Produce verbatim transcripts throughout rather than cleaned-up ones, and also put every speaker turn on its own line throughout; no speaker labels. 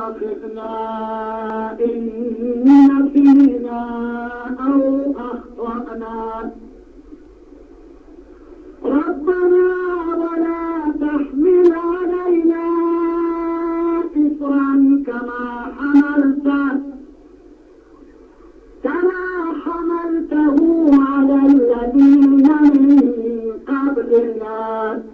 تؤاخذنا إن نسينا أو أخطأنا ربنا ولا تحمل علينا إصرا كما حملته كما حملته على الذين من قبلنا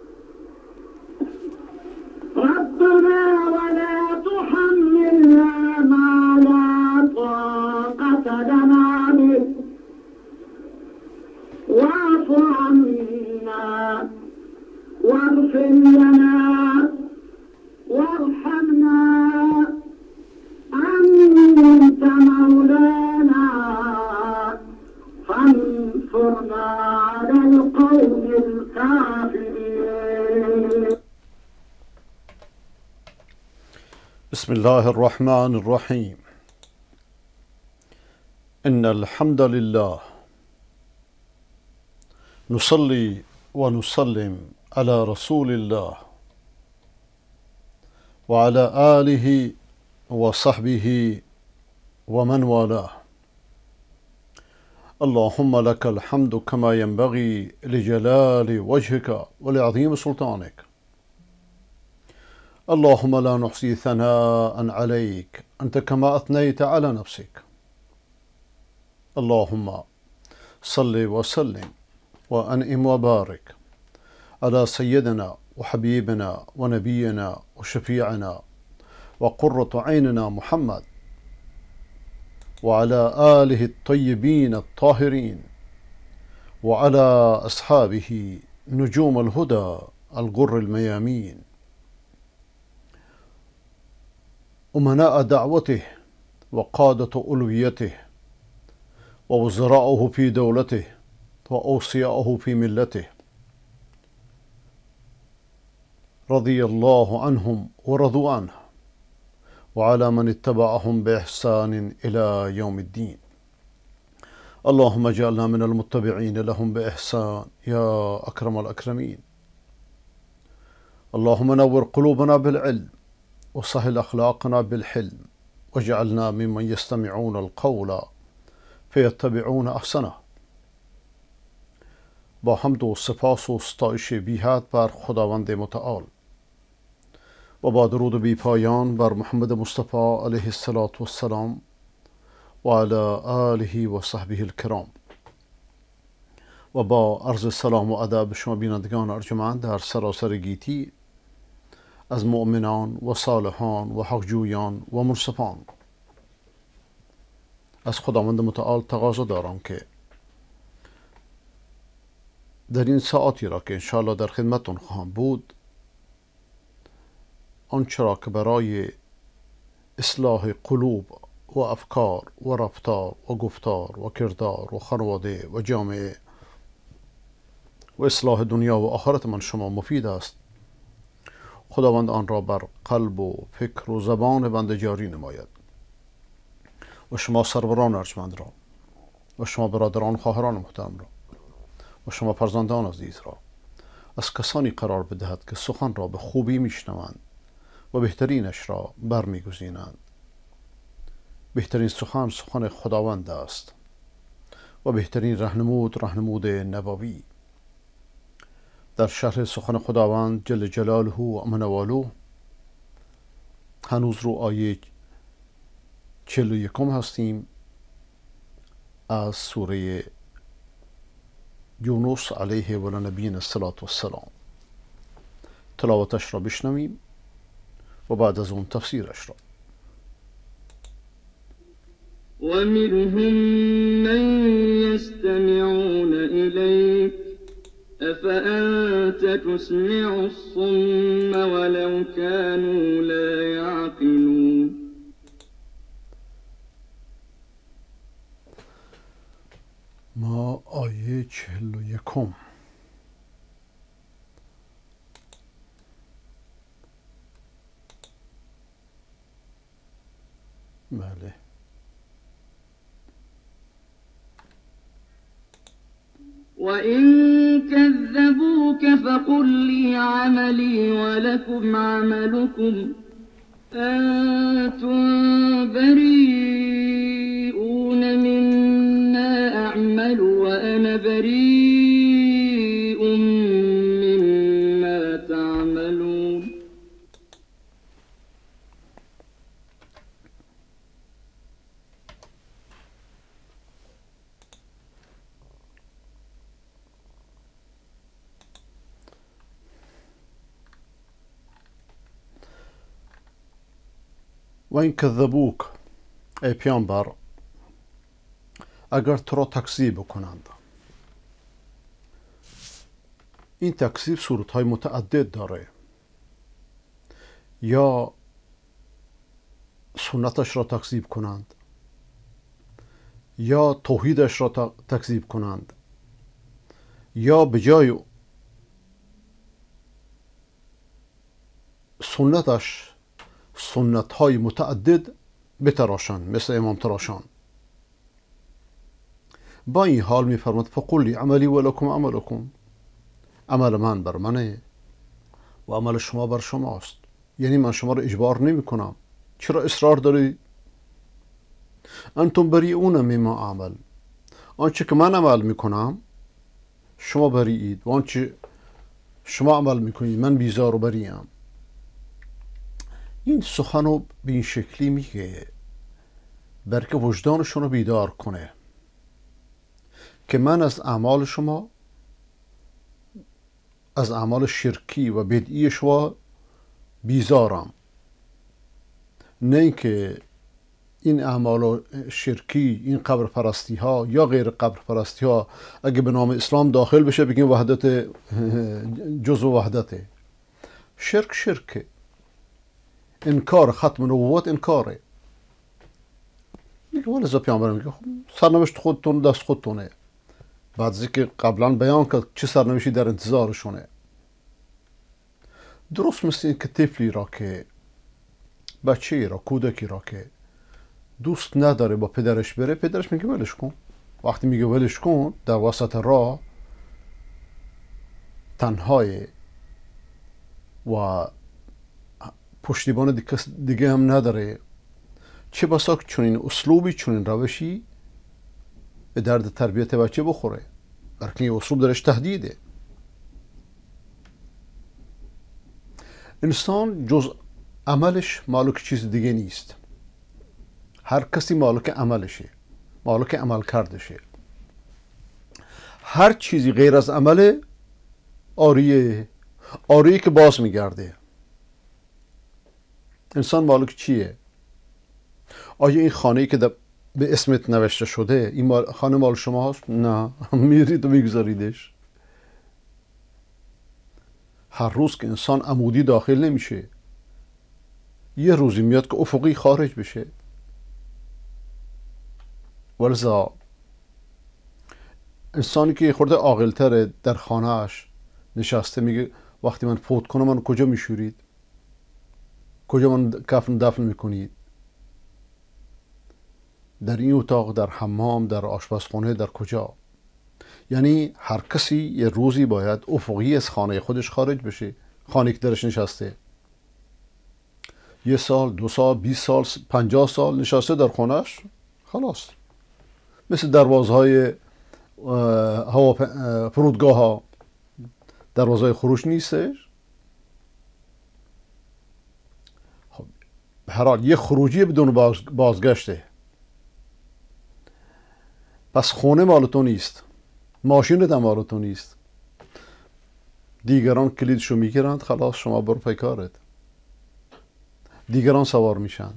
ربنا ولا تحملنا ما لا طاقة لنا به واعف عنا واغفر لنا وارحمنا أنت مولانا فانصرنا على القوم الكافرين.
بسم الله الرحمن الرحيم. إن الحمد لله نصلي ونسلم على رسول الله وعلى آله وصحبه ومن والاه. اللهم لك الحمد كما ينبغي لجلال وجهك ولعظيم سلطانك. اللهم لا نحصي ثناء عليك أنت كما أثنيت على نفسك. اللهم صل وسلم وأنعم وبارك على سيدنا وحبيبنا ونبينا وشفيعنا وقرة عيننا محمد وعلى آله الطيبين الطاهرين وعلى أصحابه نجوم الهدى الغر الميامين أمناء دعوته وقادة ألويته ووزراءه في دولته وأوصياءه في ملته رضي الله عنهم ورضوا عنه وعلى من اتبعهم بإحسان إلى يوم الدين. اللهم اجعلنا من المتبعين لهم بإحسان يا أكرم الأكرمين. اللهم نور قلوبنا بالعلم وسهل أخلاقنا بالحلم واجعلنا ممن يستمعون القول فیتبعون احسنه. با حمد و سپاس و ستایش بی حد بر خداوند متعال و با درود بی پایان بر محمد مصطفی علیه السلام و علی آله و صحبه الکرام و با عرض سلام و ادب شما بینندگان ارجمند در سراسر گیتی از مؤمنان و صالحان و حقجویان و منصفان از خداوند متعال تقاضا دارم که در این ساعتی را که انشاءالله در خدمتون خواهم بود آنچه را که برای اصلاح قلوب و افکار و رفتار و گفتار و کردار و خانواده و جامعه و اصلاح دنیا و آخرت من شما مفید است خداوند آن را بر قلب و فکر و زبان بنده جاری نماید و شما سروران ارجمند را و شما برادران خواهران محترم را و شما فرزندان عزیز را از کسانی قرار بدهد که سخن را به خوبی میشنوند و بهترینش را برمیگزینند. بهترین سخن سخن خداوند است و بهترین رهنمود رهنمود نبوی. در شرح سخن خداوند جل جلاله و منوالو هنوز رو آیه چهل و یکم هستیم از سوره یونس علیه و نبینا السلام. تلاوتش را بشنویم و بعد از اون تفسیرش را.
ومنهم من يستمعون إليك أفأنت تسمع الصم ولو كانوا لا يعقلون.
ما آیه چهل و یکم. بله.
وإن كذبوك فقل لي عملي ولكم عملكم أنتم بريئون مما أعمل وأنا بريء مما تعملون.
و این کذبوک ای پیامبر اگر تو را تکذیب کنند. این تکذیب صورتهای متعدد داره. یا سنتش را تکذیب کنند، یا توحیدش را تکذیب کنند، یا به جای سنتش سنت های متعدد بتراشند، مثل امام تراشان. با این حال می فرماد فقل لی عملی ولکم عملکم، عمل من بر منه و عمل شما بر شماست. یعنی من شما را اجبار نمی کنم. چرا اصرار دارید؟ انتم بریئون مما اعمل، آنچه که من عمل می کنم شما بریئید، و آنچه شما عمل می کنید من بیزار و بریئم. این سخنو به این شکلی میگه برکه وجدانشون رو بیدار کنه که من از اعمال شما، از اعمال شرکی و بدعی شما بیزارم. نه اینکه این اعمال شرکی، این قبر پرستی ها یا غیر قبر پرستی ها اگه به نام اسلام داخل بشه بگیم وحدت، جزء وحدته. شرک شرکه، انکار ختم نبوت انکاره. میگه ولی پیامبر میگه سرنوشت خودتون دست خودتونه. بعد از اینکه قبلا بیان کرد چه سرنوشتی در انتظارشونه. درست مثل این که طفلی را که بچه‌ای را، کودکی را که دوست نداره با پدرش بره، پدرش میگه ولش کن. وقتی میگه ولش کن در وسط راه تنهای و پشتیبان دیگه هم نداره، چه بسا که چون این اسلوبی، چون این روشی به درد تربیت بچه بخوره، برکه این اسلوب درش تهدیده. انسان جز عملش مالک چیز دیگه نیست. هر کسی مالک عملشه، مالک عمل کردشه. هر چیزی غیر از عمله آریه، آریه که باز میگرده. انسان مالک چیه؟ آیا این خانه‌ای که به اسمت نوشته شده این مال خانه مال شما هست؟ نه، میرید و میگذاریدش. هر روز که انسان عمودی داخل نمیشه، یه روزی میاد که افقی خارج بشه. ولذا انسانی که خورده عاقل‌تره در خانه‌اش نشسته میگه وقتی من فوت کنم من کجا میشورید؟ کجا من کفن دفن میکنید؟ در این اتاق، در حمام، در آشپزخانه، در کجا؟ یعنی هر کسی یه روزی باید افقی از خانه خودش خارج بشه. خانه که درش نشسته یه سال، دو سال، بیست سال، پنجاه سال نشسته در خانهش، خلاص مثل دروازهای هوا فرودگاه ها دروازهای خروج نیستش. خب به هر حال یه خروجی بدون باز بازگشته. پس خونه مال تو نیست، ماشینت هم مال تو نیست. دیگران کلیدشو میگیرند، خلاص شما برو پی کارت. دیگران سوار میشن.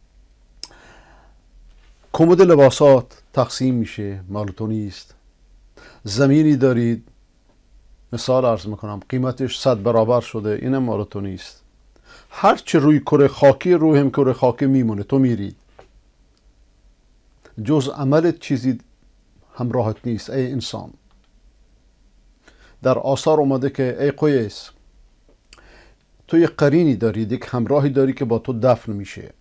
کمد لباسات تقسیم میشه، مال تو نیست. زمینی دارید، مثال عرض میکنم، قیمتش صد برابر شده، اینم مال تو نیست. هر چه روی کره خاکی، روی هم کره خاکی میمونه، تو میری. جز عملت چیزی همراهت نیست ای انسان. در آثار اومده که ای قیس، تو یک قرینی داری، یک همراهی داری که با تو دفن میشه.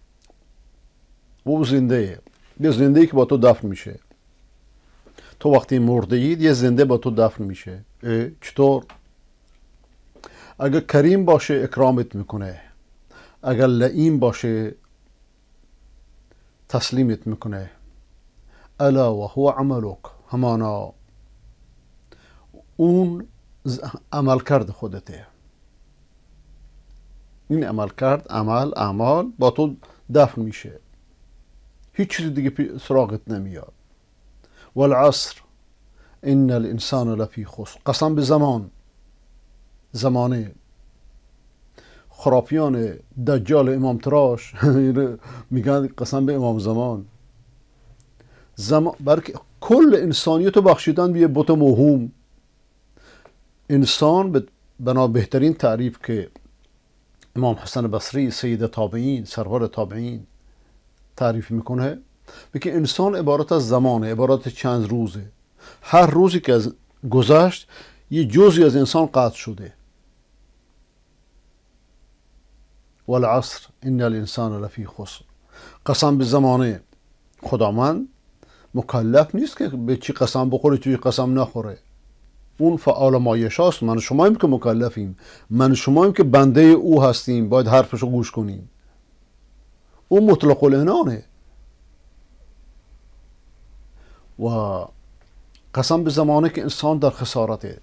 او زنده، یه زنده که با تو دفن میشه. تو وقتی مرده اید یه زنده با تو دفن میشه. چطور؟ اگه کریم باشه اکرامت میکنه، اگر لئیم باشه تسلیمت میکنه. الا و هو عملک، همانا اون عمل کرد خودته. این عمل کرد، عمل اعمال با تو دفن میشه، هیچ چیز دیگه سراغت نمیاد. والعصر ان الانسان لفی خسر، قسم به زمان، زمانه. خرافیان دجال امام تراش میگن قسم به امام زمان. زمان برکه کل انسانیت رو بخشیدن به یه بت موهوم. انسان بنا بهترین تعریف که امام حسن بصری سید تابعین، سرور تابعین تعریف میکنه، میگه انسان عبارت از زمانه، عبارت چند روزه. هر روزی که از گذشت یه جزئی از انسان قطع شده. والعصر ان الانسان لفی خسر، قسم به زمانه. خداوند مکلف نیست که به چی قسم بخوره چی قسم نخوره. اون فعال ما یشاست. من شماییم که مکلفیم، من شماییم که بنده او هستیم، باید حرفشو گوش کنیم. اون مطلق العنانه. و قسم به زمانه که انسان در خسارته.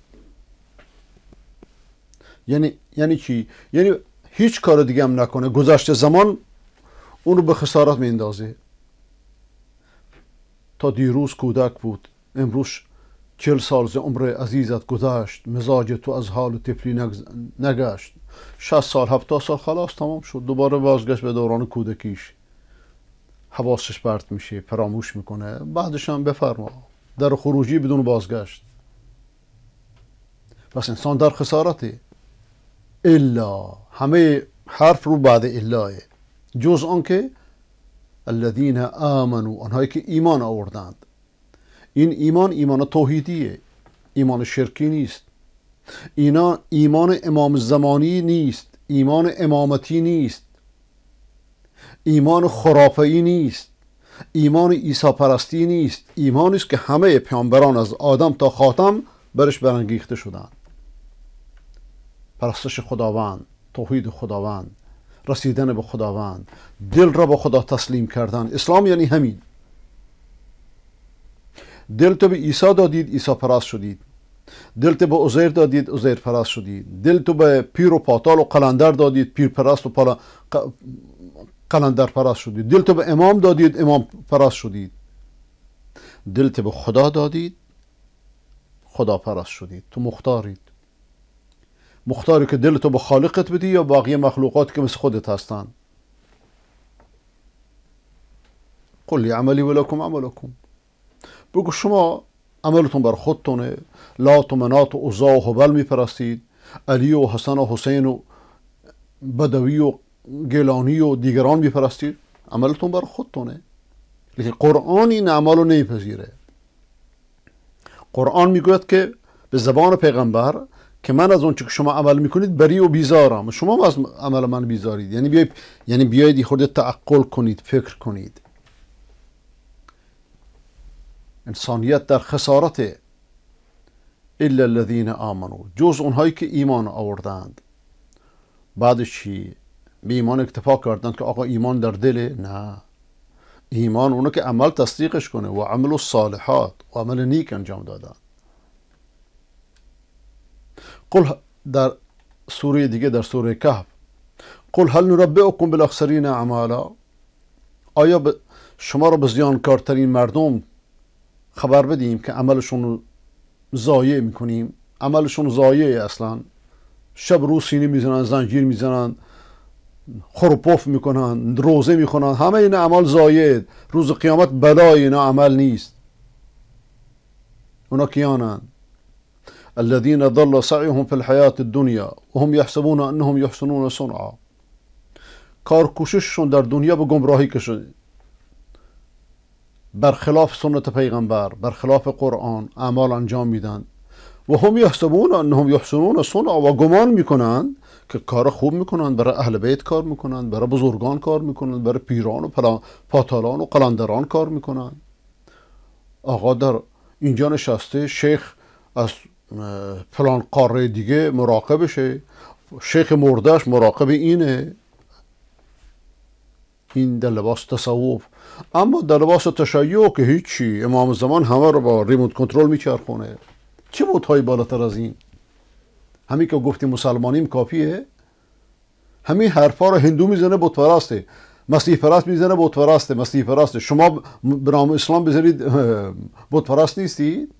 یعنی یعنی چی؟ یعنی هیچ کار دیگه هم نکنه، گذشته زمان اون رو به خسارت میندازه. تا دیروز کودک بود، امروز چل سال ز عمر عزیزت گذشت، مزاج تو از حال طفلی نگشت. شصت سال هفتاد سال خلاص تمام شد، دوباره بازگشت به دوران کودکیش. حواسش پرت میشه، فراموش میکنه، بعدش هم بفرما در خروجی بدون بازگشت. پس انسان در خسارته. الا، همه حرف رو بعد الاه، جز آن که الذین آمنوا، آنهایی که ایمان آوردند. این ایمان ایمان توحیدیه، ایمان شرکی نیست. اینا ایمان امام زمانی نیست، ایمان امامتی نیست، ایمان خرافه‌ای نیست، ایمان عیسی پرستی نیست. ایمانی است که همه پیامبران از آدم تا خاتم برش برانگیخته شدند. پرستش خداوند، توحید خداوند، رسیدن به خداوند، دل را به خدا تسلیم کردن. اسلام یعنی همین. دل تو به عیسی دادید، عیسی پرست شدید. دل تو به عزیر دادید، عزیر پرست شدید. دل تو به پیر و پاتال و قلندر دادید، پیر پرست و پالا... قلندر پرست شدید. دل تو به امام دادید، امام پرست شدید. دل تو به خدا دادید، خدا پرست شدید. تو مختارید. مختاری که دل تو به خالقت بدی یا باقی مخلوقات که مثل خودت هستن. قل لی عملی ولکم عملکم، بگو شما عملتون بر خودتونه. لات و منات و عزا و هبل میپرستید، علی و حسن و حسین و بدوی و گیلانی و دیگران میپرستید، عملتون بر خودتونه. لیکن قرآن این اعمالو نمیپذیره. قرآن میگوید که به زبان پیغمبر که من از اون چه که شما عمل میکنید بری و بیزارم، شما از عمل من بیزارید. یعنی بیاید یعنی بیاید خود تعقل کنید، فکر کنید. انسانیت در خسارت. الا الذین آمنوا، جز اونهایی که ایمان آوردند. بعدش چی؟ به ایمان اکتفا کردند که آقا ایمان در دله؟ نه، ایمان اونو که عمل تصدیقش کنه. و عمل الصالحات، و عمل نیک انجام دادن. قل در سوره دیگه، در سوره کهف، قل هل ننبئکم بالاخسرین اعمالا، آیا شما رو به زیانکارترین مردم خبر بدیم که عملشون رو ضایع میکنیم؟ عملشون ضایعه اصلا. شب روز سینه میزنن، زنجیر میزنن، خروپوف میکنن، روزه میخونن، همه این اعمال ضایع. روز قیامت بلای اینا عمل نیست. اونا کیانن؟ الذين ضل سعيهم في الحياة الدنيا وهم يحسبون انهم يحسنون صنعا. کار کوشششون در دنیا به گمراهی کشید، برخلاف سنت پیغمبر، برخلاف قرآن اعمال انجام میدن. و هم یحسبون انهم یحسنون صنعا، و گمان میکنند که کار خوب میکنند، برای اهل بیت کار میکنند، برای بزرگان کار میکنند، برای پیران و پاتالان و قلندران کار میکنند. آقا در اینجا نشسته، شیخ از فلان قاره دیگه مراقبشه، شیخ مردش مراقب اینه. این در لباس تصوف. اما در لباس تشیع که هیچی، امام زمان همه رو با ریموت کنترل میچرخونه. چه بودهای بالاتر از این؟ همین که گفتی مسلمانیم کافیه؟ همین حرفا رو هندو میزنه بت پرسته، مسیح پرست میزنه بت پرسته، مسیح پرسته. شما به نام اسلام بذارید بت پرست نیستید؟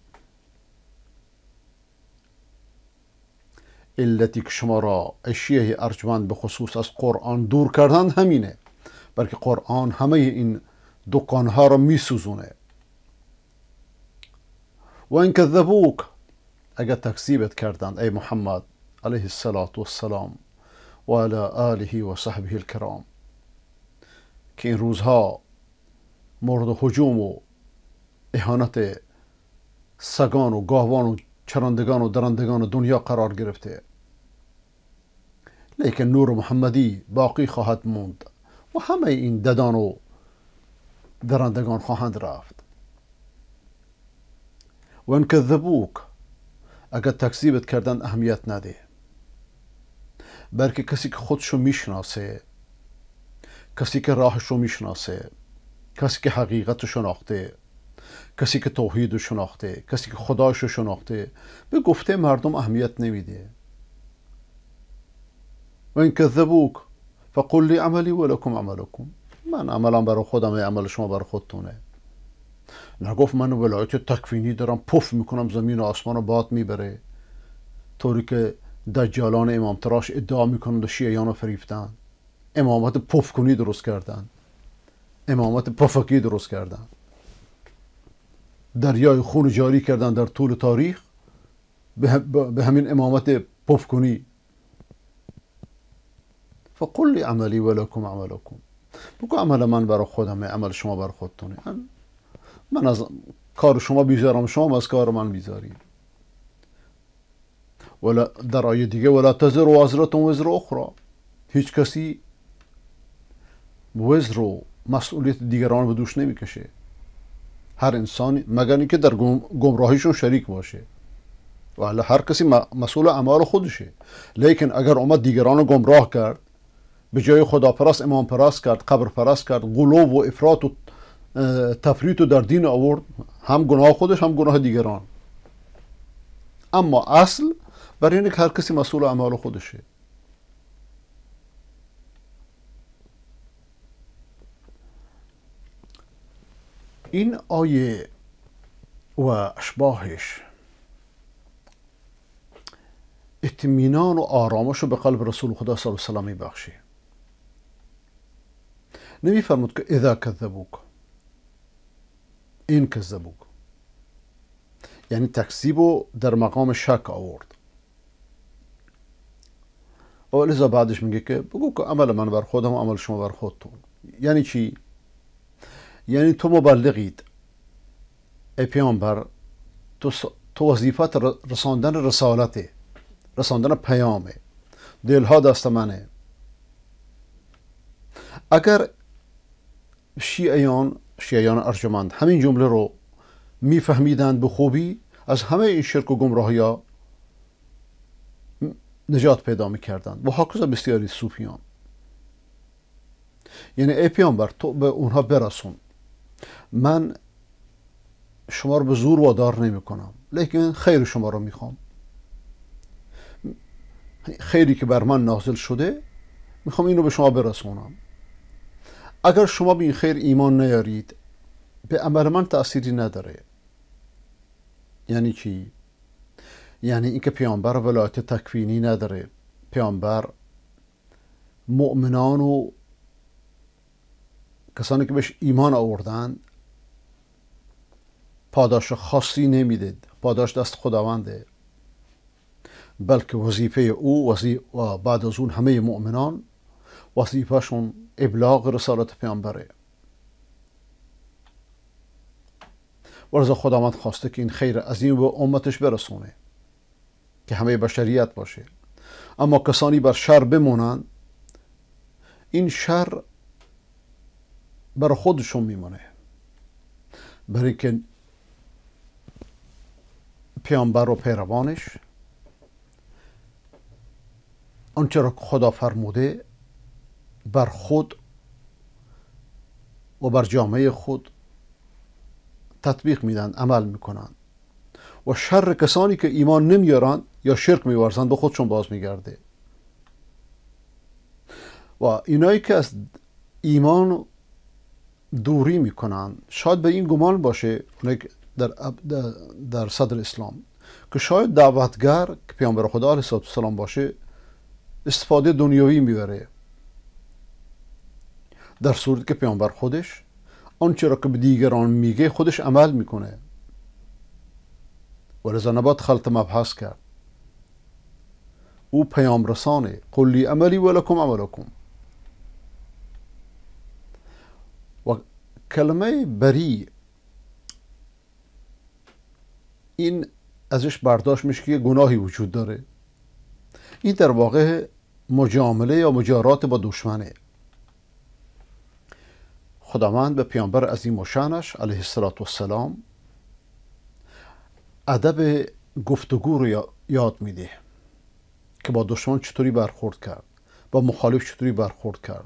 علتی که شما را اشیاء ارجمند به خصوص از قرآن دور کردن همینه، بلکه قرآن همه این دکانها را میسوزونه. و این کذبوک، اگر تکذیبت کردند ای محمد علیه السلام و علی آله و صحبه الکرام، که این روزها مورد هجوم و اهانت سگان و گاوان و چرندگان و درندگان دنیا قرار گرفته، لیکن نور محمدی باقی خواهد موند و همه این ددان و درندگان خواهند رفت. و ان کذبوک، اگر تکذیبت کردن اهمیت نده، بلکه کسی که خودشو میشناسه، کسی که راهشو میشناسه، کسی که حقیقتشو شناخته، کسی که توحیدو شناخته، کسی که خدایشو شناخته، به گفته مردم اهمیت نمیده. و این کذبوک فقل لی عملی و لکم عملکم، من عملم برای خودم، عمل شما برای خودتونه. نگفت من ولایت تکوینی دارم، پف میکنم زمین و آسمان رو باد میبره، طوری که دجالان امام تراش ادعا میکنند و شیعیان رو فریفتن. امامت پف کنی درست کردن، امامت پفکی درست کردن، دریای خون جاری کردن در طول تاریخ به همین امامت پف کنی. فقل لی عملی و لکم عملکم، بگو عمل من برای خودمه، عمل شما برای خودتونه. من از کار شما بیزارم، شما از کار من بیزاری. ولا در آیه دیگه ولا تزر وازرة وزر اخرى، هیچ کسی وزر و مسئولیت دیگران به دوش نمیکشه، هر انسانی، مگر اینکه در گمراهیشون شریک باشه، ولی هر کسی مسئول اعمال خودشه. لیکن اگر اومد دیگران رو گمراه کرد، به جای خدا پرست امام پرست کرد، قبر پرست کرد، غلو و افراط و تفریط در دین آورد، هم گناه خودش هم گناه دیگران. اما اصل برای اینه که هر کسی مسئول اعمال خودشه. این آیه و اشباهش اطمینان و آرامش رو به قلب رسول خدا صلی الله علیه و سلم میبخشه. نمیفرمود که اذا کذبوک، این کذبوک، یعنی تکذیب رو در مقام شک آورد. و لذا بعدش میگه که بگو که عمل من بر خودم و عمل شما بر خودتون. یعنی چی؟ یعنی تو مبلغید ای پیامبر، تو, تو وظیفت رساندن رسالته، رساندن پیامه، دلها دست منه. اگر شیعیان شیعیان ارجمند همین جمله رو میفهمیدند به خوبی، از همه این شرک و گمراهی ها نجات پیدا میکردند. و هاکذا بسیاری صوفیان. یعنی ای پیامبر تو به اونها برسون، من شما رو به زور وادار نمی کنم، لیکن خیر شما رو میخوام، خیری که بر من نازل شده میخوام اینو به شما برسونم. اگر شما به این خیر ایمان نیارید، به عمل من تأثیری نداره. یعنی چی؟ یعنی اینکه پیامبر ولایت تکوینی نداره، پیامبر مؤمنان و کسانی که بهش ایمان آوردن پاداش خاصی نمیده، پاداش دست خداونده، بلکه وظیفه او و بعد از اون همه مؤمنان وظیفهشون ابلاغ رسالت پیامبره. ورزا خداوند خواسته که این خیر عظیم به امتش برسونه که همه بشریت باشه. اما کسانی بر شر بمونن، این شر برای خودشون میمونه، برای که پیامبر و پیروانش آنچه را خدا فرموده بر خود و بر جامعه خود تطبیق میدن، عمل میکنن و شر کسانی که ایمان نمیارن یا شرک میورزن به خودشون باز میگرده. و اینایی که از ایمان دوری میکنن شاید به این گمان باشه در, در, در صدر اسلام که شاید دعوتگر که پیامبر خدا علیه السلام باشه استفاده دنیوی میبره، در صورتی که پیامبر خودش آنچه را که به دیگران میگه خودش عمل میکنه. ولذا نباید خلط مبحث کرد. او پیام رسانه، قل لی عملی ولکم عملکم. و کلمه بری این ازش برداشت میشه که گناهی وجود داره. این در واقع مجامله یا مجارات با دشمنه. خداوند به پیامبر عظیم و شأنش علیه السلام ادب گفتگو رو یاد میده که با دشمن چطوری برخورد کرد، با مخالف چطوری برخورد کرد.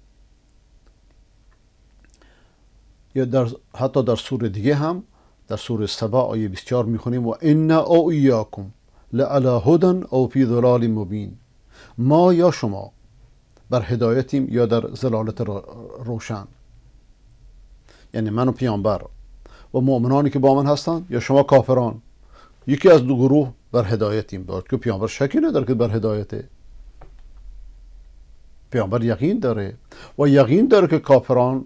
یا در حتی در سوره دیگه هم در سوره سبا آیه بیست و چهار میخونیم و انا او ایاکم لعلی هدی او فی ضلال مبین. ما یا شما بر هدایتیم یا در ضلالت روشن. یعنی من و پیامبر و مؤمنانی که با من هستند یا شما کافران، یکی از دو گروه بر هدایتیم. باید که پیامبر شکی نداره که بر هدایته. پیامبر یقین داره و یقین داره که کافران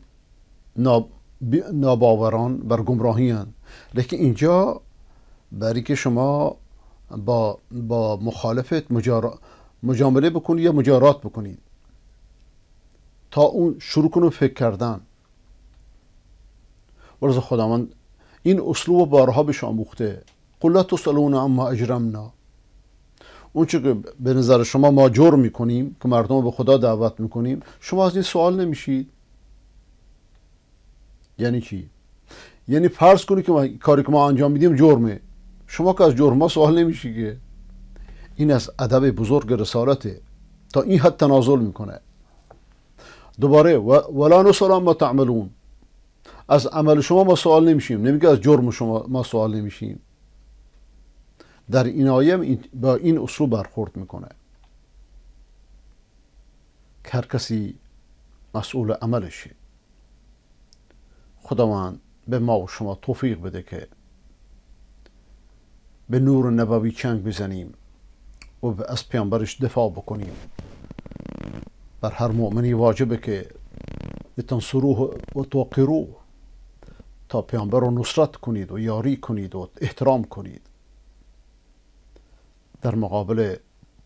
ناباوران بر گمراهی هستند. لیکن اینجا برای که شما با با مخالفت مجار... مجامله بکنید یا مجارات بکنید تا اون شروع کنه فکر کردن. ورز خداوند این اسلوب بارها بهش آموخته. قل لا تسألون عما اجرمنا. اون چه که به نظر شما ما جرم میکنیم که مردم به خدا دعوت میکنیم، شما از این سوال نمیشید. یعنی چی؟ یعنی فرض کنید که ما کاری که ما انجام میدیم جرمه، شما که از جرم ما سوال نمیشی که. این از ادب بزرگ رسالته. تا این حد تنازل میکنه. دوباره ولا نسأل عما تعملون. از عمل شما ما سوال نمیشیم، نمیگه از جرم شما ما سوال نمیشیم. در این آیه با این اسلوب برخورد میکنه که هر کسی مسئول عملشه. خداوند به ما و شما توفیق بده که به نور نبوی چنگ بزنیم و از پیامبرش دفاع بکنیم. بر هر مؤمنی واجبه که لتنصروه و توقروه، تا پیامبر رو نصرت کنید و یاری کنید و احترام کنید در مقابل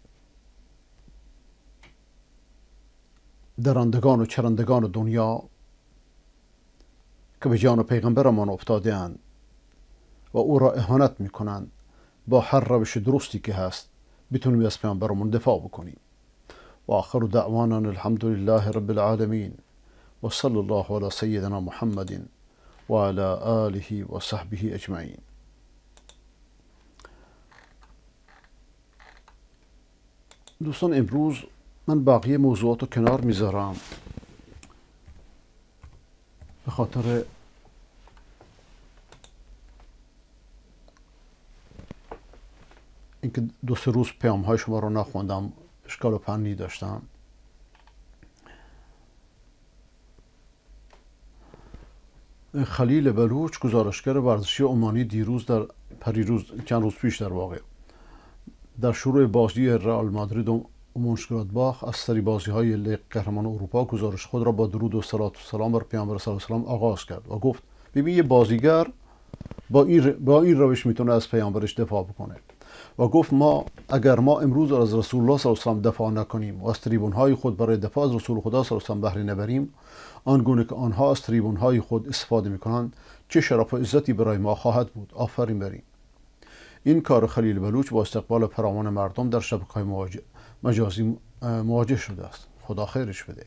درندگان و چرندگان دنیا که به جان پیغمبرمان افتاده اند و او را اهانت میکنند. با هر روش درستی که هست بتونیم از پیامبرمون دفاع بکنیم. و آخر دعوانا الحمد لله رب العالمین و صلی الله علی سیدنا محمد و علی آله و صحبه اجمعین. دوستان امروز من باقی موضوعات رو کنار میذارم به خاطر اینکه دو سه روز پیام های شما رو نخوندم، اشکال فنی داشتم. خلیل بلوچ گزارشگر ورزشی عمانی دیروز در پریروز چند روز پیش در واقع در شروع بازی رئال مادرید و مونشنگلادباخ از سری بازی های لیگ قهرمان اروپا گزارش خود را با درود و صلوات و سلام بر پیامبر صلی الله علیه و سلم آغاز کرد و گفت ببین یه بازیگر با این با این روش میتونه از پیامبرش دفاع بکنه. و گفت ما اگر ما امروز از رسول الله صلی الله علیه و سلم دفاع نکنیم و از تریبون های خود برای دفاع از رسول خدا صلی الله علیه و سلم بهره نبریم، آنگونه که آنها از تریبون های خود استفاده میکنند، چه شرف و عزتی برای ما خواهد بود. آفرین بریم. این کار خلیل بلوچ با استقبال فراوان مردم در شبکه‌های مجازی مواجه شده است. خدا خیرش بده.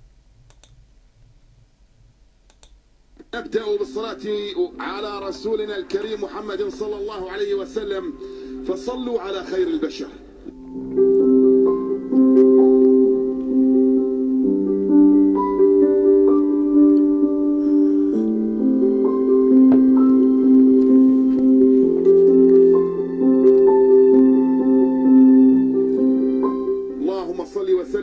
نبدأ بالصلاة على رسولنا الكريم محمد صلى الله عليه وسلم فصلوا على خير البشر.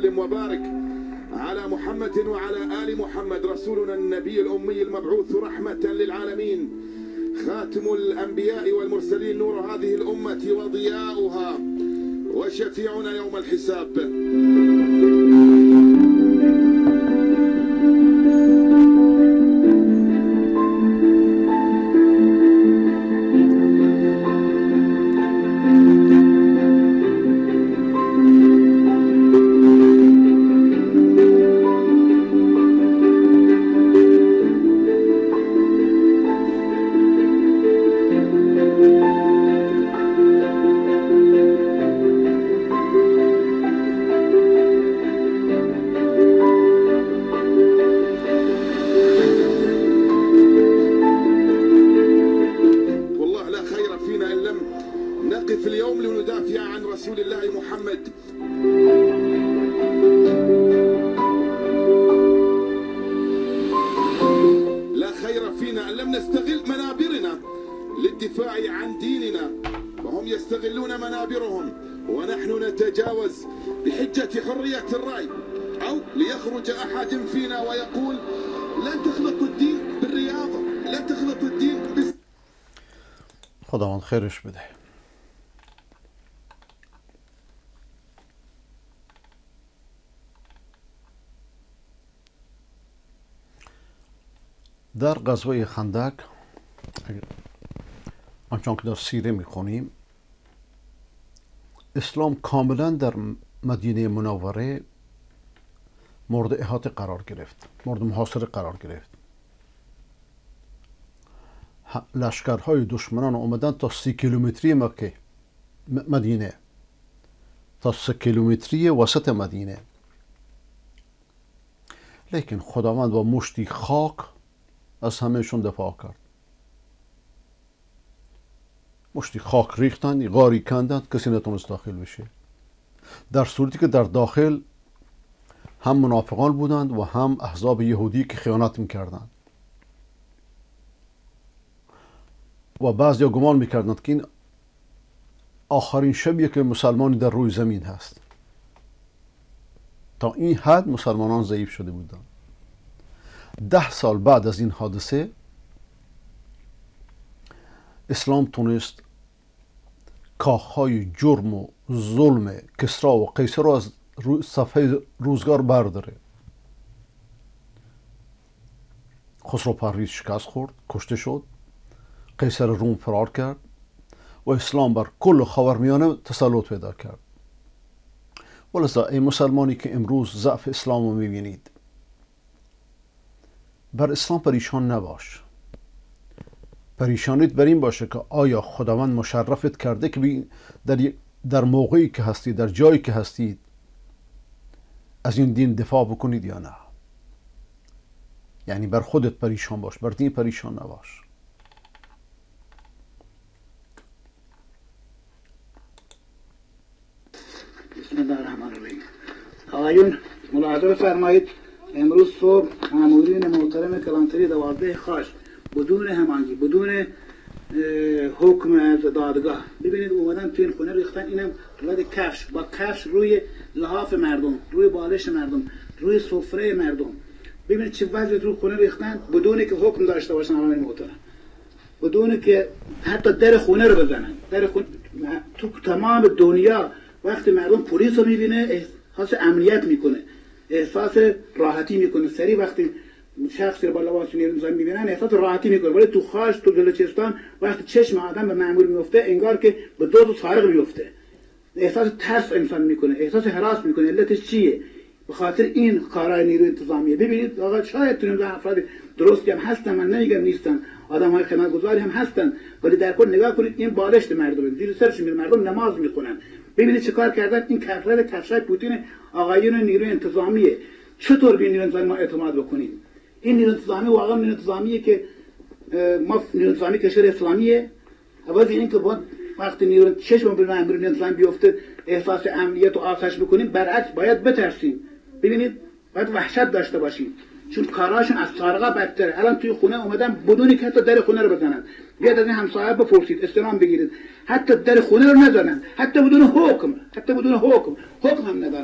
وسلم وبارك على محمد وعلى آل محمد رسولنا النبي الأمي المبعوث رحمة للعالمين، خاتم الأنبياء والمرسلين، نور هذه الأمة وضياؤها وشفيعنا يوم الحساب.
خداوند خیرش بده. در غزوه خندق آنچون که در سیره میخونیم، اسلام کاملا در مدینه منوره مورد احاطه قرار گرفت، مورد محاصره قرار گرفت. لشکرهای دشمنان اومدن تا سی کیلومتری مکه مدینه، تا سی کیلومتری وسط مدینه، لیکن خداوند با مشتی خاک از همهشون دفاع کرد. مشتی خاک ریختن، غاری کندن، کسی نتونست داخل بشه، در صورتی که در داخل هم منافقان بودند و هم احزاب یهودی که خیانت میکردند و بعضی گمان میکردند که این آخرین شبیه که مسلمانی در روی زمین هست. تا این حد مسلمانان ضعیف شده بودند. ده سال بعد از این حادثه اسلام تونست کاخهای جرم و ظلم کسرا و قیصر رو از صفحه روزگار برداره. خسرو پرویز شکست خورد، کشته شد، قیصر روم فرار کرد و اسلام بر کل خاورمیانه تسلط پیدا کرد. ولذا ای مسلمانی که امروز ضعف اسلام رو میبینید، بر اسلام پریشان نباش. پریشانیت بر این باشه که آیا خداوند مشرفت کرده که در, در موقعی که هستید، در جایی که هستید، از این دین دفاع بکنید یا نه. یعنی بر خودت پریشان باش، بر دین پریشان نباش.
بسم الله الرحمن الرحیم. آقایون ملاحظه فرمایید، امروز صبح مامورین محترم کلانتری دوازده خاش بدون هماهنگی، بدون حکم از دادگاه، ببینید اومدن تو این خونه ریختن، اینم رد کفش، با کفش روی لحاف مردم، روی بالش مردم، روی سفره مردم. ببینید چه وضعی رو خونه ریختن بدون که حکم داشته باشن آقایون محترم، بدون که حتی در خونه رو بزنن. در خونه تو تمام دنیا وقتی مردم پلیس رو میبینه احساس امنیت میکنه، احساس راحتی میکنه. سری وقتی شخصی رو با لباس نیروی میبینن احساس راحتی میکنه. ولی تو خاش، تو بلوچستان وقتی چشم آدم به مأمور میفته انگار که به دو تا سارق میفته. احساس ترس انسان میکنه، احساس هراس میکنه. علتش چیه؟ به خاطر این کارهای نیروی انتظامیه. ببینید آقا شاید تو افراد درستی هم هستن، من نمیگم نیستن، آدم‌های خدمتگزاری هم هستن، ولی در کل نگاه کنید این بالشت مردم، زیر سرش میره مردم نماز میخونن. ببینید چه کار کردن. این کفرد کفشای پوتین آقایون نیروی انتظامیه. چطور به نیروی انتظامی ما اعتماد بکنیم؟ این نیروی انتظامی واقعا نیروی انتظامیه که ما نیروی انتظامی کشور اسلامیه. عوض این که با وقتی نیروی چشم به مأمور انتظامی بیفته احساس امنیت و آسایش بکنیم، برعکس باید بترسیم. ببینید باید وحشت داشته باشیم، چون کاراشون از سارقه بدتره. الان توی خونه اومدن بدون که حتی در خونه رو بزنن. بیاد از این همسایه بپرسید، استلام بگیرید، حتی در خونه رو نزنن، حتی بدون حکم، حتی بدون حکم حکم هم ندارن.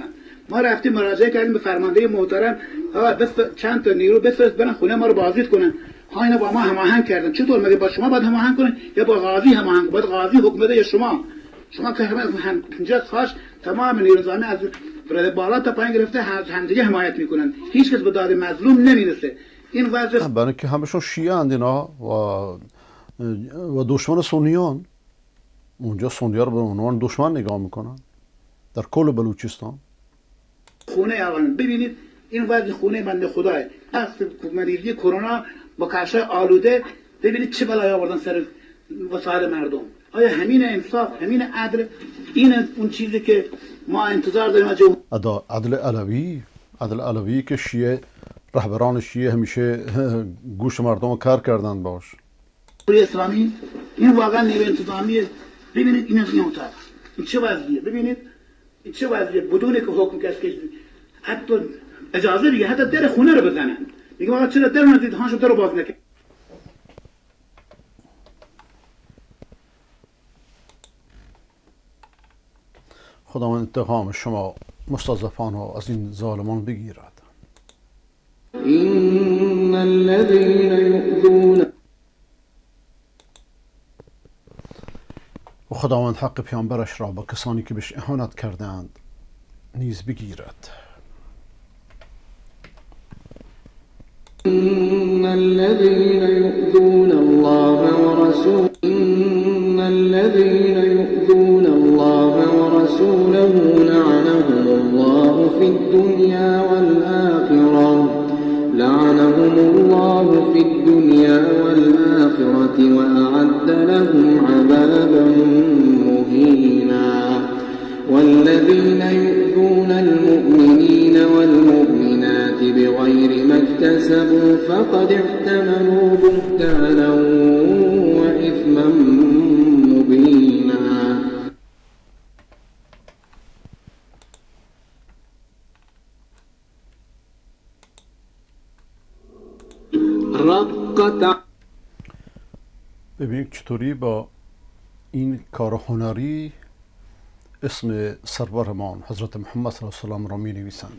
ما رفتیم مراجعه کردیم به فرمانده محترم آقا بس چند تا نیرو بفرست برن خونه ما رو بازدید کنن. ها اینا با ما هماهنگ کردن. چطور مگه با شما باید هماهنگ کنن یا با قاضی هماهنگ؟ باید قاضی حکم بده یا شما؟ شما که هم اینجا خاص تمام نیرو نظامی از بالا تا پایین گرفته همدیگه حمایت میکنن. هیچ کس به داد مظلوم نمیرسه. این وضع
برای که همشون شیعه اند اینا و و دشمن سنیان. اونجا سنی‌ها رو به عنوان دشمن نگاه میکنن در کل بلوچستان.
خونه اوان ببینید این وضع خونه بنده خداه است. مریضی کرونا با کفشای آلوده ببینید چه بلایی آوردن سر وسایل مردم. آیا همین انصاف، همین عدل، این اون چیزی که ما انتظار داریم از جمهوری
عدل علوی، عدل علوی که شیعه رهبران شیعه همیشه گوش مردم رو کار کردن باش.
اسلامی این واقعا نیروی انتظامیه. ببینید این از این اتاق این چه وضعیه، ببینید این چه وضعیه بدون که حکم کسی که حتی اجازه دیگه حتی در خونه رو بزنن. میگه واقعا چرا در نزدید هاشو در رو باز نکرد.
خداوند انتقام شما مستضعفان ها از این ظالمان بگیرد.
این الذین یؤذون
و خداوند حق پیامبرش را با کسانی که بهش اهانت کردند نیز بگیرد.
إن الذين يؤذون الله ورسوله إن الذين يؤذون الله ورسوله لعنهم الله في الدنيا والآخرة لعنهم الله في الدنيا والآخرة وأعد لهم عذابا مهينا والذين يؤذون المؤمنين والمؤمنات بغير ما اكتسبوا فقد احتملوا بهتانا وإثما مبينا. رقت
ببینید چطوری با این کار هنری اسم سرورمان حضرت محمد صلی الله علیه و سلم را می نویسند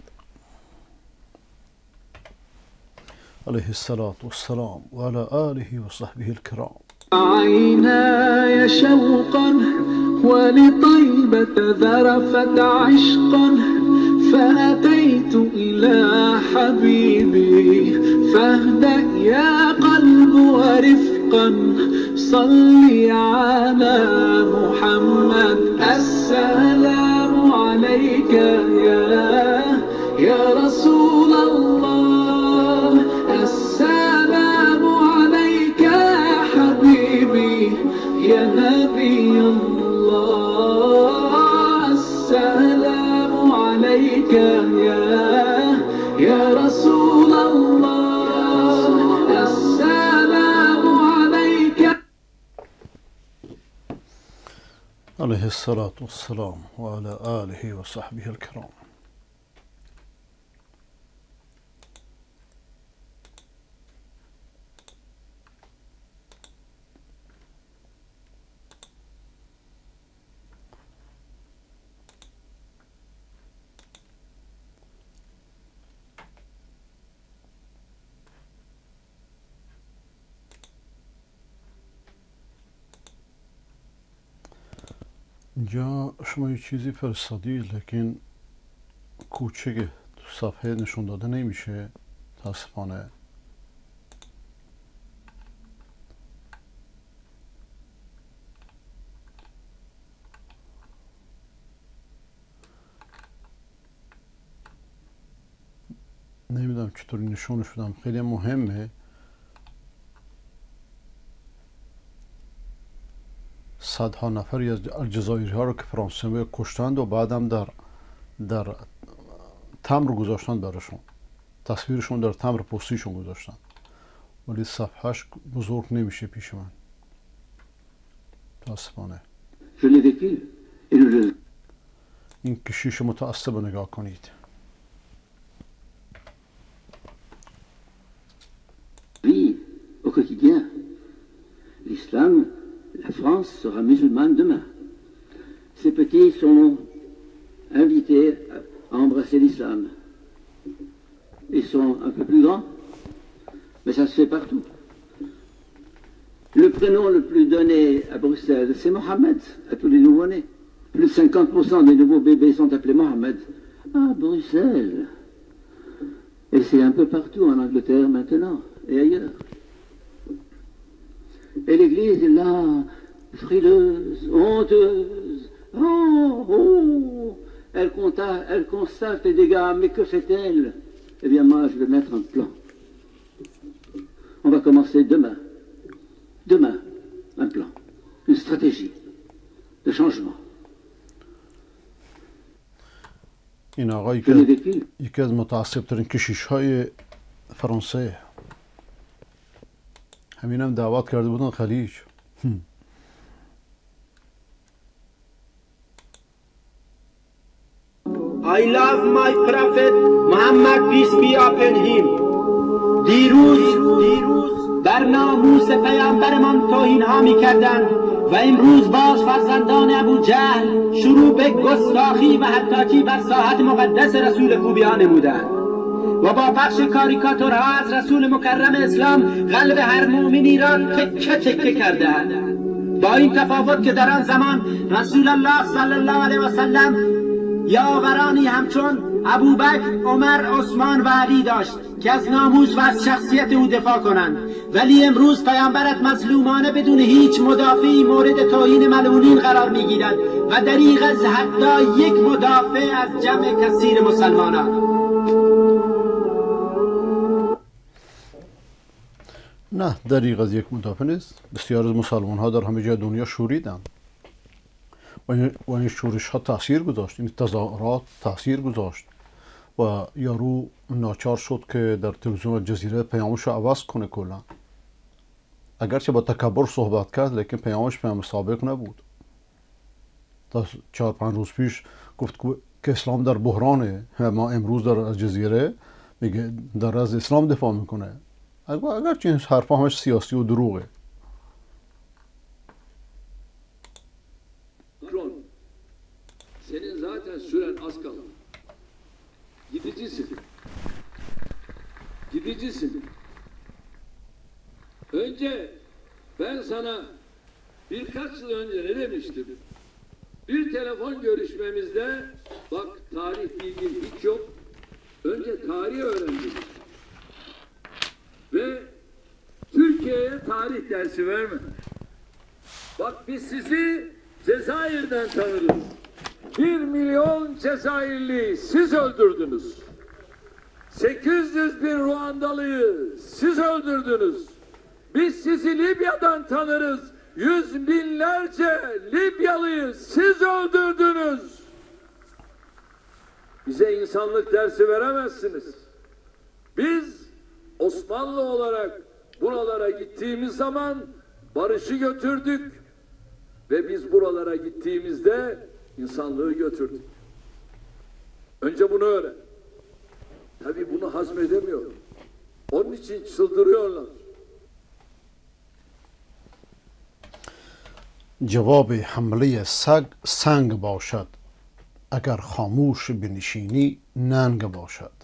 علیه السلام و علی آله و صحبه الكرام.
عيناي شوقا ولطيبة ذرفت عشقا فأتيت إلى حبيبي فاهدأ يا قلب ورفقا صلي على محمد. السلام عليك يا يا رسول الله السلام عليك يا حبيبي يا نبي الله السلام عليك يا يا رسول الله السلام عليك.
عليه الصلاة والسلام وعلى آله وصحبه الكرام. اینجا شما یه چیزی فرستادی لیکن کوچکه تو صفحه نشون داده نمیشه متاسفانه. نمیدونم چطوری نشونش بدم، خیلی مهمه. صدها نفری از الجزایری ها رو که فرانسوی کشتند و بعدم در در تمر گذاشتن براشون، تصویرشون در تمر پستیشون گذاشتن، ولی صفحهش بزرگ نمیشه پیش من متاسفانه. این کشیش متعصب رو نگاه کنید.
Au quotidien, l'islam, la France sera musulmane demain. Ces petits sont invités à embrasser l'islam. Ils sont un peu plus grands, mais ça se fait partout. Le prénom le plus donné à Bruxelles, c'est Mohamed, à tous les nouveau-nés. Plus de cinquante pour cent des nouveaux bébés sont appelés Mohamed. Ah, Bruxelles. Et c'est un peu partout en Angleterre maintenant, et ailleurs. Et l'Église est là, frileuse, honteuse. Oh, oh. Elle constate, elle constate les dégâts, mais que fait-elle? Eh bien, moi, je vais mettre un plan. On va commencer demain. Demain, un plan, une stratégie de changement.
این آقایی
Je l'ai
که
vécu.
یکی از متعصب‌ترین کشیش‌های فرانسه، همین هم دعوت کرده بودن خلیج. هم.
I love my prophet Muhammad peace be upon him. دیروز دیروز بر ناموس پیامبرمان توهین ها می کردند و امروز باز فرزندان ابو جهل شروع به گستاخی و حتی بر ساحت مقدس رسول خوبیان نمودند و با پخش کاریکاتورها از رسول مکرم اسلام قلب هر مؤمنی را تکه تکه کردند. با این تفاوت که در آن زمان رسول الله صلی الله علیه و سلم یاورانی همچون ابوبکر، عمر، عثمان و علی داشت که از ناموس و از شخصیت او دفاع کنند، ولی امروز پیامبرت مظلومانه بدون هیچ مدافعی مورد توهین ملعونین قرار میگیرد و دریغ از حتی یک مدافع از جمع کثیر مسلمانان.
نه، دریغ از یک مدافع نیست. بسیار از مسلمان ها در همه جای دنیا شوریدند و این, و این شورش ها تاثیر گذاشت. این تظاهرات تاثیر گذاشت و یارو ناچار شد که در تلویزیون جزیره پیامش رو عوض کنه کلا. اگرچه با تکبر صحبت کرد، لیکن پیامش پیام سابق نبود. تا چهار پنج روز پیش گفت که اسلام در بحرانه، ما امروز در جزیره میگه در از اسلام دفاع میکنه. اگرچه این حرفا همش سیاسی و دروغه.
Senin zaten süren az kaldı. Gidicisin. Gidicisin. Önce ben sana birkaç yıl önce ne demiştim? Bir telefon görüşmemizde bak tarih bilgin hiç yok. Önce tarih öğrendim. Ve Türkiye'ye tarih dersi verme. Bak biz sizi Cezayir'den tanırız. Bir milyon Cezayirli siz öldürdünüz. sekiz yüz bin Ruandalıyı siz öldürdünüz. Biz sizi Libya'dan tanırız. Yüz binlerce Libyalıyı siz öldürdünüz. Bize insanlık dersi veremezsiniz. Biz Osmanlı olarak buralara gittiğimiz zaman barışı götürdük ve biz buralara gittiğimizde insanlığı götürdük. Önce bunu öğren. Tabii bunu hazmedemiyor. Onun için çıldırıyorlar.
جواب حمله سگ سنگ باشد، اگر خاموش بنشینی ننگ باشد.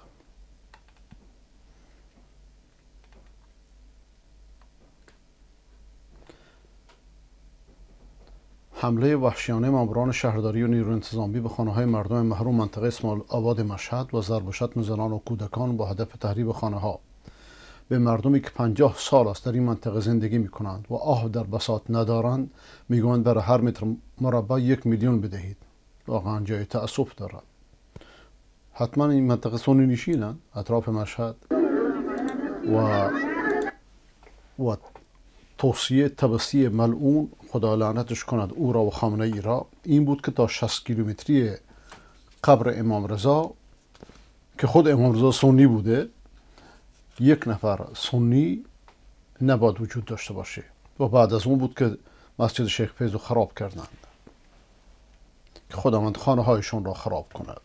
حمله وحشیانه ماموران شهرداری و نیروی انتظامی به خانه‌های مردم محروم منطقه اسماعیل آباد مشهد و ضرب و شتم زنان و کودکان با هدف تخریب خانه‌ها به مردمی که پنجاه سال است در این منطقه زندگی می‌کنند و آب در بساط ندارند میگویند برای هر متر مربع یک میلیون بدهید. واقعا جای تأسف دارد. حتما این منطقه سنی نشینند اطراف مشهد و و توصیه تبسی ملعون خدا لعنتش کند او را و خامنه ای را این بود که تا شصت کیلومتری قبر امام رضا که خود امام رضا سنی بوده یک نفر سنی نباید وجود داشته باشه و بعد از اون بود که مسجد شیخ فیض رو خراب کردند که خداوند خانه هایشون را خراب کند.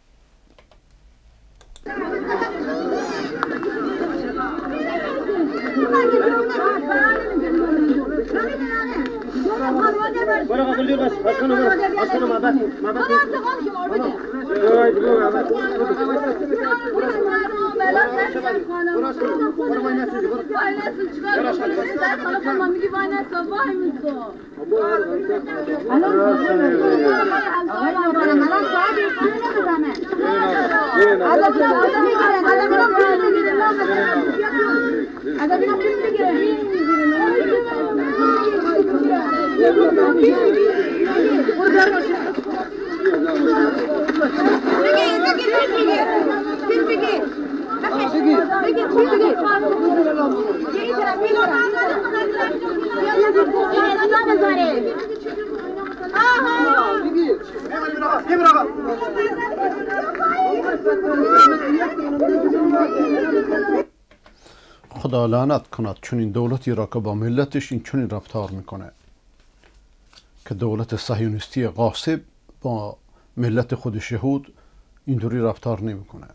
خدا لعنت کند چون این دولتی را که با ملتش این چنین رفتار میکنه که دولت صهیونیستی غاصب با ملت خودش یهود اینطوری رفتار نمیکنه.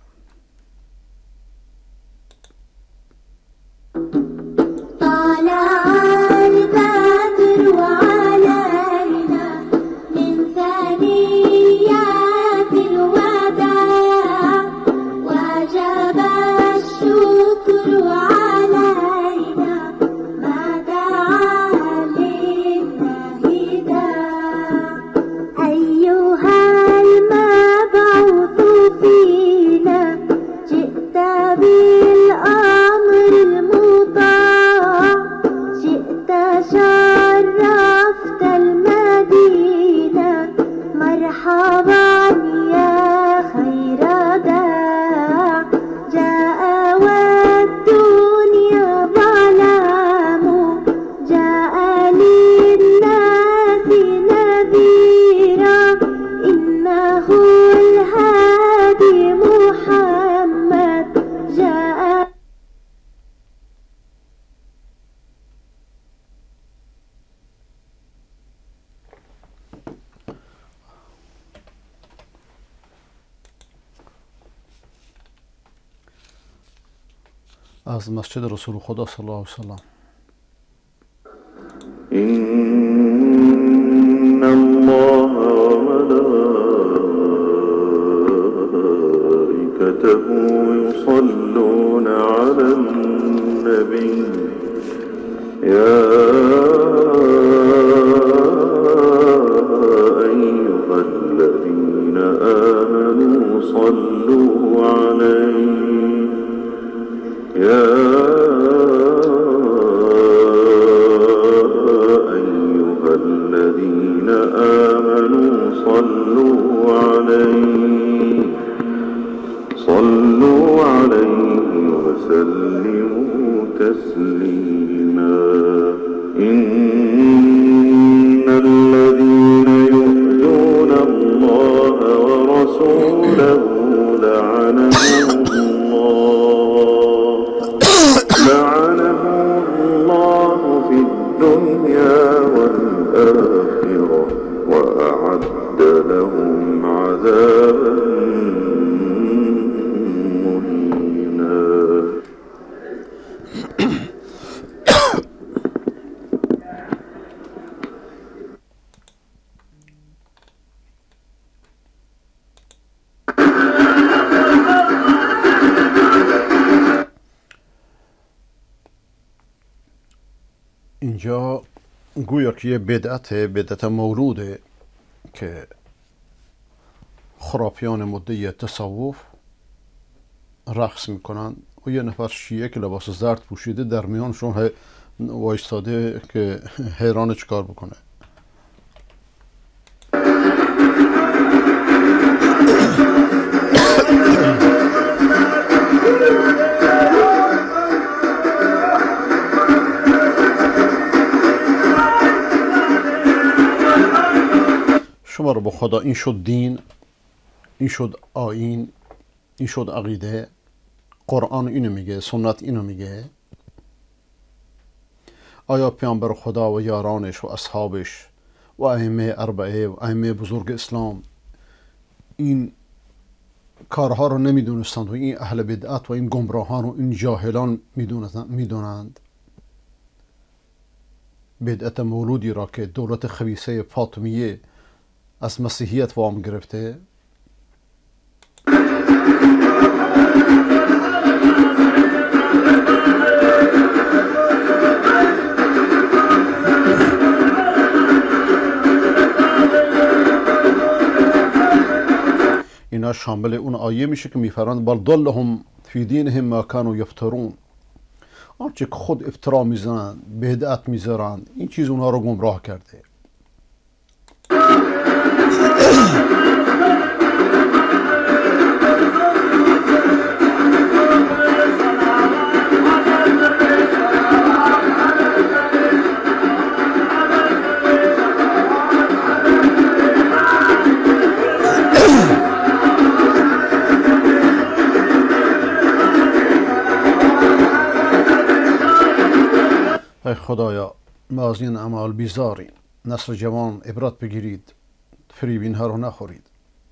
از مسجد رسول خدا صلی الله علیه وسلم.
إن الله وملائكته يصلون على النبي يا أيها الذين آمنوا صلوا عليه يا أيها الذين آمنوا صلوا عليه صلوا عليه وسلموا تسليما إن الذين يؤذون الله ورسوله لعنهم لعنهم الله في الدنيا والآخرة وأعد لهم عذابا مهينا.
اینجا گویا که یه بدعت بدعت موروده که خرافیان مدعی تصوف رقص میکنن و یه نفر شیعه که لباس زرد پوشیده در میانشون وایستاده که حیران چیکار بکنه. شما رو با خدا این شد دین، این شد آیین، این شد عقیده، قرآن اینو میگه، سنت اینو میگه. آیا پیامبر خدا و یارانش و اصحابش و ائمه اربعه و ائمه بزرگ اسلام این کارها رو نمیدونستند و این اهل بدعت و این گمراهان و این جاهلان میدونند؟ بدعت مولودی را که دولت خبیثه فاطمیه از مسیحیت وام گرفته. اینا شامل اون آیه میشه که میفرماند بل ضلهم فی دینهم ما کانوا یفترون، آنچه که خود افترا میزنن، بدعت میذارن، این چیز اونها رو گمراه کرده. ای خدایا ما از این اعمال بیزاریم، نسل جوان عبرت بگیرید، فریبین ها رو نخورید.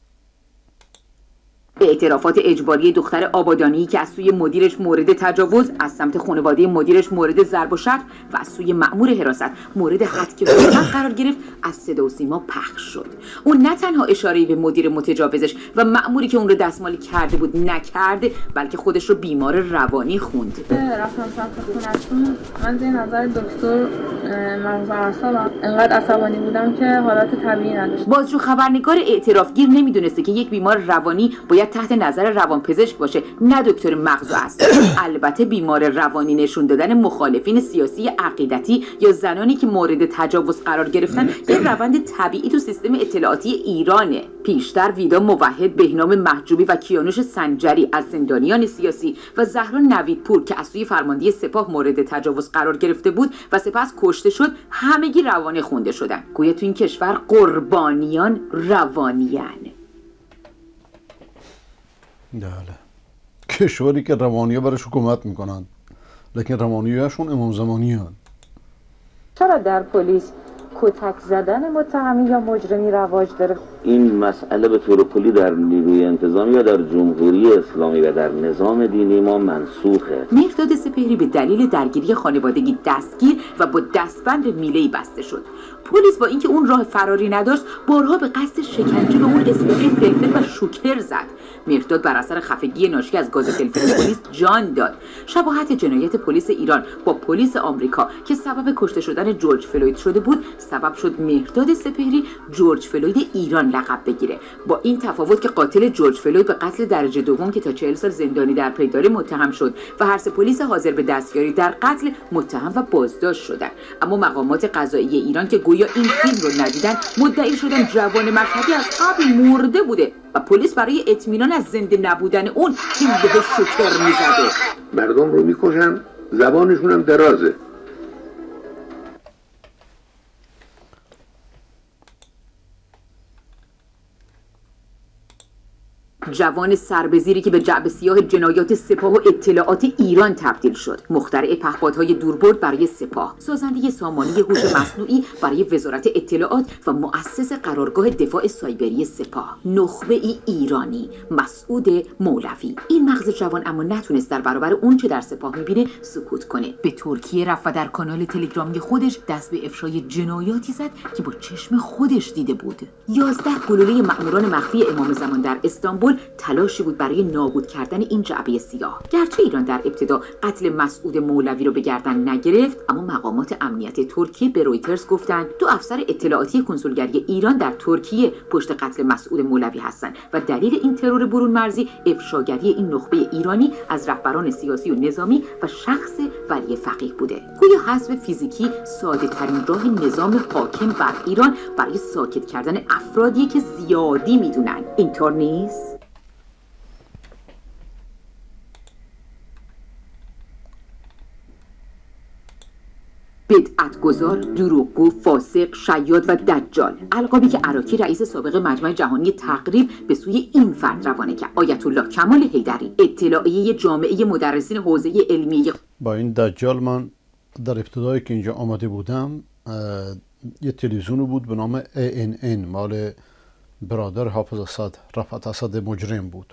اعترافات اجباری دختر آبادانی که از سوی مدیرش مورد تجاوز، از سمت خانواده مدیرش مورد ضرب و شتم و از سوی مأمور حراست مورد حد حرمت قرار گرفت از صدا و سیما پخش شد. اون نه تنها اشاره‌ای به مدیر متجاوزش و مأموری که اون رو دستمالی کرده بود نکرده، بلکه خودش رو بیمار روانی خوند.
رفتم سمت خونتون، من زیر نظر دکتر مغز اعصابم انقدر عصبانی بودم که حالت طبیعی نداشت.
بازجو خبرنگار اعترافگیر نمیدونسته که یک بیمار روانی باید تحت نظر روانپزشک باشه، نه دکتر مغز است. البته بیمار روانی نشون دادن مخالفین سیاسی عقیدتی یا زنانی که مورد تجاوز قرار گرفتن یه روند طبیعی تو سیستم اطلاعاتی ایرانه. پیشتر ویدا موحد، بهنام محجوبی و کیانوش سنجری از زندانیان سیاسی و زهرا نویدپور که از سوی فرماندهی سپاه مورد تجاوز قرار گرفته بود و سپس کشته شد، همگی روانی خونده شدن. گویا تو این کشور قربانیان روانیان.
بله، کشوری که روانی‌ها برش حکومت میکنن، لیکن روانی‌هاشون امام زمانی هن.
چرا در پلیس کتک زدن متهمی یا مجرمی رواج داره؟
این مسئله به طور کلی در نیروی انتظامی یا در جمهوری اسلامی و در نظام دینی ما منسوخه.
مهرداد سپهری به دلیل درگیری خانوادگی دستگیر و با دستبند میله‌ای بسته شد. پلیس با اینکه اون راه فراری نداشت، بارها به قصد شکنجه به اون اسپری فلفل و شوکر زد. مهرداد بر اثر خفگی ناشی از گاز فلفل پلیس جان داد. شباهت جنایت پلیس ایران با پلیس آمریکا که سبب کشته شدن جورج فلوید شده بود، سبب شد مهرداد سپهری جورج فلوید ایران لقب بگیره. با این تفاوت که قاتل جورج فلوید به قتل درجه دوم که تا چهل سال زندانی در پی داره متهم شد و هر سه پلیس حاضر به دستیاری در قتل متهم و بازداشت شدند. اما مقامات قضایی ایران که گویا این فیلم رو ندیدن، مدعی شدن جوان مشهدی از قبل مرده بوده و پلیس برای اطمینان از زنده نبودن اون این به شکر میزده.
مردم رو میکشن، زبانشون هم درازه.
جوان سربزیری که به جعب سیاه جنایات سپاه و اطلاعات ایران تبدیل شد، مخترع پهپادهای دوربرد برای سپاه، سازنده سامانه هوش مصنوعی برای وزارت اطلاعات و مؤسس قرارگاه دفاع سایبری سپاه، نخبه ای ایرانی، مسعود مولوی. این مغز جوان اما نتونست در برابر اون چه در سپاه میبینه سکوت کنه. به ترکیه رفت و در کانال تلگرامی خودش دست به افشای جنایاتی زد که با چشم خودش دیده بود. یازده گلوله مأموران مخفی امام زمان در استانبول تلاشی بود برای نابود کردن این جعبه سیاه. گرچه ایران در ابتدا قتل مسعود مولوی رو به گردن نگرفت، اما مقامات امنیت ترکیه به رویترز گفتند دو افسر اطلاعاتی کنسولگری ایران در ترکیه پشت قتل مسعود مولوی هستند و دلیل این ترور برون مرزی افشاگری این نخبه ایرانی از رهبران سیاسی و نظامی و شخص ولی فقیه بوده. گویا حذف فیزیکی ساده ترین راه نظام حاکم بر ایران برای ساکت کردن افرادی که زیادی میدونن. اینطور نیست؟ بدعتگذار، دروغگو، فاسق، شیاد و دجال، القابی که عراقی رئیس سابق مجمع جهانی تقریب به سوی این فرد روانه کرد. آیت الله کمال حیدری، اطلاعیه جامعه مدرسین حوزه علمی.
با این دجال من در ابتدایی که اینجا آمده بودم یه تلویزیون بود به نام ای ان ان، مال برادر حافظ اسد، رفعت اسد مجرم بود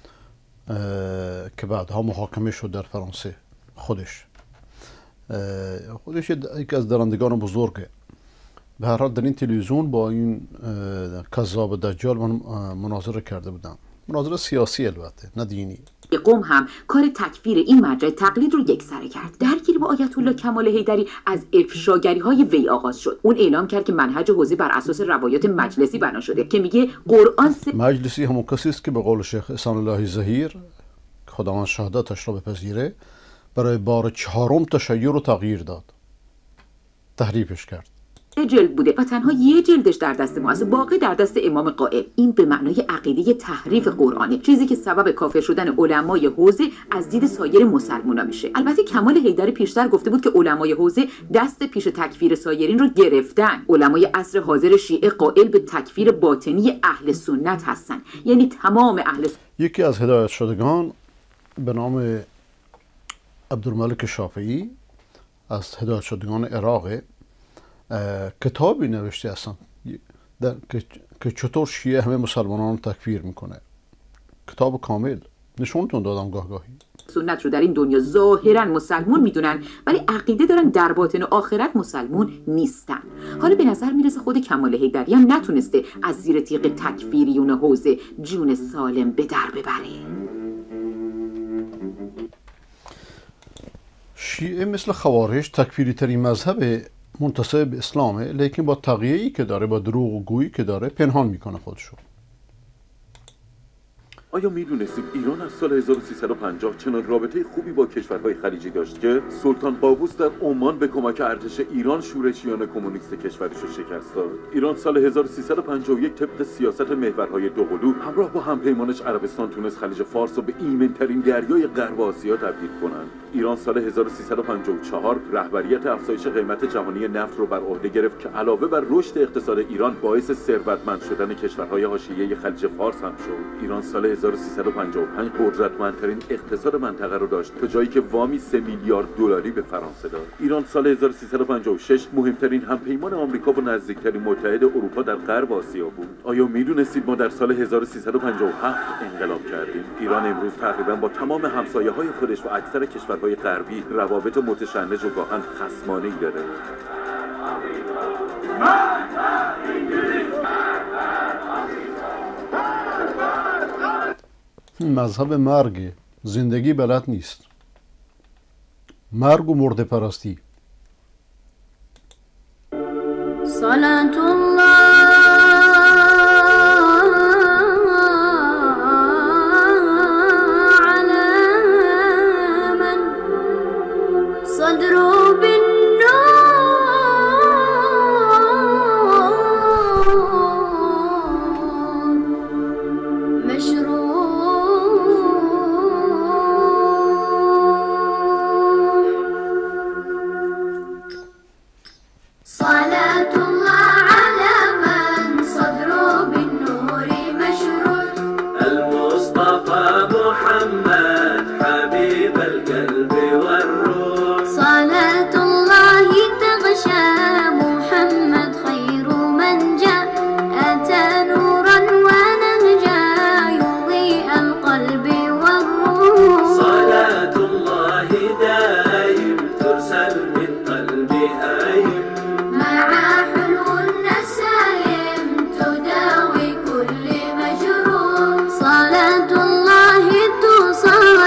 که بعدها محاکمه شد در فرانسه. خودش خودش یکی از درندگان بزرگه. به هر حال در این تلویزیون با این کذاب دجال من مناظره کرده بودم، مناظره سیاسی البته نه دینی.
قم هم کار تکفیر این مرجع تقلید رو یکسره کرد. درگیری با آیت الله کمال حیدری از افشاگری های وی آغاز شد. اون اعلام کرد که منهج حوزه بر اساس روایات مجلسی بنا شده که میگه قرآن س...
مجلسی همون کسی است که به قول شیخ احسان الله ظهیر خداوند شهادتش را بپذیره برای بار چهارم تشیع رو تغییر داد، تحریفش کرد.
جلد بوده و تنها یه جلدش در دست ما است، باقی در دست امام قائم. این به معنای عقیده تحریف قرآنه، چیزی که سبب کافر شدن علمای حوزه از دید سایر مسلمونا میشه. البته کمال حیدری پیشتر گفته بود که علمای حوزه دست پیش تکفیر سایرین رو گرفتن. علمای عصر حاضر شیعه قائل به تکفیر باطنی اهل سنت هستن، یعنی تمام اهل سنت.
یکی از هدایت شدگان به نام عبدالملک شافعی از هدایت شدگان عراق کتابی نوشته اصلا که چطور شیعه همه مسلمانان رو تکفیر میکنه. کتاب کامل نشونتون دادم گاه گاهی.
سنت رو در این دنیا ظاهرا مسلمون میدونن ولی عقیده دارن در باطن و آخرت مسلمون نیستن. حالا به نظر میرسه خود کمال حیدری هم نتونسته از زیر تیغ تکفیریون حوزه جون سالم به در ببره.
شیعه مثل خوارج تکفیری ترین مذهب منتسب به اسلامه، لیکن با تقیه‌ای که داره، با دروغ و گویی که داره، پنهان میکنه خودشو.
آیا میدونستید ایران از سال هزار و سیصد و پنجاه چنان رابطه خوبی با کشورهای خلیجی داشت که سلطان قابوس در عمان به کمک ارتش ایران شورشیان کمونیست کشورش رو شکست داد. ایران سال هزار و سیصد و پنجاه و یک طبق سیاست محورهای دوقلو همراه با همپیمانش عربستان تونست خلیج فارس رو به ایمن‌ترین دریای غرب آسیا تبدیل کنند. ایران سال هزار و سیصد و پنجاه و چهار رهبریت افزایش قیمت جهانی نفت رو بر عهده گرفت که علاوه بر رشد اقتصاد ایران باعث ثروتمند شدن کشورهای حاشیه خلیج فارس هم شد. ایران سال هزار و سیصد و پنجاه و پنج قدرتمندترین اقتصاد منطقه رو داشت تا جایی که وامی سه میلیارد دلاری به فرانسه داد. ایران سال هزار و سیصد و پنجاه و شش مهمترین همپیمان آمریکا و نزدیکترین متحد اروپا در غرب آسیا بود. آیا میدونستید ما در سال هزار و سیصد و پنجاه و هفت انقلاب کردیم؟ ایران امروز تقریبا با تمام همسایه‌های خودش و اکثر کشورهای غربی روابط متشنج و گاهن خصمانه‌ای داره.
مذهب مرگ، زندگی بلد نیست. مرگ و مرده پرستی.
صلاة الله على من صدره بالنور مشروع. صلاة الله على من صدره بالنور مشروع.
المصطفى محمد حبيب القلب والروح.
صلاة الله تغشى محمد خير من جاء أتى نورا ونهجا يضيء القلب والروح.
صلاة الله دائم ترسل من قلب آيم
مع حلو النسايم تداوي كل مجروح. صلاة الله توصل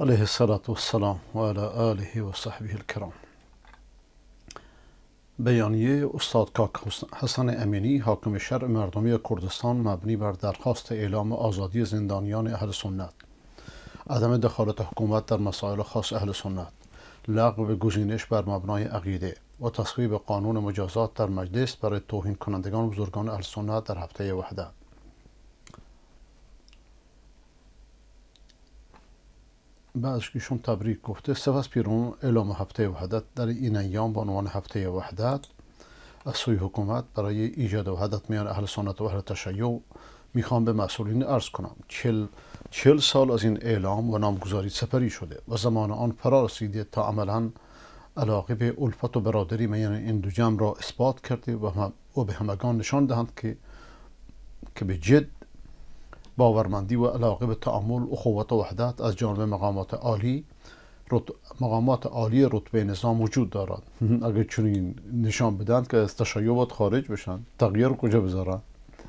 علیه الصلاة والسلام و علی آله و صحبه الکرام. بیانیه استاد کاک حسن امینی حاکم شرع مردمی کردستان مبنی بر درخواست اعلام آزادی زندانیان اهل سنت، عدم دخالت حکومت در مسائل خاص اهل سنت، لغو گزینش بر مبنای عقیده و تصویب قانون مجازات در مجلس برای توهین کنندگان و بزرگان اهل سنت در هفته وحدت. بعدش ایشون تبریک گفته. سپس پیرامون اعلام هفته وحدت در این ایام با عنوان هفته وحدت از سوی حکومت برای ایجاد وحدت میان اهل سنت و اهل تشیع میخوام به مسئولین عرض کنم چل, چل سال از این اعلام و نامگذاری سپری شده و زمان آن فرا رسیده تا عملا علاقه به الفت و برادری میان این دو جمع را اثبات کرده و, و به همگان نشان دهند که که به جد باورمندی و علاقه به تعامل، اخوت و وحدت از جانب مقامات عالی رت... مقامات عالی رتبه نظام وجود دارد. اگر چنین نشان بدن که از تشیع باید خارج بشن، تغییر کجا بذارن،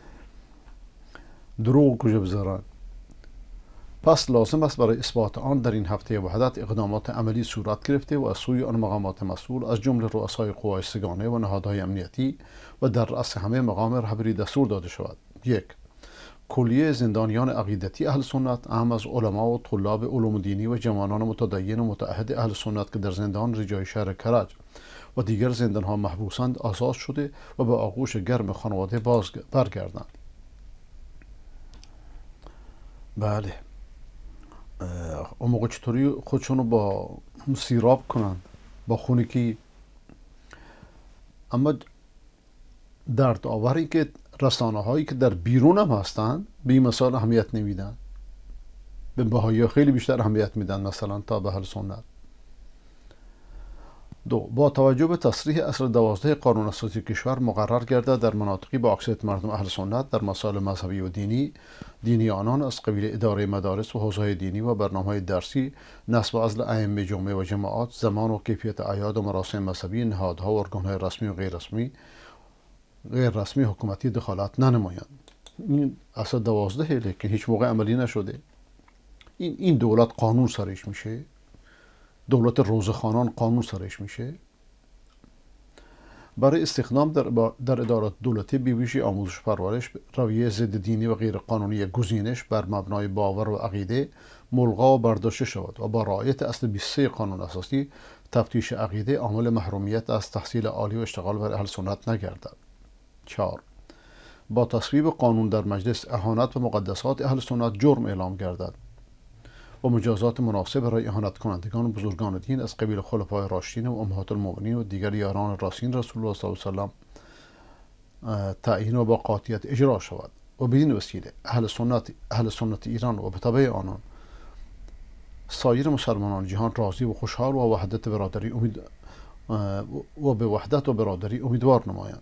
دروغ کجا بذارن؟ پس لازم است برای اثبات آن در این هفته وحدت اقدامات عملی صورت گرفته و از سوی آن مقامات مسئول از جمله رؤسای قوای سگانه و نهادهای امنیتی و در رأس همه مقام رهبری دستور داده شود. یک، کلیه زندانیان عقیدتی اهل سنت، اهم از علما و طلاب علوم دینی و جوانان متدین و متعهد اهل سنت که در زندان رجای شهر کرج و دیگر زندانها محبوسند آزاد شده و به آغوش گرم خانواده باز برگردند. بله، اون موقع چطوری خودشونو با سیراب کنن، با خونگی؟ اما درد آوری که رسانه هایی که در بیرون هم هستند به این مسائل اهمیت نمیدن، به بهایی خیلی بیشتر اهمیت میدن مثلا تا به اهل سنت. دو، با توجه به تصریح اصل دوازده قانون اساسی کشور مقرر گردد در مناطقی با اکثریت مردم اهل سنت در مسائل مذهبی و دینی، دینی آنان از قبیل اداره مدارس و حوزه‌های دینی و برنامه‌های درسی، نصب و عزل ائمه جمعه و جماعات، زمان و کیفیت اعیاد و مراسم مذهبی، نهادها و ارگان‌های رسمی و غیر رسمی غیر رسمی حکومتی دخالت ننمایند. این اصل دوازده، لیکن هیچ موقع عملی نشده. این این دولت قانون سرش میشه، دولت روزخوانان قانون سرش میشه. برای استخدام در, در ادارات دولتی به ویژه آموزش پرورش، رویه ضد دینی و غیر قانونی گزینش بر مبنای باور و عقیده ملغا و برداشته شود و با رعایت اصل بیست و سه قانون اساسی تفتیش عقیده عامل محرومیت از تحصیل عالی و اشتغال بر اهل سنت نگردد. چهار، با تصویب قانون در مجلس اهانت و مقدسات اهل سنت جرم اعلام گردد و مجازات مناسب برای اهانت کنندگان و بزرگان دین از قبیل خلفای راشدین و امهات المؤمنین و دیگر یاران راستین رسول الله صلی الله علیه و سلم تعیین و با قاطعیت اجرا شود و بدین وسیله اهل سنت اهل سنت ایران و به تبع آنان سایر مسلمانان جهان راضی و خوشحال و وحدت برادری امید و به وحدت و برادری امیدوار نمایند.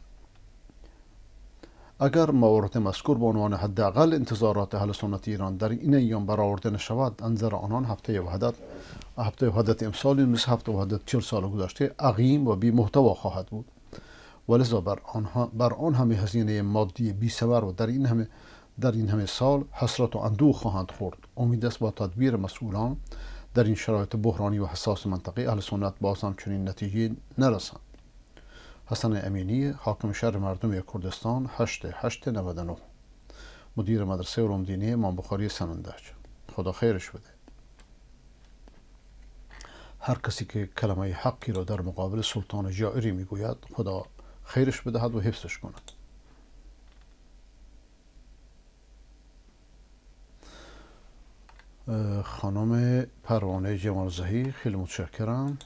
اگر موارد مذکور به عنوان حداقل انتظارات اهل سنت ایران در این ایام برآورده نشود، انظر آنان هفته وحدت هفته وحدت امسال مثل هفته وحدت چهل سال گذشته عقیم و بی محتوا خواهد بود و لذا بر آنها بر آن همه هزینه مادی بی ثمر و در این همه در این همه سال حسرت و اندوه خواهند خورد. امید است با تدبیر مسئولان در این شرایط بحرانی و حساس منطقه اهل سنت باز هم چنین نتیجه نرسند. حسن امینی، حاکم شهر مردمی کردستان، هشت هشت نود و نه، مدیر مدرسه علوم دینی امام بخاری سنندج. خدا خیرش بده. هر کسی که کلمه حقی را در مقابل سلطان جائری میگوید خدا خیرش بدهد و حفظش کند. خانم پروانه جمالزهی، خیلی متشکرم.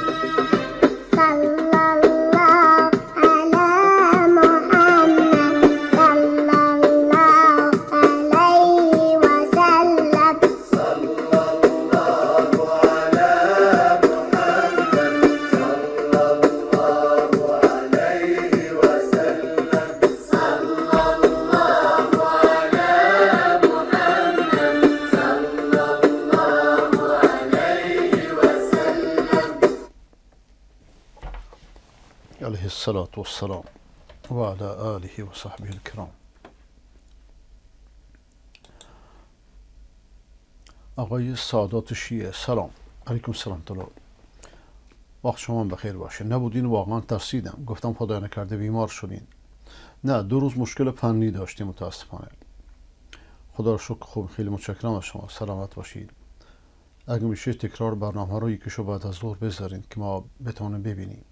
علیه الصلاة والسلام و علی آله و صحبه الکرام. آقای سادات شیعه سلام علیکم سلام طلا وقت شما بخیر باشه. نبودین واقعا ترسیدم، گفتم خدای نکرده بیمار شدین. نه، دو روز مشکل فنی داشتیم متاسفانه. خدا رو شکر خوب، خیلی متشکرم از شما، سلامت باشید. اگه میشه تکرار برنامه ها رو یکیشو بعد از ظهر بذارین که ما بتونیم ببینیم.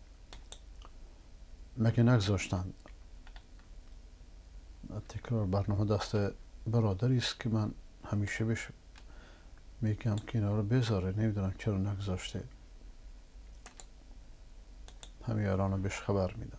مگه نگذاشتن تکرار برنامه دست برادری است که من همیشه بهش میگم که اینا رو بذاره، نمیدونم چرا نگذاشته. همین الان بهش خبر میدم.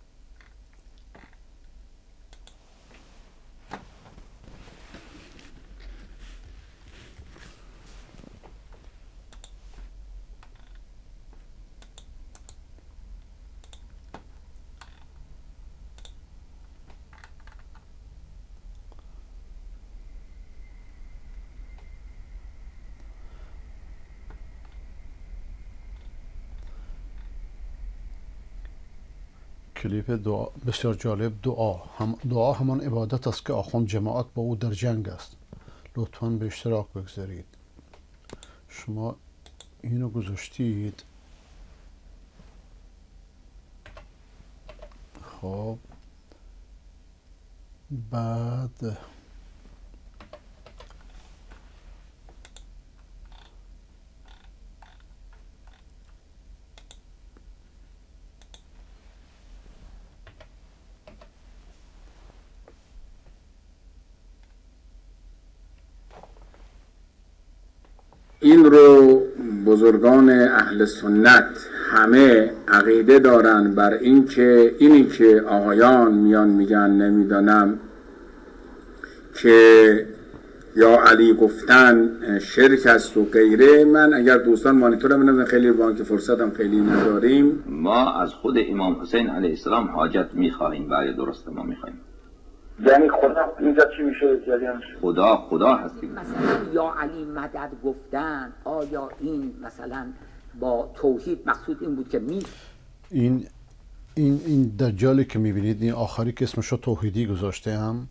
کلیپ دعا بسیار جالب. دعا هم دعا همان عبادت است که آخوند جماعت با او در جنگ است. لطفاً به اشتراک بگذارید. شما اینو گذاشتید. خب بعد
این رو بزرگان اهل سنت همه عقیده دارن بر این که اینی که آقایان میان میگن نمیدانم که یا علی گفتن شرک است و غیره. من اگر دوستان مانیتورم بنظرم خیلی با که فرصتم خیلی نداریم،
ما از خود امام حسین علیه السلام حاجت میخواهیم. برای درست ما میخواهیم.
یعنی خدا اینجا چی میشه؟
خدا خدا هستیم.
مثلا یا علی مدد گفتن، آیا این مثلا با توحید مقصود این بود که می
این این این دجالی که میبینید، این آخری که اسمشو توحیدی گذاشته هم،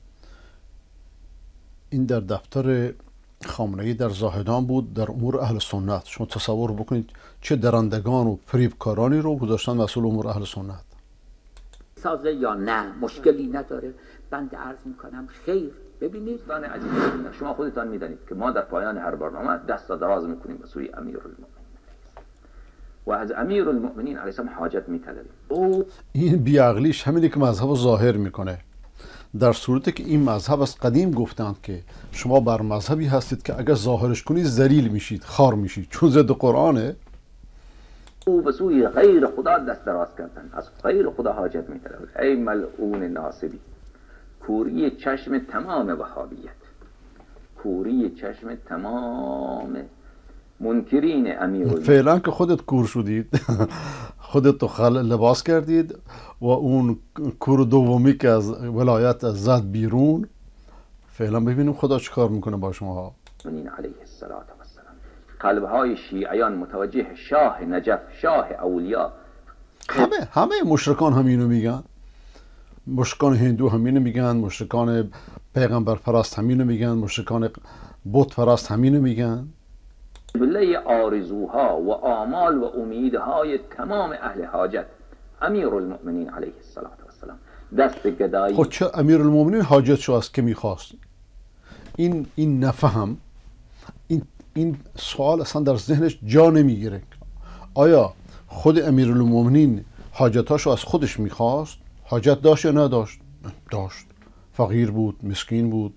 این در دفتر خامنه‌ای در زاهدان بود در امور اهل سنت. شما تصور بکنید چه درندگان و فریبکارانی رو گذاشتن مسئول امور اهل سنت.
سازه یا نه مشکلی نداره. بنده عرض میکنم خیر. ببینید
دان عزیز، شما خودتان میدانید که ما در پایان هر برنامه دست دراز میکنیم به سوی امیرالمؤمنین و از امیرالمؤمنین علیه السلام حاجت میطلبیم. او
این بیعقلیش همینه که مذهب ظاهر میکنه، در صورتی که این مذهب از قدیم گفتند که شما بر مذهبی هستید که اگر ظاهرش کنید ذلیل میشید، خار میشید، چون ضد قرآنه.
او به سوی غیر خدا دست دراز کردن، از غیر خدا حاجت میطلبید. ای ملعون ناصبی، کوری چشم تمام وهابیت، کوری چشم تمام منکرین امیرالمؤمنین.
فعلا که خودت کور شدید خودت تو خل لباس کردید و اون کور دومی که از ولایت زد بیرون. فعلا ببینیم خدا چه کار میکنه با شما.
علیه الصلاة و السلام قلبهای شیعیان متوجه شاه نجف، شاه اولیاء.
همه همه مشرکان همینو میگن، مشرکان هندو همینو میگن، مشرکان پیغمبر پرست همینو میگن، مشرکان بت پرست همینو میگن.
قبله آرزوها و آمال و امیدهای تمام اهل حاجت امیرالمؤمنین علیه السلام دست گدایی.
خب چه امیرالمؤمنین حاجتشو از که میخواست؟ این این نفهم، این این سوال اصلا در ذهنش جا نمیگیره. آیا خود امیرالمؤمنین حاجتاشو از خودش میخواست؟ حاجت داشت یا نداشت؟ داشت. فقیر بود، مسکین بود،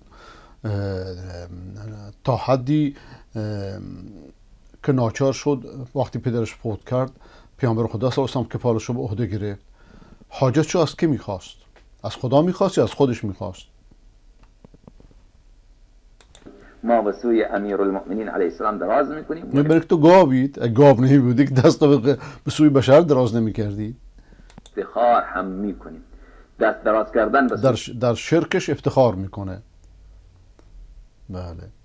تا حدی که ناچار شد وقتی پدرش فوت کرد پیامبر خدا صلی الله علیه و آله که کفالشو به عهده گرفت. حاجتشو از کی میخواست؟ از خدا میخواست یا از خودش میخواست؟
ما به سوی امیرالمؤمنین علیه السلام دراز میکنیم.
نه برای تو گاوید، اگه گاو نمیبودی که دست به سوی بشر دراز نمیکردی.
افتخار هم میکنیم. دست دراز کردن بس
در, در شرکش افتخار میکنه. بله.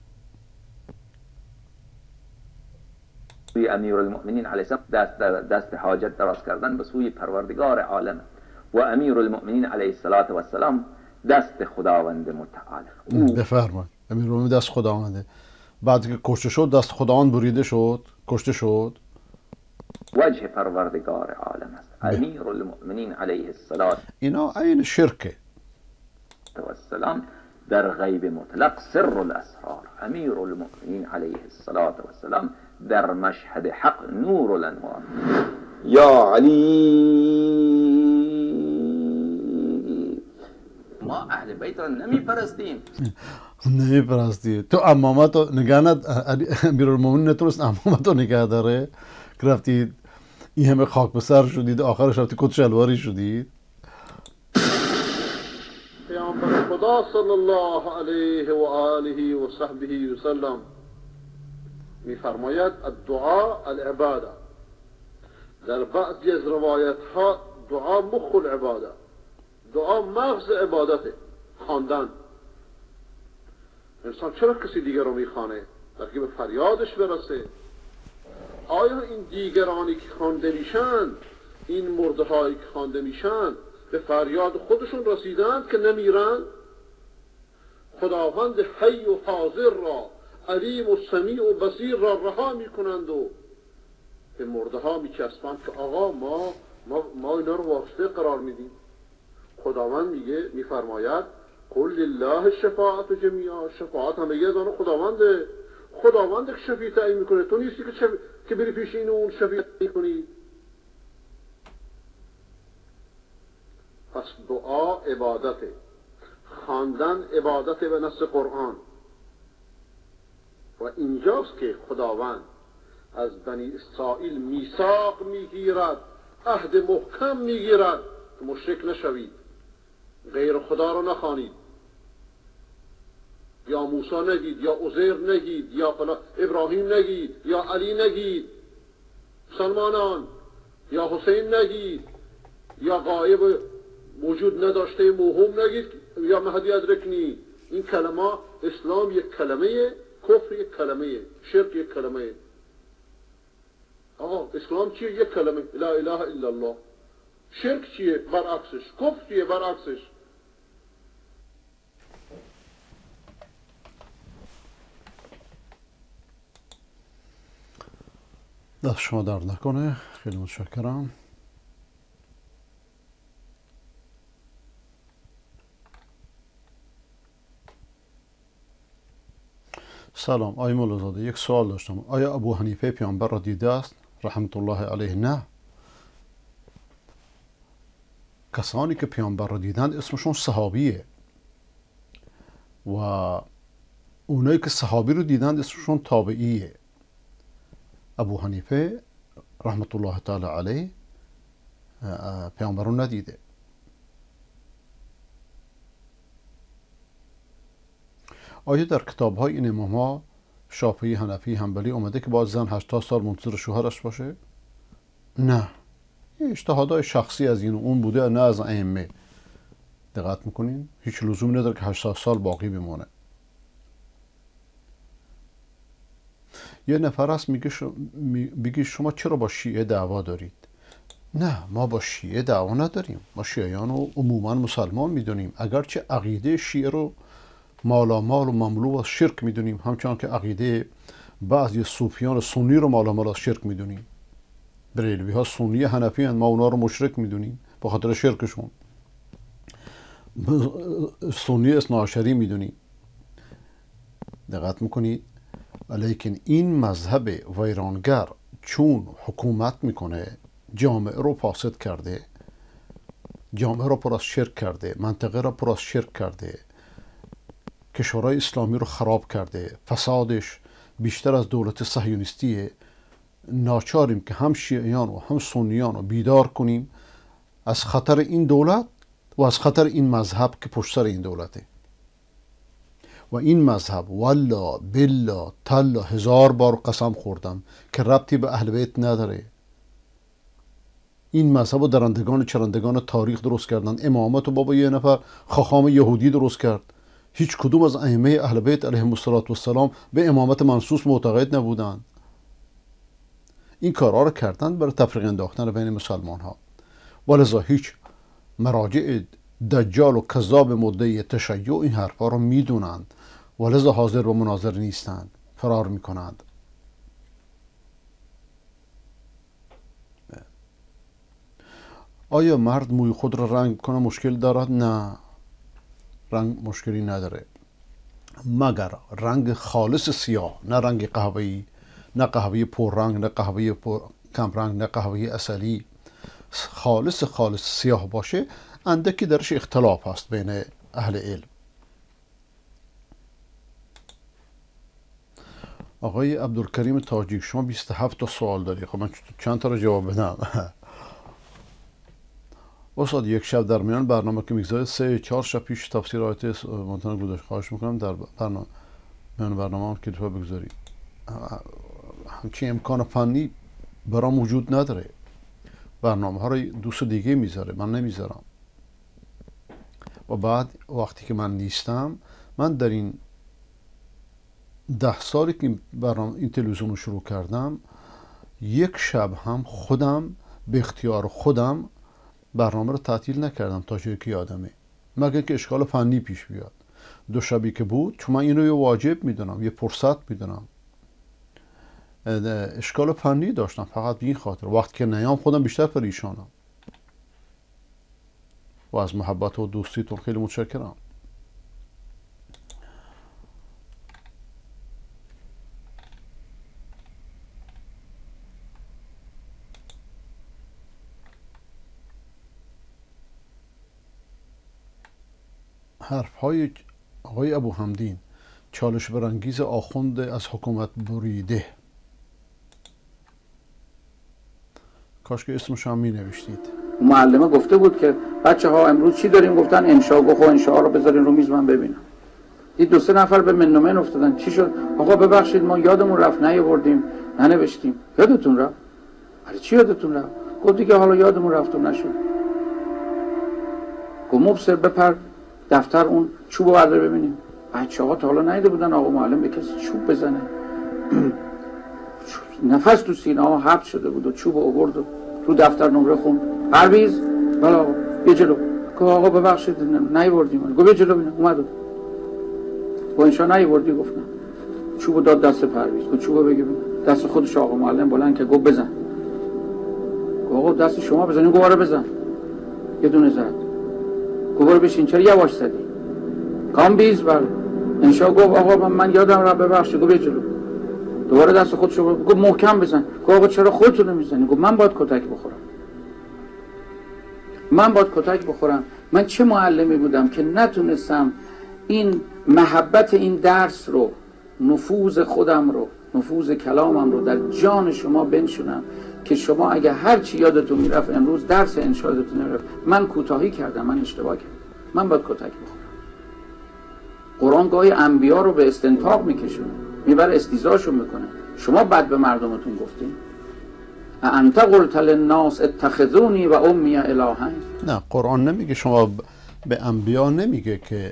سوی امیرالمؤمنین علیه السلام دست دست حاجت دراز کردن به سوی پروردگار عالم و امیرالمؤمنین علیه السلام دست خداوند متعال.
بفرمایید. امیرالمؤمنین دست خداونده بعد که کشته شد دست خداوند بریده شد، کشته شد.
وجه پروردگار عالم است، امیر المؤمنین علیه السلام.
اینا عین شرکه.
و السلام در غیب مطلق سر الاسرار، امیر المؤمنین علیه السلام در مشهد حق نور الانوار. یا علی، ما اهل بیت را نمی پرستیم.
نمی پرستی تو امامتو نگه ند امیر المؤمنین نتونست امامتو نگه داره که رفتید این همه خاک به سر شدید آخرش رفتی کت شلواری شدید.
پیامبر خدا صلی الله علیه و آله و صحبه و سلم میفرماید الدعاء العباده. در بعضی از روایت ها دعا مخ العباده، دعا مغز عبادته، خواندن. انسان چرا کسی دیگر رو میخوانه؟ بلکه به فریادش برسه. آیا این دیگرانی که خوانده میشن، این مرده هایی که خوانده میشن، به فریاد خودشون رسیدند که نمیرن؟ خداوند حی و حاضر را، علیم و سمیع و بصیر را رها میکنند و به مرده ها میچسبند که آقا ما ما, ما اینا رو واسطه قرار میدیم. خداوند میگه، میفرماید قل لله شفاعت جمیعا، شفاعت همه یه دانه خداونده. خداونده که شفیع تعیین میکنه، تو نیستی که شف... که بری پیش این اون شفیع تعیین کنی. پس دعا عبادته، خواندن عبادته به نص قرآن. و اینجاست که خداوند از بنی اسرائیل میثاق میگیرد، عهد محکم میگیرد که مشرک نشوید، غیر خدا رو نخوانید، یا موسی نگید، یا عزیر نگید، یا فلا ابراهیم نگید، یا علی نگید، مسلمانان، یا حسین نگید، یا غایب وجود نداشته موهوم نگید، یا مهدی ادرکنی. این کلمه، اسلام یک کلمه، کفر یک کلمه، شرک یک کلمه. آقا اسلام چیه؟ یک کلمه، لا اله الا الله. شرک چیه؟ برعکسش. کفر چیه؟ برعکسش.
دست شما درد نکنه، خیلی متشکرم. سلام آقای مولازاده، یک سوال داشتم. آیا ابو حنیفه پیامبر را دیده است رحمت الله علیه؟ نه. کسانی که پیامبر را دیدند اسمشون صحابیه و اونایی که صحابی رو دیدند اسمشون تابعیه. ابو حنیفه رحمت الله تعالی علیه پیامبر رو ندیده. آیا در کتاب های این امام ها شافعی، حنفی، حنبلی اومده که باید زن هشتاد سال منتظر شوهرش باشه؟ نه، این اجتهادهای شخصی از این و اون بوده، نه از ائمه. دقت میکنین؟ هیچ لزومی نداره که هشتاد سال باقی بمونه. یه نفر هست میگه شما, میگه شما چرا با شیعه دعوا دارید؟ نه، ما با شیعه دعوا نداریم. ما شیعیان رو عموما مسلمان میدونیم، اگرچه عقیده شیعه رو مالامال و مملو از شرک میدونیم، همچنان که عقیده بعضی صوفیان سنی رو مالامال از شرک میدونیم. بریلوی ها سنی حنفی هستند، ما اونا رو مشرک میدونیم به خاطر شرکشون. سنی اثناعشری میدونیم. دقت میکنید؟ لیکن این مذهب ویرانگر چون حکومت میکنه، جامعه رو فاسد کرده، جامعه رو پر از شرک کرده، منطقه رو پر از شرک کرده، کشورهای اسلامی رو خراب کرده، فسادش بیشتر از دولت صهیونیستیه. ناچاریم که هم شیعیان و هم سنیان رو بیدار کنیم از خطر این دولت و از خطر این مذهب که پشت سر این دولته. و این مذهب والله بالله تالله هزار بار قسم خوردم که ربطی به اهل بیت نداره. این مذهب و درندگان چرندگان تاریخ درست کردن. امامت و بابا یه نفر خاخام یهودی درست کرد. هیچ کدوم از ائمه اهل بیت علیهم السلام به امامت منصوص معتقد نبودند. این کارها رو کردن برای تفریق انداختن بین مسلمان ها. ولذا هیچ مراجع دجال و کذاب مدعی تشیع این حرفا رو میدونند، ولذا حاضر و مناظر نیستند. فرار میکنند. آیا مرد موی خود را رنگ کنه مشکل دارد؟ نه، رنگ مشکلی نداره، مگر رنگ خالص سیاه، نه رنگ قهوه‌ای، نه قهوه پررنگ، نه قهوه پر... کم رنگ، نه قهوه اصلی، خالص خالص سیاه باشه، اندکی درش اختلاف هست بین اهل علم. آقای عبدالکریم تاجیک، شما بیست و هفت تا سوال داری، خب من چند تا رو جواب بدم؟ استاد یک شب در میان برنامه که میگذاره سه چهار شب پیش تفسیر آیت مونتانا گذاشت، خواهش میکنم در برنامه میان برنامه هم که دفعه بگذاری. همچین امکان فنی برام وجود نداره، برنامه ها رو دوست دیگه میذاره، من نمیذارم. و بعد وقتی که من نیستم، من در این ده سالی که برنامه این تلویزیون رو شروع کردم، یک شب هم خودم به اختیار خودم برنامه رو تعطیل نکردم تا جایی که یادمه، مگر که اشکال فنی پیش بیاد. دو شبی که بود، چون من اینو یه واجب میدونم، یه فرصت میدونم، اشکال فنی داشتم، فقط به این خاطر وقتی که نیام خودم بیشتر پریشانم. و از محبت و دوستیتون خیلی متشکرم. حرف های آقای ابو حمدین، چالش برانگیز آخوند از حکومت بریده. کاش که اسمش هم می نوشتید.
معلمه گفته بود که بچه ها امروز چی داریم؟ گفتن انشا. گفت انشا رو بذارین رو میز من ببینم. دید دو سه نفر به من و من افتادن. چی شد؟ آقا ببخشید ما یادمون رفت نیاوردیم، ننوشتیم. یادتون رفت؟ آره چی یادتون رفت؟ گفت دیگه حالا یادمون رفت و نشد. گفت مبصر بپر دفتر اون چوبو بردار ببینیم. بچه‌ها تا حالا ندیده بودن آقا معلم به کسی چوب بزنه. نفس تو سینه ها حبس شده بود و چوب آورد و رو دفتر نمره خوند. پرویز بالا یه جلو. گفت آقا ببخشید نیاوردیم. گفت یه جلو ببینم. اومد. گفت انشا نیاوردی؟ گفت نه. چوبو داد دست پرویز. گفت چوبو بگی ببین. دست خودش آقا معلم بلند که گفت بزن. گفت آقا دست شما بزنین. گفت آره بزن. یه دونه زد. گفت برو بشین. چرا یواش زدی؟ کام بیز بر انشا. گفت آقا من یادم رفت ببخشید. گفت یه جلو. دوباره دست خودشو گفت محکم بزن. گفت آقا چرا خودتون میزنی؟ گفت من باید کتک بخورم. من باید کتک بخورم. من چه معلمی بودم که نتونستم این محبت این درس رو، نفوذ خودم رو، نفوذ کلامم رو در جان شما بنشونم که شما اگه هر چی یادتون میرفت امروز درس انشا یادتون نمیرفت. من کوتاهی کردم، من اشتباه کردم. من باید کتک بخورم. قرآن گاهی انبیا رو به استنطاق میکشونه، میبره استیزاشون میکنه. شما بد به مردمتون گفتین؟ انت قلت للناس اتخذونی و امی الهین.
نه، قرآن نمیگه، شما به انبیا نمیگه که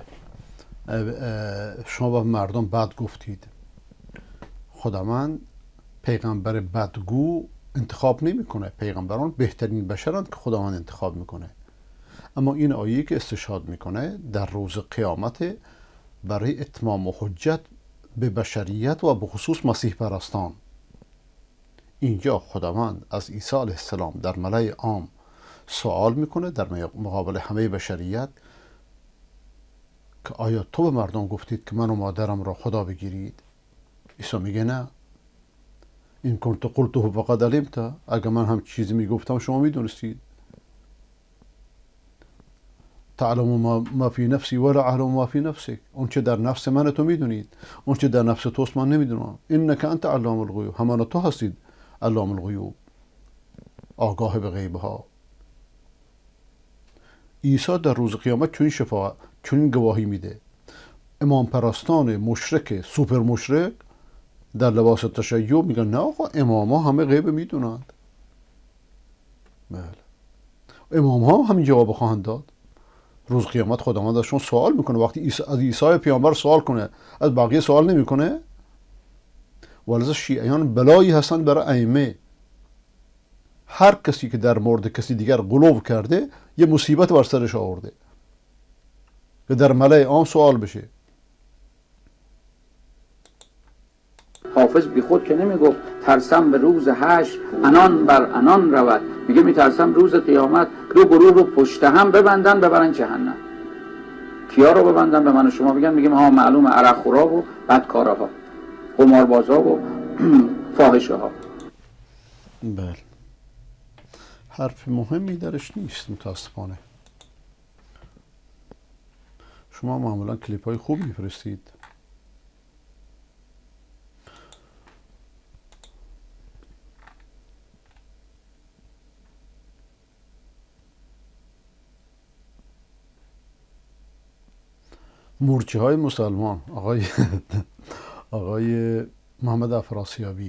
شما به مردم بد گفتید. خداوند پیغمبر بدگو انتخاب نمیکنه. پیغمبران بهترین بشرند که خداوند انتخاب میکنه. اما این آیه که استشهاد میکنه در روز قیامت برای اتمام و حجت به بشریت و به خصوص مسیح پرستان. اینجا خداوند از عیسی علیه السلام در ملأ عام سوال میکنه در مقابل همه بشریت که آیا تو به مردم گفتید که من و مادرم را خدا بگیرید؟ عیسی میگه نه. این کنت قلته فقد علمت. اگر من هم چیزی میگفتم شما میدونستید. تعلم ما, ما فی نفسی ولا اعلم ما فی نفسک. اون چه در نفس من تو میدونید، اون چه در نفس توست من نمیدونم. انک انت علام الغیوب. همان تو هستید علام الغیوب، آگاه به غیب ها. عیسی در روز قیامت چون شفاعت، چون گواهی میده. امام پرستان مشرک سوپر مشرک در لباس تشیع میگن نه آقا امام ها همه غیب میدونند. بله، امام ها همین جواب خواهند داد. روز قیامت خداوند ازشون سوال میکنه. وقتی عیسی از عیسی پیامبر سوال کنه، از بقیه سوال نمیکنه. ولذا شیعیان بلایی هستند برای ائمه. هر کسی که در مورد کسی دیگر غلو کرده یه مصیبت بر سرش آورده که در ملأ عام سوال بشه.
حافظ بی خود که نمیگفت ترسم به روز حشر انان بر انان رود، میگه میترسم روز قیامت دو گروه رو پشت هم ببندن ببرن جهنم. کیا رو ببندن؟ به من و شما بگن، میگیم ها معلومه عرق خورا و بدکارها، قماربازا و فاحشه ها.
بله، حرف مهمی درش نیست متاسفانه. شما معمولا کلیپ های خوب میفرستید. مورچه های مسلمان، آقای آقای محمد افراسیابی،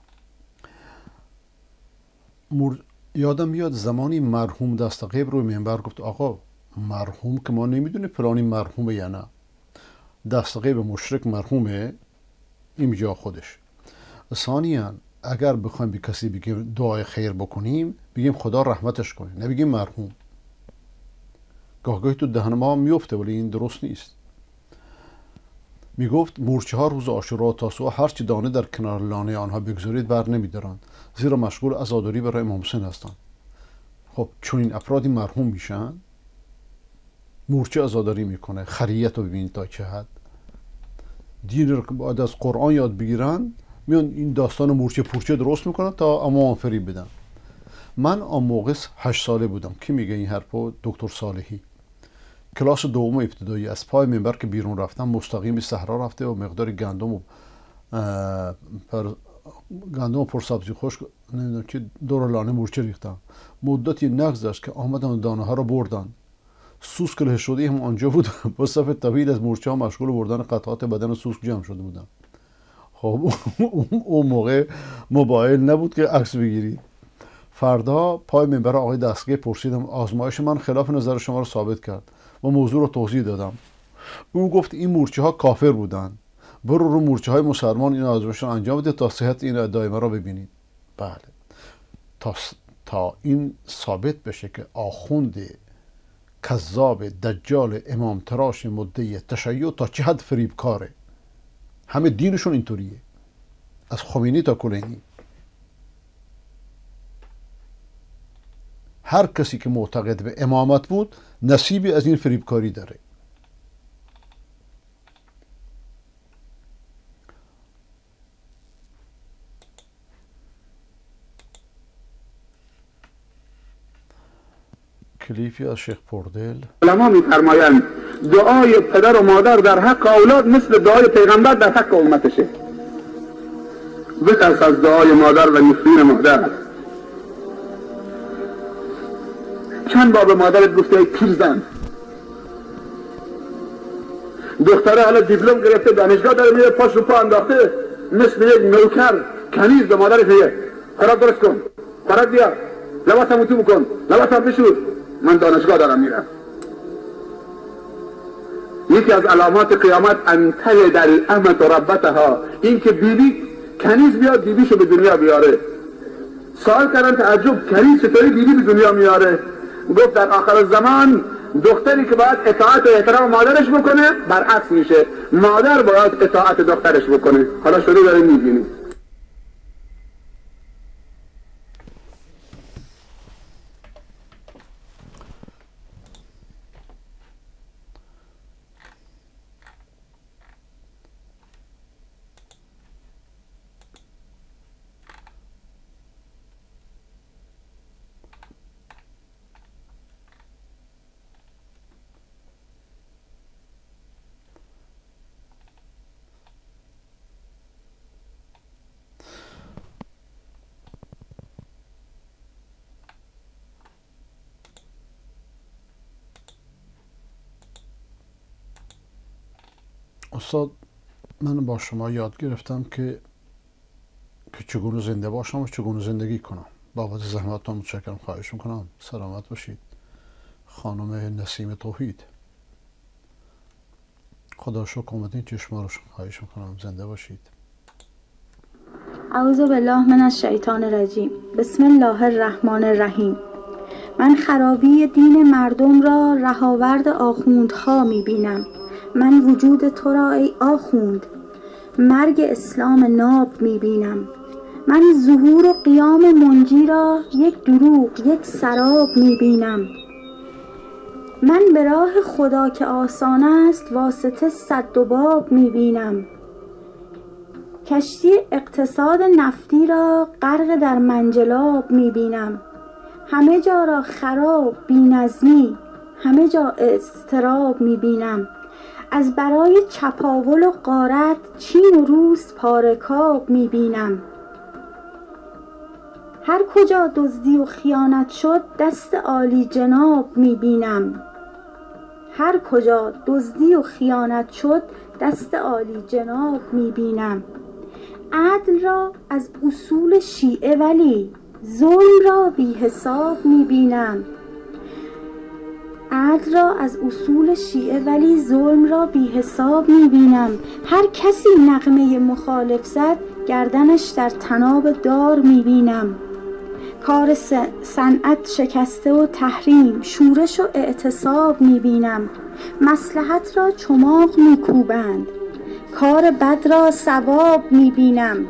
مور... یادم میاد زمانی مرحوم دستقیب روی منبر گفت آقا مرحوم که ما نمیدونیم فلانی مرحومه یا نه، دستقیب مشرک مرحومه اینجا خودش. ثانیاً اگر بخوایم به کسی بگیم دعای خیر بکنیم بگیم خدا رحمتش کنه، نبگیم مرحوم. گاهگاهی تو دهن ما میفته ولی این درست نیست. میگفت مورچه ها روز عاشورا و تاسوعا هر چی دانه در کنار لانه آنها بگذارید بر نمیدارند، زیرا مشغول عزاداری برای امام حسین هستند. خب چون این افرادی مرحوم میشن، مورچه عزاداری میکنه، خریت رو ببینید تا چه حد. دین رو که باید از قرآن یاد بگیرن میان این داستان مورچه پورچه درست میکنن تا امام فریب بدن. من آن موقع هشت ساله بودم. کی میگه این حرفو؟ دکتر صالحی. کلاس دوم ابتدایی از پای منبر که بیرون رفتم مستقیم به صحرا رفته و مقدار گندم و پر گندم و پرسبزی خشک نمیدونم که دور لانه مورچه ریختم. مدتی نگذشت که آمدن دانه ها رو بردن. سوسک له شده هم آنجا بود. با صف طویل از مورچه ها مشغول بردن قطعات بدن سوسک جمع شده بودن. خب اون موقع موبایل نبود که عکس بگیرید. فردا پای منبر آقای دستگیر پرسیدم، آزمایش من خلاف نظر شما رو ثابت کرد و موضوع رو توضیح دادم. او گفت این مورچه ها کافر بودن، برو رو مورچه های مسلمان این آزمایش رو انجام بده تا صحت این ادعای ما رو ببینید. بله، تا, تا این ثابت بشه که آخوند کذاب دجال امام تراش مدعی تشیع تا چه حد فریب کاره. همه دینشون اینطوریه، از خمینی تا کلینی. هر کسی که معتقد به امامت بود نصیبی از این فریبکاری داره. کلیپی از شیخ پردل.
علما میفرمایند دعای پدر و مادر در حق اولاد مثل دعای پیغمبر در حق امتشه. بترس از دعای مادر و نفرین مادر. چند بار به مادرت گفته ای پیرزن؟ دختره حالا دیپلم گرفته، دانشگاه داره میره، پاش رو پا انداخته مثل یک نوکر کنیز به مادرش میگه خوراک درست کن، خوراک بیار، لباسم اتو بکن، لباسم بشور، من دانشگاه دارم میرم. یکی از علامات قیامت انتهی در الامت و ربتها، این که بیبی کنیز بیاد بیبیشو به دنیا بیاره. سوال کردن تعجب کنیز چطوری بیبی به دنیا میاره؟ گفت در آخر زمان دختری که باید اطاعت و احترام مادرش بکنه برعکس میشه، مادر باید اطاعت دخترش بکنه. حالا شروع داریم میبینیم.
استاد، من با شما یاد گرفتم که که چگونه زنده باشم و چگونه زندگی کنم. بابت زحمتتون متشکرم، خواهش میکنم. سلامت باشید. خانم نسیم توحید، خدا شکر اومدین چشما رو خواهش میکنم زنده باشید.
اعوذ بالله من الشیطان الرجیم. بسم الله الرحمن الرحیم. من خرابی دین مردم را رهاورد آخوندها میبینم. من وجود تو را ای آخوند، مرگ اسلام ناب میبینم. من ظهور و قیام منجی را یک دروغ، یک سراب میبینم. من به راه خدا که آسان است واسطه صد و باب میبینم. کشتی اقتصاد نفتی را غرق در منجلاب میبینم. همه جا را خراب، بی‌نظمی، همه جا اضطراب میبینم. از برای چپاول و غارت چین و روس پارکاب میبینم. هر کجا دزدی و خیانت شد دست عالی جناب میبینم. هر کجا دزدی و خیانت شد دست عالی جناب میبینم. عدل را از اصول شیعه ولی ظلم را بی حساب میبینم. عدل را از اصول شیعه ولی ظلم را بی حساب میبینم. هر کسی نغمه مخالف زد گردنش در طناب دار میبینم. کار صنعت شکسته و تحریم، شورش و اعتصاب میبینم. مصلحت را چماق میکوبند، کار بد را ثواب میبینم.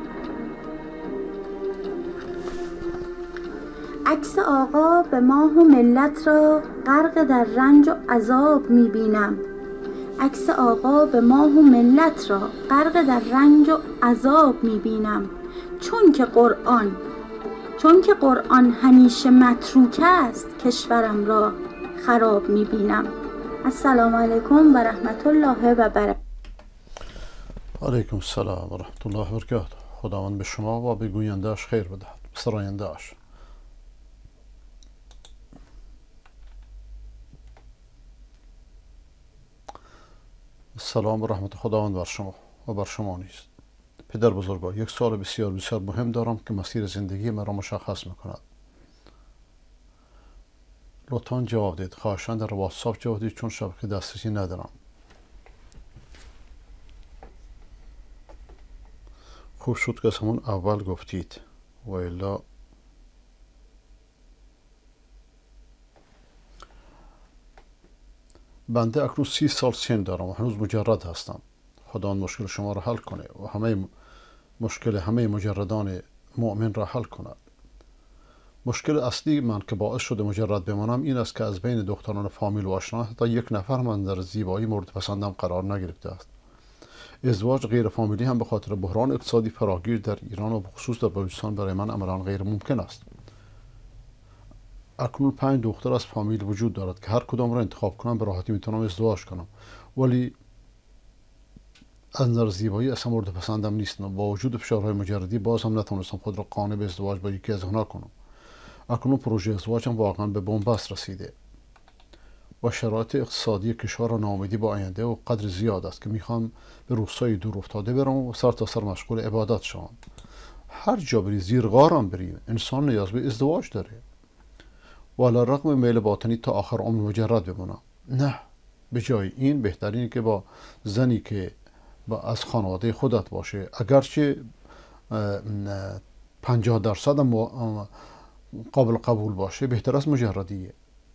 عکس آقا به ماه و ملت را غرق در رنج و عذاب میبینم. عکس آقا به ماه و ملت را غرق در رنج و عذاب میبینم. چون که قرآن چون که قرآن همیشه متروک است کشورم را خراب میبینم. السلام علیکم و رحمت الله و برکاته.
علیکم السلام و رحمت الله و برکاته. خداوند به شما و به گوینده‌اش خیر بدهد، سراینده‌اش. سلام و رحمت خداوند بر شما و بر شما نیز. پدر بزرگوار، یک سوال بسیار بسیار مهم دارم که مسیر زندگی مرا مشخص میکند. لطفاً جواب دید. خواهشاً در واتساپ جواب دید چون شبکه دسترسی ندارم. خوب شد که از همون اول گفتید و الا بنده اکنون سی سال سن دارم و هنوز مجرد هستم. خداوند مشکل شما را حل کنه و همه مشکل همه مجردان مؤمن را حل کند. مشکل اصلی من که باعث شده مجرد بمانم این است که از بین دختران فامیل و آشنا حتی یک نفر من در زیبایی مورد پسندم قرار نگرفته است. ازدواج غیر فامیلی هم به خاطر بحران اقتصادی فراگیر در ایران و بخصوص در بلوچستان برای من عملاً غیر ممکن است. اکنون پنج دختر از فامیل وجود دارد که هر کدام را انتخاب کنم به راحتی میتونم ازدواج کنم، ولی از نظر زیبایی اصلا مورد پسندم نیستم. با وجود فشارهای مجردی باز هم نتونستم خود را قانع به ازدواج با یکی از آنها کنم. اکنون پروژه ازدواجم واقعا به بنبست رسیده و شرایط اقتصادی کشور و ناامیدی با آینده و قدر زیاد است که میخوام به روستای دور افتاده برم و سر تا سر مشغول عبادت شوم. هر جا بری، زیر غارم بری، انسان نیاز به ازدواج داره. و علی رغم میل باطنی تا آخر عمر مجرد بمونم. نه، به جای این بهترینه که با زنی که با از خانواده خودت باشه، اگرچه پنجاه درصد هم قابل قبول باشه، بهتر از مجردیه.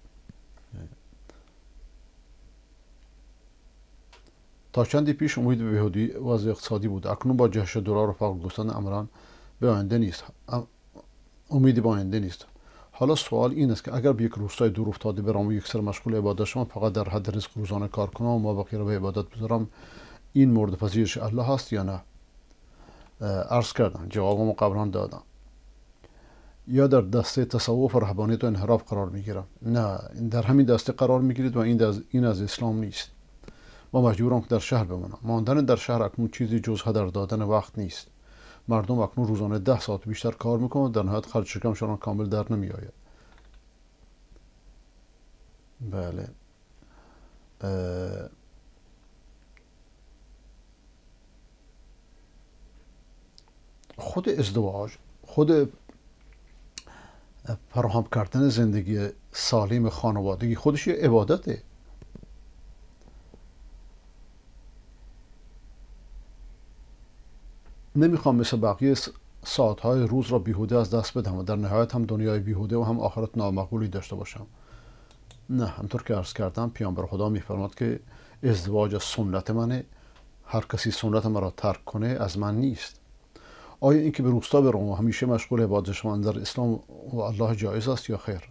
تا چندی پیش امید به بهبودی وضع اقتصادی بود، اکنون با جهش دلار و فقر گسترده عملاً به آینده نیست. امیدی به آینده نیست. حالا سوال این است که اگر به یک روستای دور افتاده برم و یک سر مشغول عبادت شما، فقط در حد رزق روزانه کار کنم و ما بقیه را به عبادت بذارم، این مورد پذیرش الله هست یا نه؟ عرض کردم، جوابمو قبلا دادم. یا در دسته تصوف و رهبانیت و انحراف قرار میگیرم؟ نه، در همین دسته قرار میگیرید و این از این از اسلام نیست. ما مجبورم که در شهر بمانم. ماندن در شهر اکنون چیزی جز هدر دادن وقت نیست. مردم اکنون روزانه ده ساعت بیشتر کار میکنن و در نهایت خرج شکمشان کامل در نمیآید. بله. خود ازدواج، خود فراهم کردن زندگی سالم خانوادگی خودش یه عبادته. نمیخوام مثل بقیه ساعتهای روز را بیهوده از دست بدم و در نهایت هم دنیای بیهوده و هم آخرت نامعقولی داشته باشم. نه، همطور که عرض کردم پیامبر خدا میفرماد که ازدواج از سنت منه هر کسی سنت مرا ترک کنه از من نیست. آیا اینکه به روستا برم و همیشه مشغول عبادت شوم در اسلام و الله جایز است یا خیر؟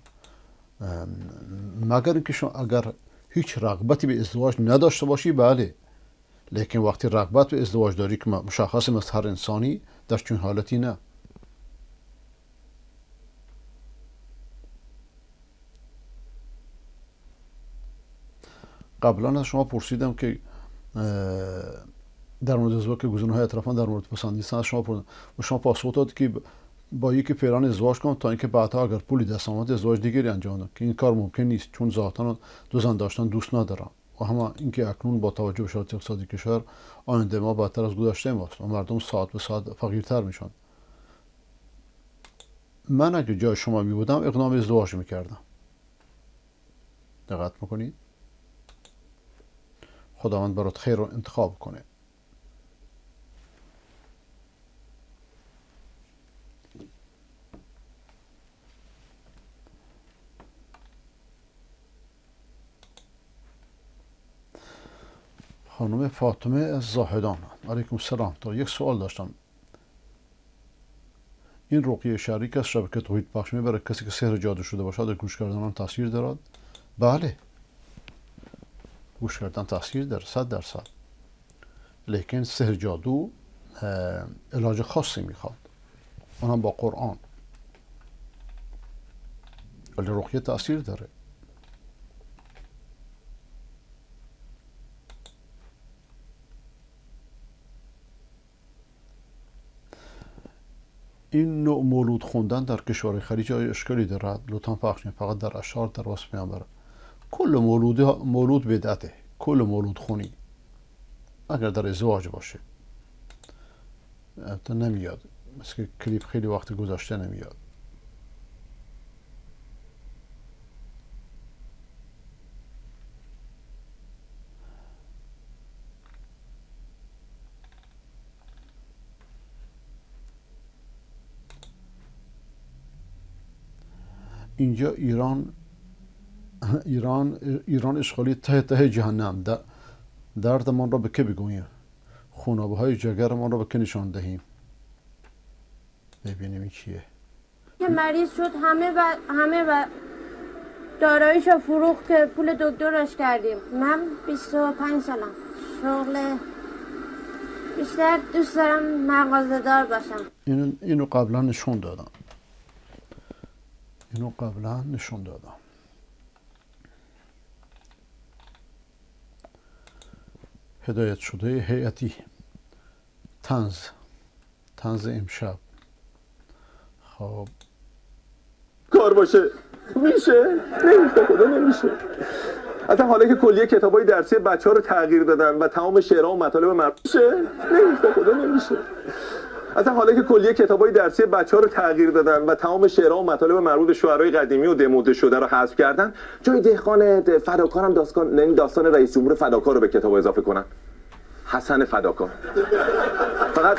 مگر اینکه شما اگر هیچ رغبتی به ازدواج نداشته باشی بله، لیکن وقتی رغبت به ازدواج داری که مشخص مثل هر انسانی، در چون حالتی نه. قبلا از شما پرسیدم که در مورد ازدواج که گزینه‌های اطرافیان در مورد پسندیدن از شما پرسیدم و شما پاسخ داد که با یکی پیران ازدواج کنم تا اینکه بعدها اگر پولی دست آمد ازدواج دیگری انجام بدم، که این کار ممکن نیست چون ذاتاً دو زن داشتن دوست ندارم و همه اینکه اکنون با توجه به شرایط اقتصادی کشور آینده ما بدتر از گذشته ماست و مردم ساعت به ساعت فقیرتر میشن. من اگه جای شما می بودم اقدام ازدواج میکردم. دقت میکنید؟ خداوند برات خیر رو انتخاب کنه. خانم فاطمه از زاهدان، علیکم السلام. تا یک سوال داشتم. این رقیه شرعی که از شبکه توحید پخش میبره کسی که سحر جادو شده باشد و گوش کردن آن تاثیر دارد؟ بله، گوش کردن تاثیر داره صد درصد، لیکن سحر جادو علاج خاصی میخواد، اونم با قرآن، ولی رقیه تاثیر داره. این نوع مولود خوندن در کشور خلیج آیا اشکالی دارد؟ لطفا پخش کنید. فقط در اشعار در وصف پیامبر. کل مولود مولود بدعته، کل مولود خونی اگر در ازدواج باشه البته نمیاد، مثل که کلیپ خیلی وقت گذاشته نمیاد. اینجا ایران ایران ایران اشغالی ته ته جهنم. در دردمان را به که بگوییم؟ خونابه های جگرمان را به که نشان دهیم؟ ببینیم این چیه.
که مریض شد همه و همه و داراییشو فروخت که پول دکترش کردیم. من بیست و پنج سالم، شغل بیشتر دوست دارم مغازه دار باشم.
اینو اینو قبلا نشون دادم. اینو قبلا نشون دادم. هدایت شده هیئتی طنز طنز امشب. خب
کار باشه میشه؟ نمیشه، خدا نمیشه. اصلا حالا که کلیه کتابای درسی بچه ها رو تغییر دادن و تمام شعرها و مطالب مربوط میشه؟ نمیشه، خدا نمیشه. اصلا حالا که کلیه کتابای درسی بچه‌ها رو تغییر دادن و تمام شعرها و مطالب مربوط به شعرهای قدیمی و دموده شده رو حذف کردن، جای دهقان فداکار هم داستان یعنی داستان رئیس جمهور فداکار رو به کتاب اضافه کنن. حسن فداکار. فقط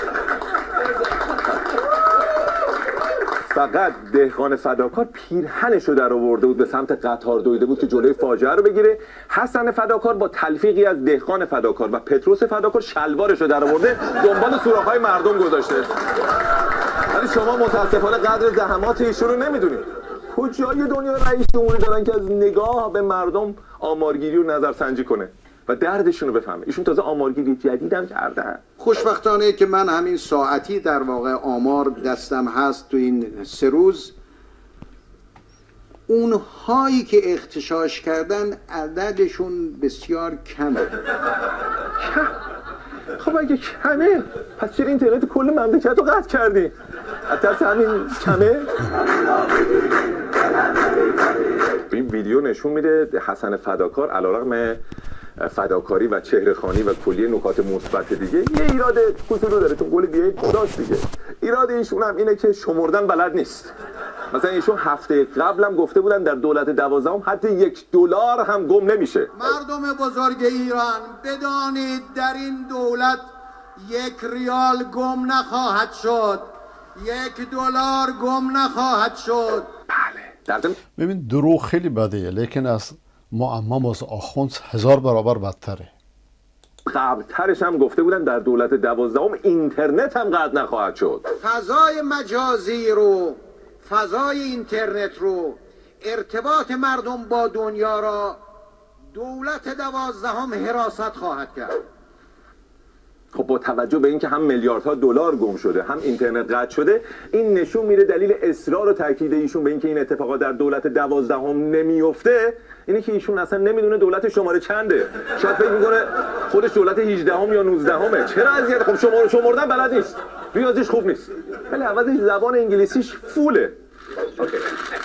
فقط دهقان فداکار پیرهنش رو در آورده بود به سمت قطار دویده بود که جلوی فاجعه رو بگیره. حسن فداکار با تلفیقی از دهقان فداکار و پتروس فداکار شلوارش رو در آورده دنبال سوراخ‌های مردم گذاشته. ولی شما متاسفانه قدر زحمات ایشون رو نمیدونید. کجای دنیا رئیس جمهوری دارن که از نگاه به مردم آمارگیری و نظرسنجی کنه و دردشون رو بفهمه؟ ایشون تازه آمارگیری جدیدم کردن.
خوشبختانه که من همین ساعتی در واقع آمار دستم هست تو این سه روز، اونهایی که اغتشاش کردن عددشون بسیار کمه.
خب اگه کمه پس چرا اینترنت کل مملکت رو قطع کردی؟ از همین کمه؟ این ویدیو نشون میده حسن فداکار علیرغم فداکاری و چهره‌خوانی و کلیه نکات مثبت دیگه یه ایراد کوچولو داره، تو قول بیای خداست دیگه. ایراد ایشون هم اینه که شمردن بلد نیست. مثلا ایشون هفته قبلم گفته بودن در دولت دوازدهم حتی یک دلار هم گم نمیشه.
مردم بزرگ ایران بدانید در این دولت یک ریال گم نخواهد شد، یک دلار گم نخواهد شد.
بله.
ببین دروغ خیلی بده، لیکن از معمم از آخوند هزار برابر بدتره.
قبلترش هم گفته بودن در دولت دوازدهم اینترنت هم قطع نخواهد شد.
فضای مجازی رو، فضای اینترنت رو، ارتباط مردم با دنیا را دولت دوازدهم حراست خواهد کرد.
خب با توجه به اینکه هم میلیاردها دلار گم شده هم اینترنت قطع شده، این نشون میده دلیل اصرار و تاکید ایشون به اینکه این اتفاقات در دولت دوازدهم نمیفته اینه که ایشون اصلا نمیدونه دولت شماره چنده. شاید فکر میکنه خودش دولت هجدهم یا نوزدهمه. چرا اذیت؟ خب شماره شمردن بلد نیست، ریاضیش خوب نیست، ولی عوضش زبان انگلیسیش فوله. اوکی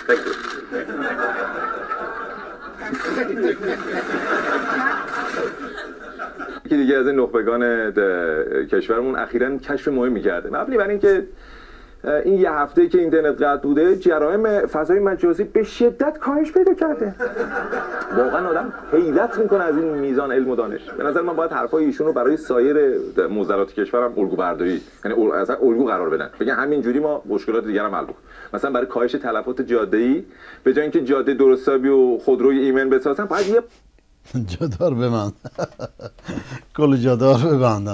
یکی دیگه از این نخبگان کشورمون اخیراً کشف مهمی کرده. مبنی بر اینکه این یه هفته که اینترنت قطع بوده جرایم فضای مجازی به شدت کاهش پیدا کرده. واقعا آدم حیرت میکنه از این میزان علم و دانش. به نظر من باید حرفای ایشون رو برای سایر موزلات کشور هم الگو برداری، یعنی اصلا الگو قرار بدن، بگن همینجوری ما مشکلات دیگر هم حل کنیم. مثلا برای کاهش تلفات جاده‌ای به جای اینکه جاده درستابی و خودروی ایمن بسازن باید یه
جادار ببند کل جادار ببندن.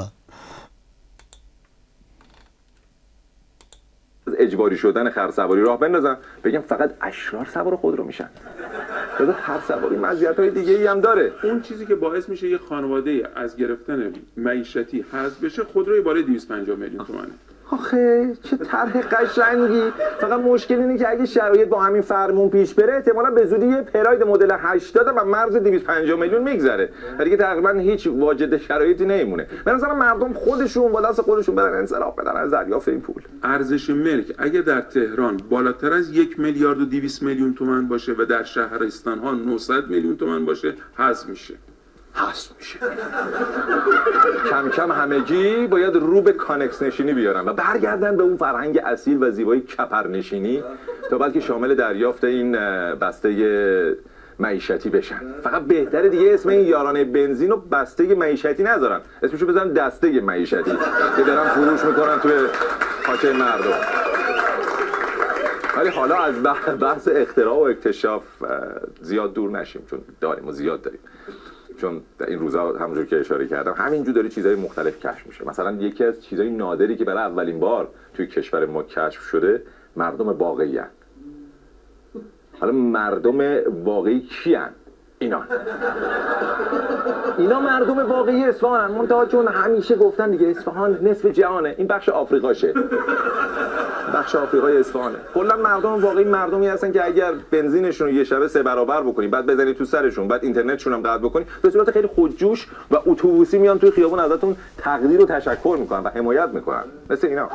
اجباری شدن خرسواری راه بندازن، بگم فقط اشرار سوار خودرو میشن. خود خرسواری مزیت‌های دیگه‌ای هم داره.
اون چیزی که باعث میشه یه خانواده از گرفتن معیشتی حذف بشه خودروی بالای دویست و پنجاه میلیون تومانه.
آخه چه طرح قشنگی. فقط مشکل اینه که اگه شرایط با همین فرمون پیش بره احتمالاً به زودی یه پراید مدل هشتاد و مرز دویست و پنجاه میلیون میگذره و دیگه تقریبا هیچ واجد شرایطی نمیمونه. به نظر مردم خودشون با دست خودشون برن انصراف بدن از دریافت این پول.
ارزش ملک اگه در تهران بالاتر از یک میلیارد و دویست میلیون تومان باشه و در شهرستان ها نهصد میلیون تومان باشه حذف میشه.
حذف میشه. کم کم همگی باید رو به کانکس نشینی بیارن و برگردن به اون فرهنگ اصیل و زیبای کپرنشینی تا بعد که شامل دریافت این بسته معیشتی بشن. فقط بهتره دیگه اسم این یارانه بنزین و بسته معیشتی نذارن، اسمشو بزنن دسته معیشتی که دارن فروش میکنن توی خاکه مردم. ولی حالا از بحث اختراع و اکتشاف زیاد دور نشیم، چون داریم و زیاد داریم. چون در این روزها همونجور که اشاره کردم همینجور داره چیزهای مختلف کشف میشه. مثلا یکی از چیزهای نادری که برای اولین بار توی کشور ما کشف شده مردم واقعی هستند. حالا مردم واقعی کیان؟ اینا اینا مردم واقعی اصفهان. منتها چون همیشه گفتن دیگه اصفهان نصف جهانه، این بخش آفریقاشه، بخش آفریقای اصفهانه. کلا مردم واقعی مردمی هستن که اگر بنزینشون رو یه شبه سه برابر بکنی بعد بزنی تو سرشون بعد اینترنتشون هم قطع بکنی به صورت خیلی خودجوش و اتوبوسی میان توی خیابون ازتون تقدیر و تشکر میکنن و حمایت میکنن، مثل اینا.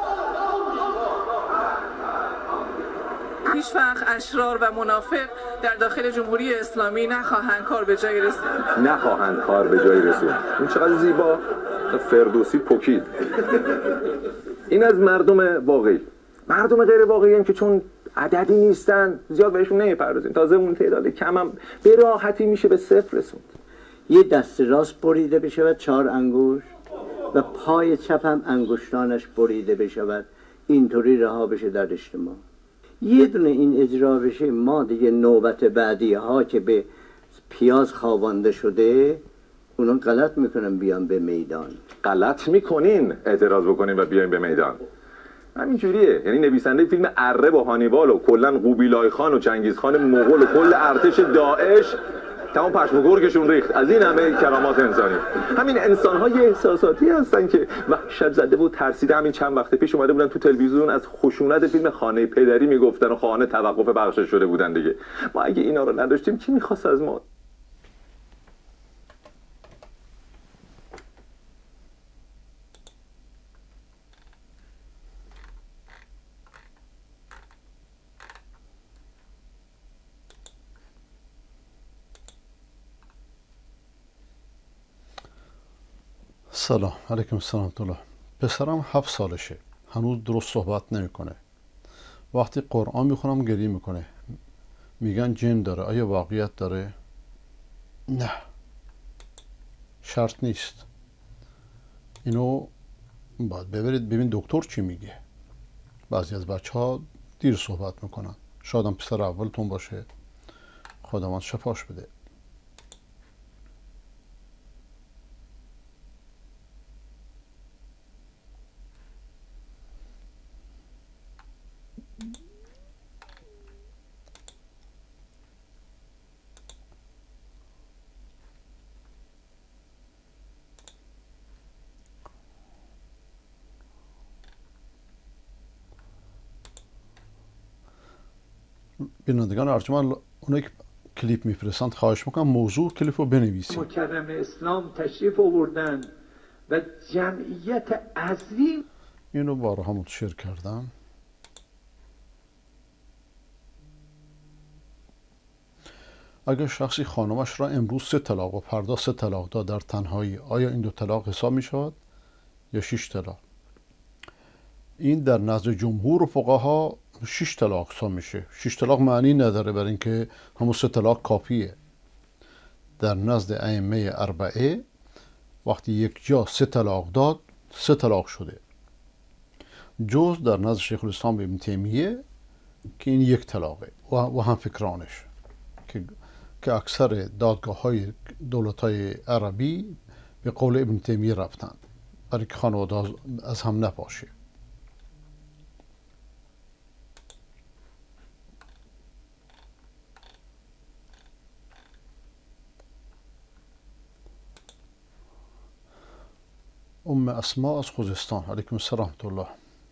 هیچ وقت اشرار و منافق در داخل جمهوری اسلامی نخواهند کار به جای رسون.
نخواهند کار به جای رسون. این چقدر زیبا. فردوسی پوکید. این از مردم واقعی. مردم غیر واقعی هم که چون عددی نیستن زیاد بهشون نمیپردازیم. تازه اون تعداد کم هم به راحتی میشه به صفر رسوند.
یه دست راست بریده بشود چهار انگشت و پای چپ هم انگشتانش بریده بشود، اینطوری رها بشه در اجتماع. یه دونه این اجرا بشه ما دیگه نوبت بعدی ها که به پیاز خوابانده شده اونا غلط میکنن بیان به میدان.
غلط میکنین اعتراض بکنین و بیاین به میدان. همین جوریه. یعنی نویسنده فیلم اره با هانیبال و کلا قوبیلای خان و چنگیز خان مغول و کل ارتش داعش تمام پشم و گرگشون ریخت از این همه کرامات انسانی. همین انسان‌های احساساتی هستن که وحشت زده و ترسیده. همین چند وقت پیش اومده بودن تو تلویزیون از خشونت فیلم خانه پدری میگفتن و خانه توقف بخشش شده بودن دیگه. ما اگه اینا رو نداشتیم کی میخواست از ما؟
سلام علیکم السلام الله. پسرم هفت سالشه، هنوز درست صحبت نمیکنه. وقتی قرآن میخونم گریه میکنه. میگن جن داره. آیا واقعیت داره؟ نه، شرط نیست. اینو باید ببرید ببین دکتر چی میگه. بعضی از بچه ها دیر صحبت میکنن. شاید هم پسر اولتون باشه، خداوند شفاش بده. بینندگان ارجمند اونایی که کلیپ میفرستند خواهش میکنم موضوع کلیپ رو بنویسید.
مکرم اسلام تشریف آوردن و جمعیت عظیم
اینو بارها منتشر کردم. اگر شخصی خانمش را امروز سه طلاق و فردا سه طلاق داد در تنهایی، آیا این دو طلاق حساب می شود یا شش طلاق؟ این در نزد جمهور فقها شش طلاق حساب میشه. شش طلاق معنی نداره برای اینکه همون سه طلاق کافیه. در نزد ائمه اربعه وقتی یک جا سه طلاق داد سه طلاق شده، جز در نزد شیخ الاسلام ابن تیمیه که این یک طلاقه و هم فکرانش که که اکثر دادگاه های دولت های عربی به قول ابن تیمیه رفتند برای که خانواده از هم نپاشه. ام اسماء از خوزستان، علیکم السلام ورحمة الله.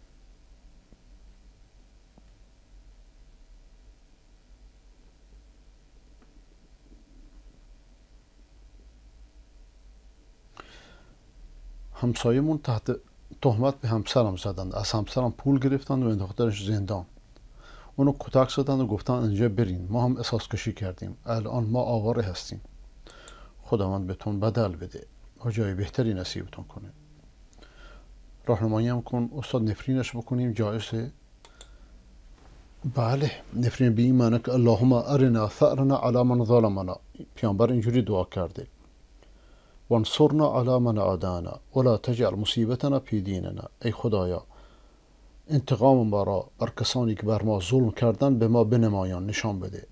همسایمون تحت تهمت به همسرم زدند، از همسرم پول گرفتند و انداختنش زندان. اونو کتک زدند و گفتند اینجا برین. ما هم احساس کشی کردیم، الان ما آواره هستیم. خداوند بهتون بدل بده و جای بهتری نصیبتون کنه. راهنمایی هم کن استاد نفرینش بکنیم جایزه؟ بله، نفرین به این معنی که اللهم ارنا ثأرنا علی من ظلمنا. پیامبر اینجوری دعا کرده وانصرنا علی من عادانا ولا تجعل مصیبتنا فی دیننا. ای خدایا انتقام ما را بر کسانی که بر ما ظلم کردن به ما بنمایان، نشان بده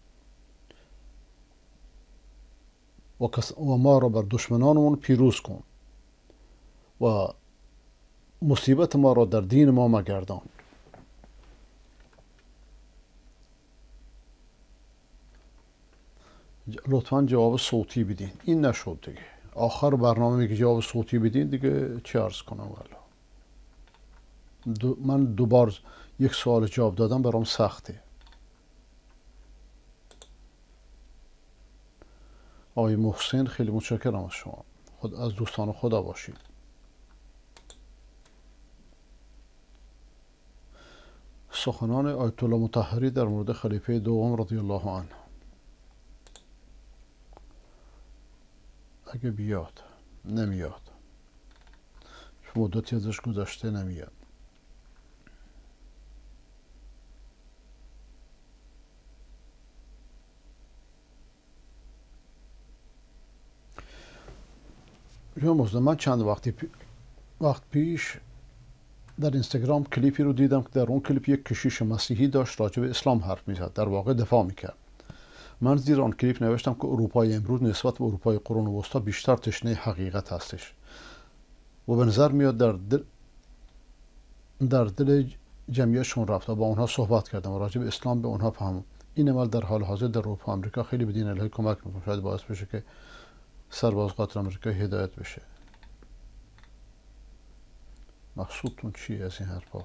و, کس و ما را بر دشمنانمون پیروز کن و مصیبت ما را در دین ما مگردان. لطفا جواب صوتی بدین. این نشد دیگه، آخر برنامه میگه جواب صوتی بدین دیگه، چه عرض کنم والا. دو من دوبار یک سوال جواب دادم برام سخته. آقای محسن خیلی متشکرم از شما، خود از دوستان خدا باشید. سخنان آیت الله مطهری در مورد خلیفه دوم رضی الله عنه. اگه بیاد، نمیاد، مدتی ازش گذشته، نمیاد. من چند وقتی پی... وقت پیش در اینستاگرام کلیپی رو دیدم که در اون کلیپ یک کشیش مسیحی داشت راجع به اسلام حرف میزد، در واقع دفاع میکرد. من زیر آن کلیپ نوشتم که اروپای امروز نسبت به اروپای قرون وسطا بیشتر تشنه حقیقت هستش و به نظر میاد در دل در دل جمعیتشون رفت و با اونها صحبت کردم و راجع به اسلام به اونها فهم. این عمل در حال حاضر در اروپا و آمریکا خیلی به دین الهی کمک میکنه، شاید باعث بشه که سرباز قاتل آمریکا هدایت بشه. مقصودتون چیه از این حرفا؟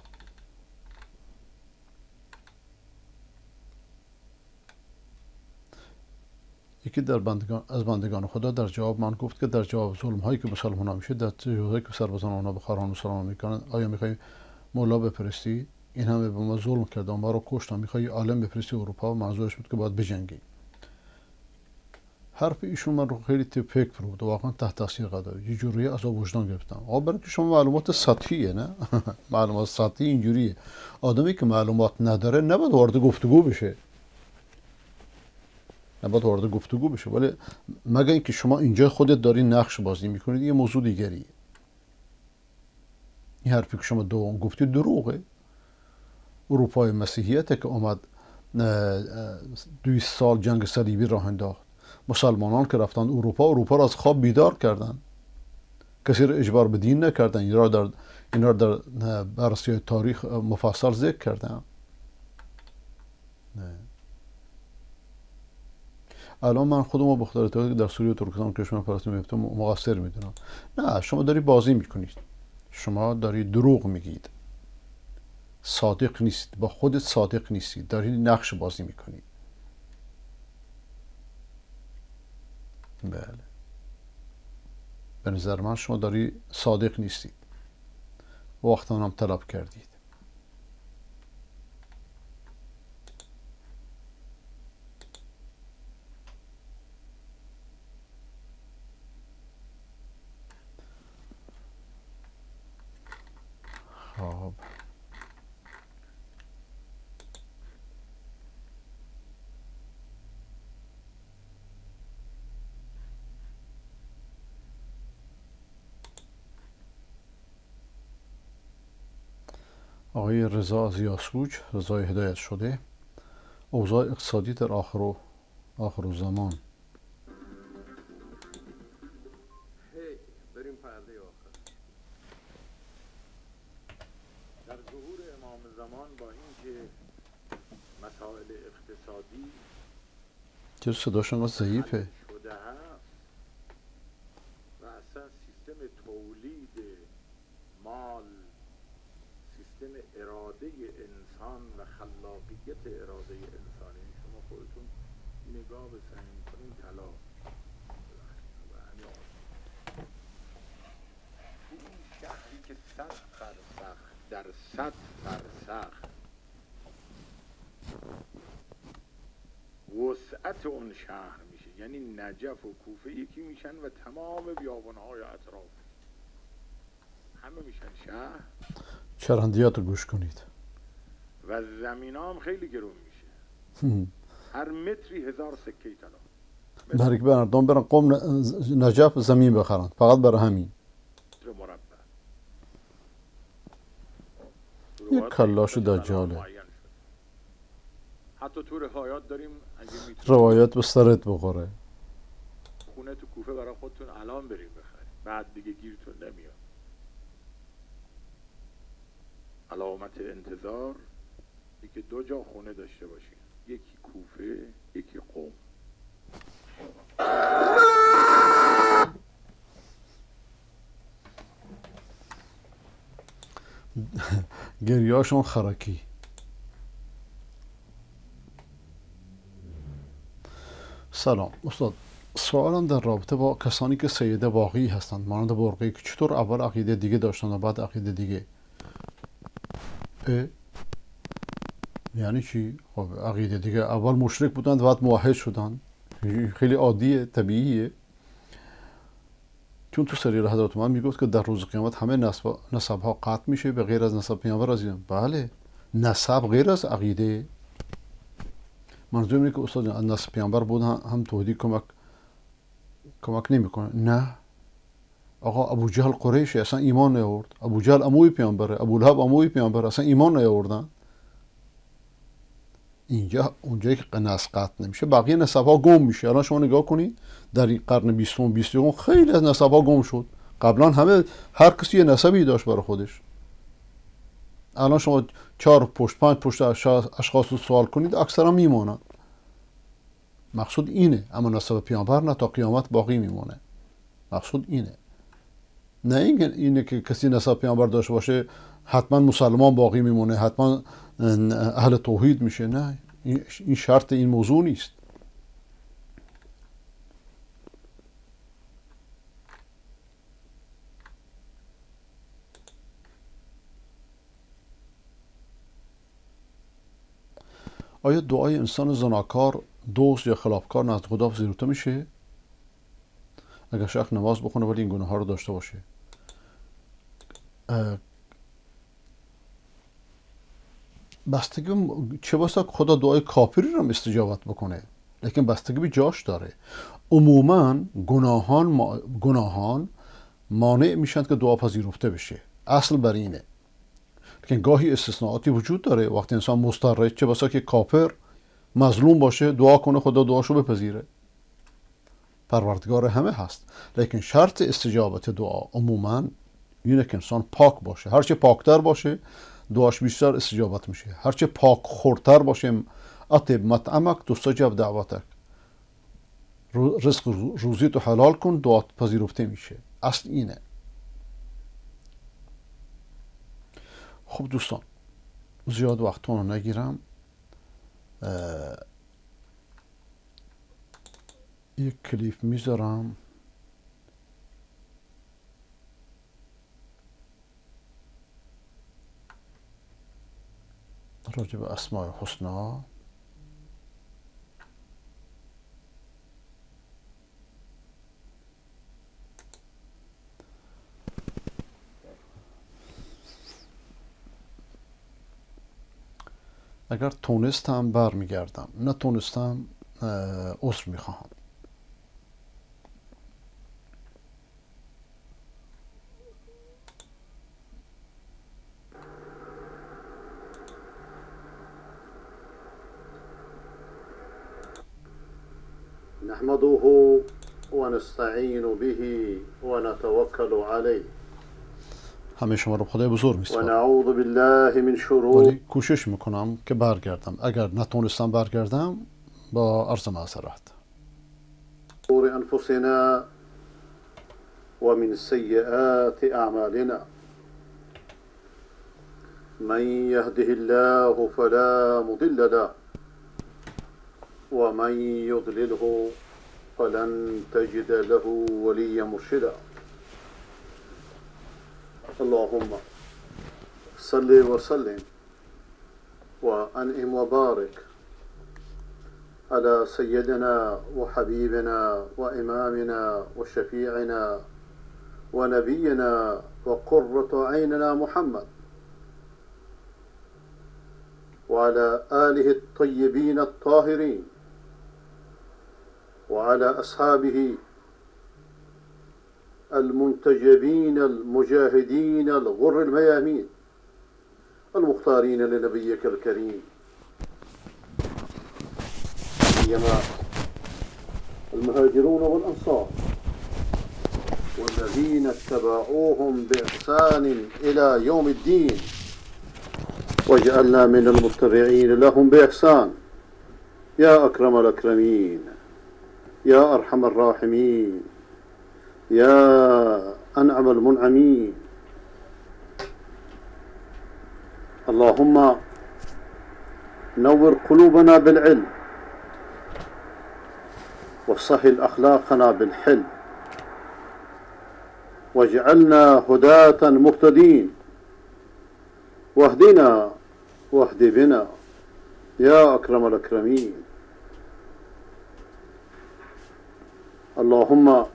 یکی در بندگان از بندگان خدا در جواب من گفت که در جواب ظلم هایی که مسلمان ها میشه، در جوابی که سربازان اونا به خاران مسلمان میکنن، آیا میخوای مولا بفرستی؟ این همه به ما ظلم کرد و ما رو کشتن، میخوای عالم بفرستی اروپا؟ منظورش بود که باید بجنگی. حرف ایشون من رو خیلی فکر فرمود و واقعا تحت تاثیر قرار داد. یه جوری عذاب وجدان گرفتم. آقا برای که شما معلومات سطحیه، نه معلومات سطحی اینجوریه. آدمی که معلومات نداره نباید وارد گفتگو بشه. نباید وارد گفتگو بشه. ولی مگر اینکه شما اینجا خودت داری نقش بازی میکنید، یه موضوع دیگریه. این حرفی که شما دوم گفتی دروغه. اروپای مسیحیت که اومد دویست سال جنگ صلیبی راه انداخت. مسلمانان که رفتند اروپا، اروپا را از خواب بیدار کردند. کسی را اجبار به دین نکردند. این را در این را در بررسی تاریخ مفصل ذکر کردند. نه. الان من خودم رو بخاطر که در سوریه و ترکستان کشور فلسطین میفتم مقصر میدونم. نه، شما داری بازی میکنید. شما داری دروغ میگید. صادق نیست، با خودت صادق نیستی، داری نقش بازی میکنی. بله. به نظر من شما داری صادق نیستید، وقت اونم طلب کردید. خب آقای رضا از یاسوج، رضای هدایت شده، اوضاع اقتصادی در آخر و آخر و زمان.
بریم پرده آخر. در ظهور امام زمان با اینکه مسائل اقتصادی
چرا صداشون انقدر ضعیفه؟
شده هست و اصلا سیستم تولید مال، سیستم اراده انسان و خلاقیت اراده انسانی، شما خودتون نگاه بسنین کنین طلا تو این شهری که صد فرسخ در صد فرسخ وسعت اون شهر میشه، یعنی نجف و کوفه یکی میشن و تمام بیابانهای اطراف همه میشن شهر.
چرندیات رو گوش کنید.
و زمین هم خیلی گرون میشه، هر متری هزار سکه طلا.
برای که مردم برن قم نجف زمین بخرن، فقط برای همین.
مربع
یک کلاش دجاله.
حتی تو روایات داریم اگه میتونید
روایات به سرت بخوره.
خونه تو کوفه برای خودتون الان بریم بخرید، بعد دیگه گیرتون نمیاد. علامت انتظار که دو جا خونه داشته باشین، یکی کوفه یکی قم.
گریهاشون خرکی. سلام استاد، سوالم در رابطه با کسانی که سیده واقعی هستند مانند برقی که چطور اول عقیده دیگه داشتن و بعد عقیده دیگه. اه؟ یعنی چی؟ خب عقیده دیگه اول مشرک بودند و بعد موحد شدند، خیلی عادیه، طبیعیه. چون تو سریر حضرت من میگفت که در روز قیامت همه نسب, نسب ها قطع میشه به غیر از نسب پیامبر عزیزم. بله، نسب غیر از عقیده. منظور اینه که استاد جان نسب پیامبر بود هم توحیدی کمک کمک نمیکنه. نه آقا، ابو جهل قریشه اصلا ایمان نیاورد، ابو جهل عموی پیامبره، ابو لهب عموی پیامبره، اصلا ایمان نیاوردن. اینجا اونجایی که نسب قطع نمیشه بقیه نسب ها گم میشه. الان شما نگاه کنید در این قرن بیستم و بیست و یک خیلی از نسب ها گم شد. قبلا همه هر کسی یه نسبی داشت برای خودش. الان شما چهار پشت پنج پشت اشخاص رو سوال کنید اکثرا میمونن. مقصود اینه، اما نسب پیامبر نه تا قیامت باقی میمونه. مقصود اینه، نه اینکه اینه که کسی نسب پیامبر داشته باشه حتما مسلمان باقی میمونه، حتما اهل توحید میشه. نه، این شرط این موضوع نیست. آیا دعای انسان زناکار، دوست یا خلافکار نزد خدا پذیرفته میشه؟ اگر شخص نماز بخونه ولی این گناه ها رو داشته باشه. بستگی چه بسا خدا دعای کافری رو استجابت بکنه، لیکن بستگی به جاش داره. عموما گناهان ما... گناهان مانع میشن که دعا پذیرفته بشه. اصل بر اینه، لیکن گاهی استثناءاتی وجود داره. وقتی انسان مضطره، چه بسا که کافر مظلوم باشه دعا کنه خدا دعاشو بپذیره، پروردگار همه هست. لیکن شرط استجابت دعا عموما اینه که انسان پاک باشه. هرچه پاکتر باشه دعاش بیشتر استجابت میشه. هرچه پاک خورتر باشه، اطب مطعمک تستجب دعوتک، رزق روزی تو حلال کن دعات پذیرفته میشه. اصل اینه. خب دوستان، زیاد وقتون رو نگیرم. یک کلیپ میذارم راجع به اسماء الحسنا. اگر تونستم برمیگردم، نه تونستم عذر میخواهم.
نحمده ونستعين به ونتوكل عليه
همه شما رو خدای بزرگ میسپارم.
ونعوذ بالله من شرور.
ولی کوشش میکنم که برگردم. اگر نتونستم برگردم با عرض معذرت.
انفسنا ومن سيئات اعمالنا من يهده الله فلا مضل له ومن يضلله فلن تجد له وليا مرشدا. اللهم صل وسلم وأنعم وبارك على سيدنا وحبيبنا وإمامنا وشفيعنا ونبينا وقرة عيننا محمد وعلى آله الطيبين الطاهرين وعلى أصحابه المنتجبين المجاهدين الغر الميامين المختارين لنبيك الكريم، سيما المهاجرون والأنصار والذين اتبعوهم بإحسان إلى يوم الدين، واجعلنا من المتبعين لهم بإحسان يا أكرم الأكرمين يا أرحم الراحمين يا أنعم المنعمين. اللهم نور قلوبنا بالعلم وسهل أخلاقنا بالحلم واجعلنا هداة مهتدين واهدنا واهد بنا يا أكرم الأكرمين. اللهم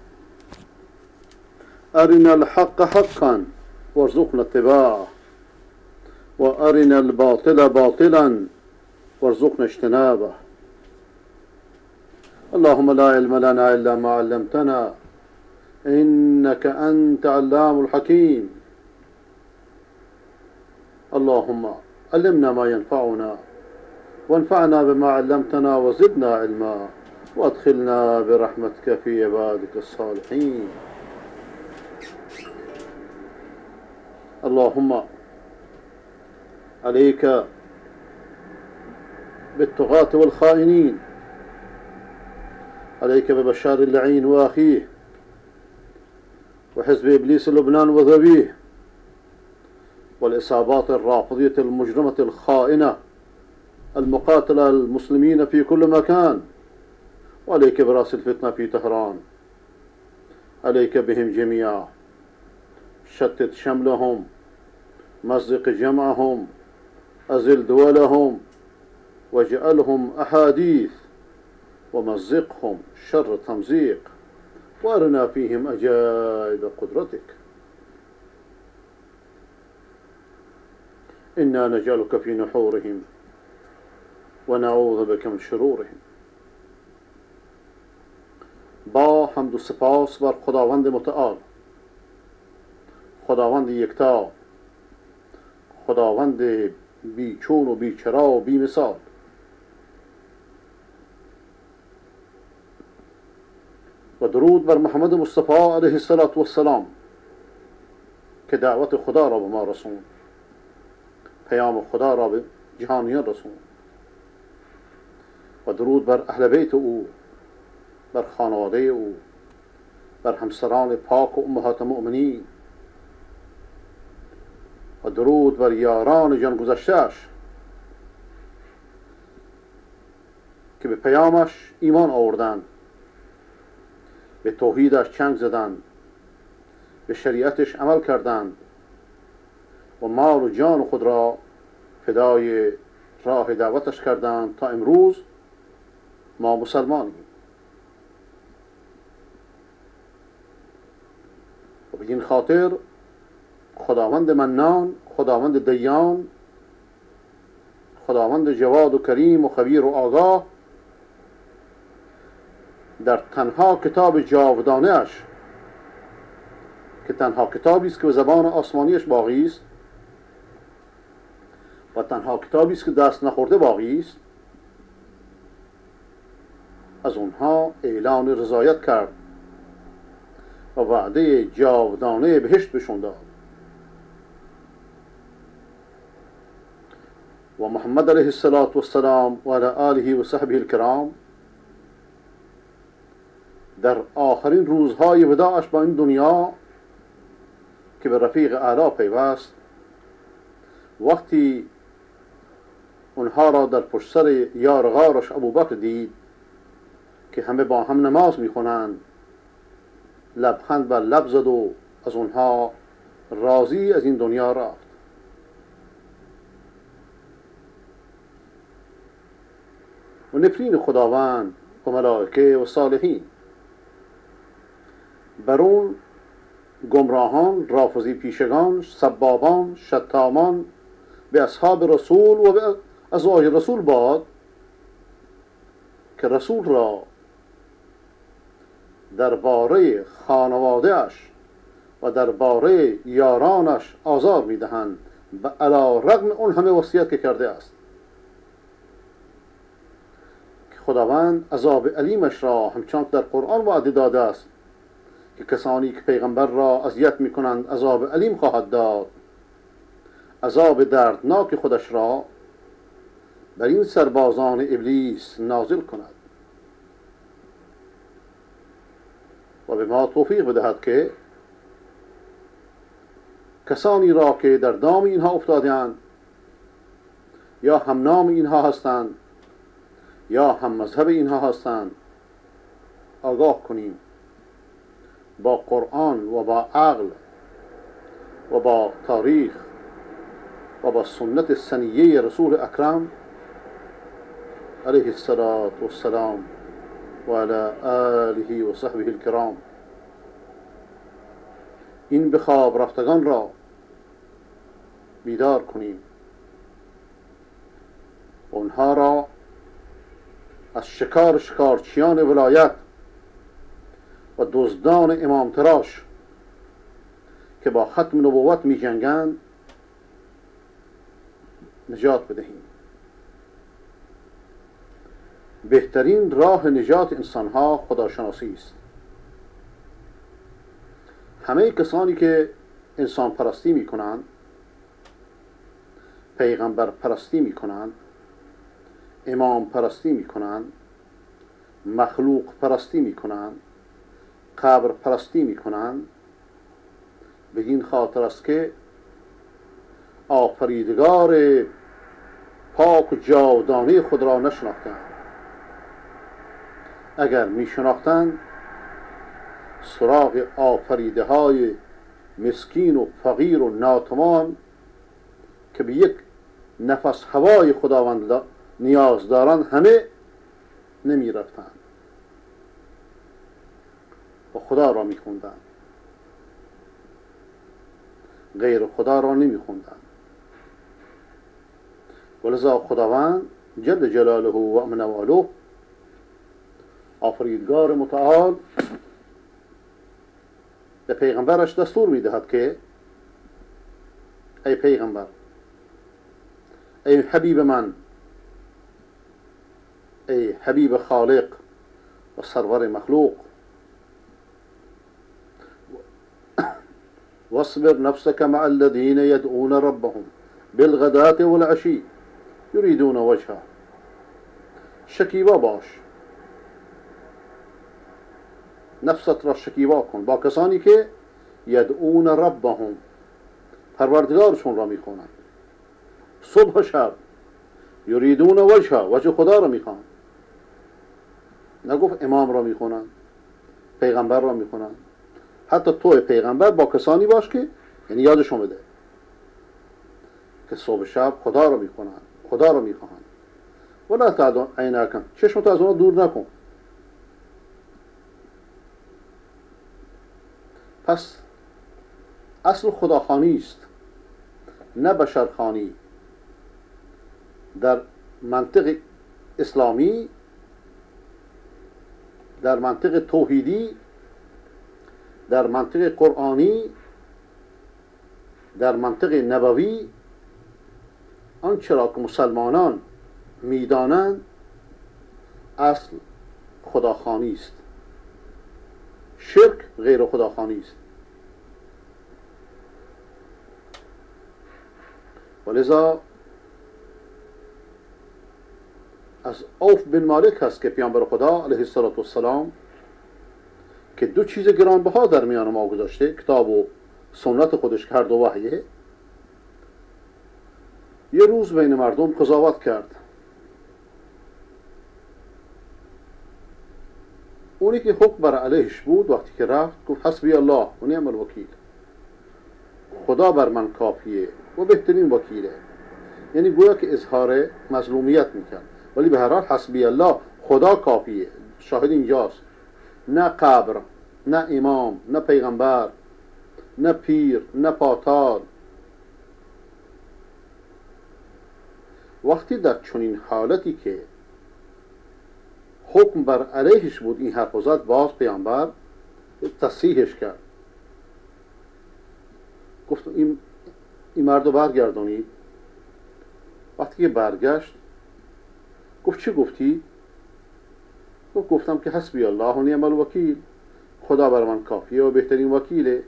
أرنا الحق حقا وارزقنا اتباعه وأرنا الباطل باطلا وارزقنا اجتنابه. اللهم لا علم لنا إلا ما علمتنا إنك أنت علام الحكيم. اللهم علمنا ما ينفعنا وانفعنا بما علمتنا وزدنا علما وادخلنا برحمتك في عبادك الصالحين. اللهم عليك بالطغاة والخائنين، عليك ببشار اللعين وأخيه وحزب إبليس لبنان وذبيه والإصابات الرافضية المجرمة الخائنة المقاتلة المسلمين في كل مكان، وعليك برأس الفتنة في طهران. عليك بهم جميعا، شتت شملهم، مزق جمعهم، أزل دولهم، واجعلهم أحاديث ومزقهم شر تمزيق، وارنا فيهم أجائب قدرتك. إنا نجعلك في نحورهم ونعوذ بك من شرورهم. با حمد و سپاس بر خداوند متعال، خداوند یکتا، خداوند بیچون و بیچرا و بی مثال. و درود بر محمد مصطفی علیه الصلاة والسلام که دعوت خدا را به ما رسوند، پیام خدا را به جهانیان رسوند. و درود بر اهل بیت او، بر خانواده او، بر همسران پاک و امهات مؤمنین. و درود بر یاران جان گذشته‌اش که به پیامش ایمان آوردند به توحیدش چنگ زدند، به شریعتش عمل کردند و مال و جان خود را فدای راه دعوتش کردند تا امروز ما مسلمانیم. و به این خاطر خداوند منان، خداوند دیان، خداوند جواد و کریم و خبیر و آگاه در تنها کتاب جاودانه اش که تنها کتابی است که به زبان آسمانیش باقی است و تنها کتابی است که دست نخورده باقی است، از اونها اعلان رضایت کرد و وعده جاودانه بهشت بهشون داد. و محمد علیه السلام و علی آله و صحبه الکرام در آخرین روزهای وداعش با این دنیا که به رفیق اعلی پیوست، وقتی اونها را در پشت سر یار غارش ابوبکر دید که همه با هم نماز میخونند، لبخند بر لب زد و از اونها راضی از این دنیا رفت. و نفرین خداوند و ملائکه و صالحین بر اون گمراهان، رافضی پیشگان، سبابان، شتامان به اصحاب رسول و به ازواج رسول باد که رسول را درباره خانواده اش و درباره یارانش آزار میدهند، علی رغم اون همه وصیت که کرده است که خداوند عذاب علیمش را همچنان در قرآن وعده داده است که کسانی که پیغمبر را اذیت میکنند عذاب علیم خواهد داد، عذاب دردناک خودش را بر این سربازان ابلیس نازل کند و به ما توفیق بدهد که کسانی را که در دام اینها افتادند یا هم نام اینها هستند یا هم مذهب اینها هستند آگاه کنیم با قرآن و با عقل و با تاریخ و با سنت سنیه رسول اکرم علیه السلام و علی آله و صحبه الکرام این به خواب رفتگان را بیدار کنیم، اونها را از شکار شکارچیان ولایت و دزدان امام تراش که با ختم نبوت می جنگند نجات بدهیم. بهترین راه نجات انسانها خداشناسی است. همه کسانی که انسان پرستی می کنند، پیغمبر پرستی می کنند، امام پرستی می کنند، مخلوق پرستی می کنند، قبر پرستی می کنند، به این خاطر است که آفریدگار پاک و جاودانه خود را نشناختند. اگر می شناختند سراغ آفریده های مسکین و فقیر و ناتوان که به یک نفس هوای خداوند نیاز دارند همه نمی رفتند و خدا را می خوندند، غیر خدا را نمی خوندند. ولذا خداوند جل جلاله و امن واله آفریدگار متعال به پیغمبرش دستور می دهد که ای پیغمبر، ای حبیب من، ای حبیب خالق و سرور مخلوق، واصبر نفسك مع الذين يدعون ربهم بالغداة والعشي يريدون وجهه. شکیبا باش، نفست را شکیبا کن با کسانی که یدعون ربهم، پروردگارشون را میخوانند، صبح و شب، یریدون وجهه، وجه خدا را میخوانند. نگفت امام را میخوانند، پیغمبر را میخونن. حتی تو پیغمبر با کسانی باش که یعنی یادشون بده که صبح شب خدا را میخونن، خدا را میخواهن. ولا تعد عینک، چشمت از اونها دور نکن. پس اصل خداخوانی است، نه بشرخوانی. در منطق اسلامی، در منطق توحیدی، در منطق قرآنی، در منطق نبوی، آنچه را که مسلمانان میدانند اصل خداخوانی است. شرک غیر خداخوانی است. ولذا از عوف بن مالک هست که پیامبر خدا علیه السلام که دو چیز گرانبها در میان ما گذاشته، کتاب و سنت خودش که هر دو وحیه، یه روز بین مردم قضاوت کرد. اونی که حکم بر علیهش بود وقتی که رفت گفت حسبی الله و نعم الوکیل، خدا بر من کافیه و بهترین وکیله. یعنی گویا که اظهار مظلومیت میکرد، ولی به هر حال حسبی الله، خدا کافیه. شاهد اینجاست، نه قبر، نه امام، نه پیغمبر، نه پیر، نه پاتال. وقتی در چنین حالتی که حکم بر علیهش بود این حرف زد، باز پیامبر تصحیحش کرد. گفت این این مرد رو برگردانید. وقتی که برگشت گفت چه گفتی؟ گفت گفتم که حسبی الله و نعم الوکیل، خدا بر من کافیه و بهترین وکیله.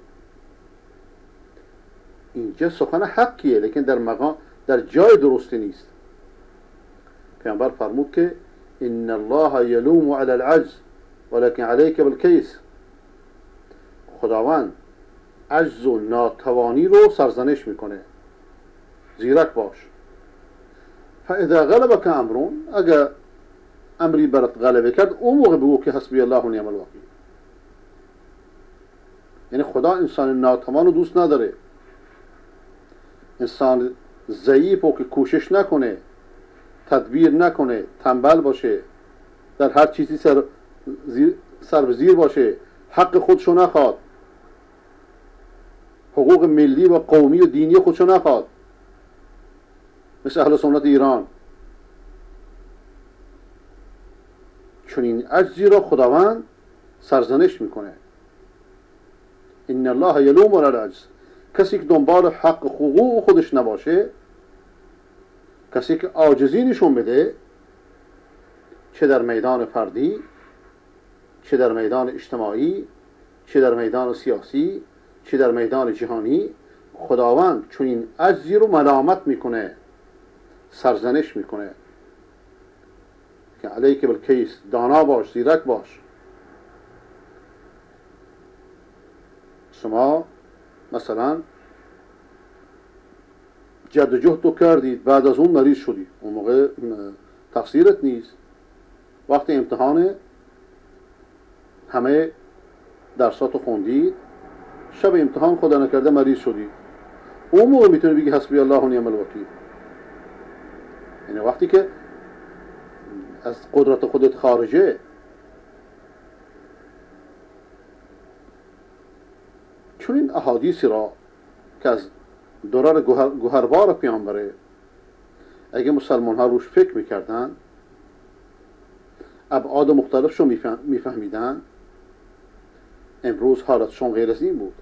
اینجا سخن حقیه، لیکن در مقام در جای درستی نیست. پیامبر فرمود که ان الله یلوم علی العجز ولکن علیک بالکیس. خداوند عجز و ناتوانی رو سرزنش میکنه، زیرک باش. فاذا غلبك امرون، اگر امری برات غلبه کرد اون موقع بگو که حسبی الله و نعم الوکیل. یعنی خدا انسان ناتوان رو دوست نداره. انسان ضعیف و که کوشش نکنه، تدبیر نکنه، تنبل باشه، در هر چیزی سر زیر سر به زیر باشه، حق خودشو نخواد، حقوق ملی و قومی و دینی خودشو نخواد، مثل اهل سنت ایران. چون این عجزی را خداوند سرزنش میکنه. ان الله یلوم علی العجز. کسی که دنبال حق حقوق خودش نباشه، کسی که عاجزی نشون بده، چه در میدان فردی، چه در میدان اجتماعی، چه در میدان سیاسی، چه در میدان جهانی، خداوند چون این عجزی رو ملامت میکنه، سرزنش میکنه که علیک بالکیس، دانا باش، زیرک باش. شما مثلا جد و جهد رو کردید، بعد از اون مریض شدید، اون موقع تقصیرت نیست. وقتی امتحان همه درساتو خوندید، شب امتحان خدا نکرده مریض شدید، اون موقع میتونی بگی حسبی الله و نعم الوکیل. یعنی وقتی که از قدرت خودت خارجه. چون این احادیثی را که از درار گوهربار پیامبره، اگه مسلمان ها روش فکر میکردن، ابعاد مختلف شو میفهمیدن، امروز حالتشون غیر از این بود.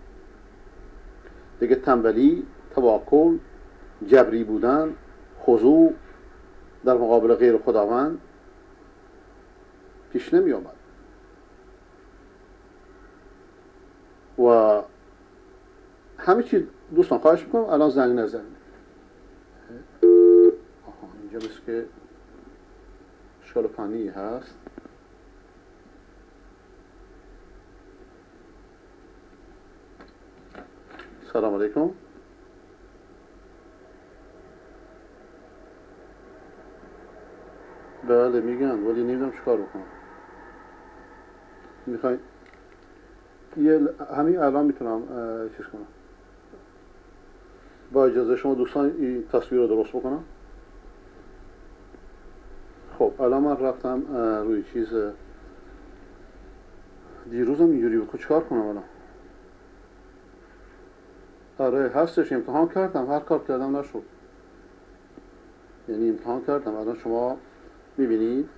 دیگه تنبلی، تواکل، جبری بودن، خضوع در مقابل غیر خداوند پیش نمی آمد. و همه چیز دوستان خواهش میکنم الان زنگ نزنید. آها اینجا بس که اشکال فنی هست. سلام علیکم. بله میگن، ولی نمیدونم چیکار بکنم. میخواین یه همین الان میتونم اه، چیز کنم. با اجازه شما دوستان این تصویر رو درست بکنم. خب الان من رفتم اه، روی چیز اه، دیروزم اینجوری بود. چیکار کنم الان؟ آره هستش، امتحان کردم، هر کار کردم نشد. یعنی امتحان کردم. الان شما میبینید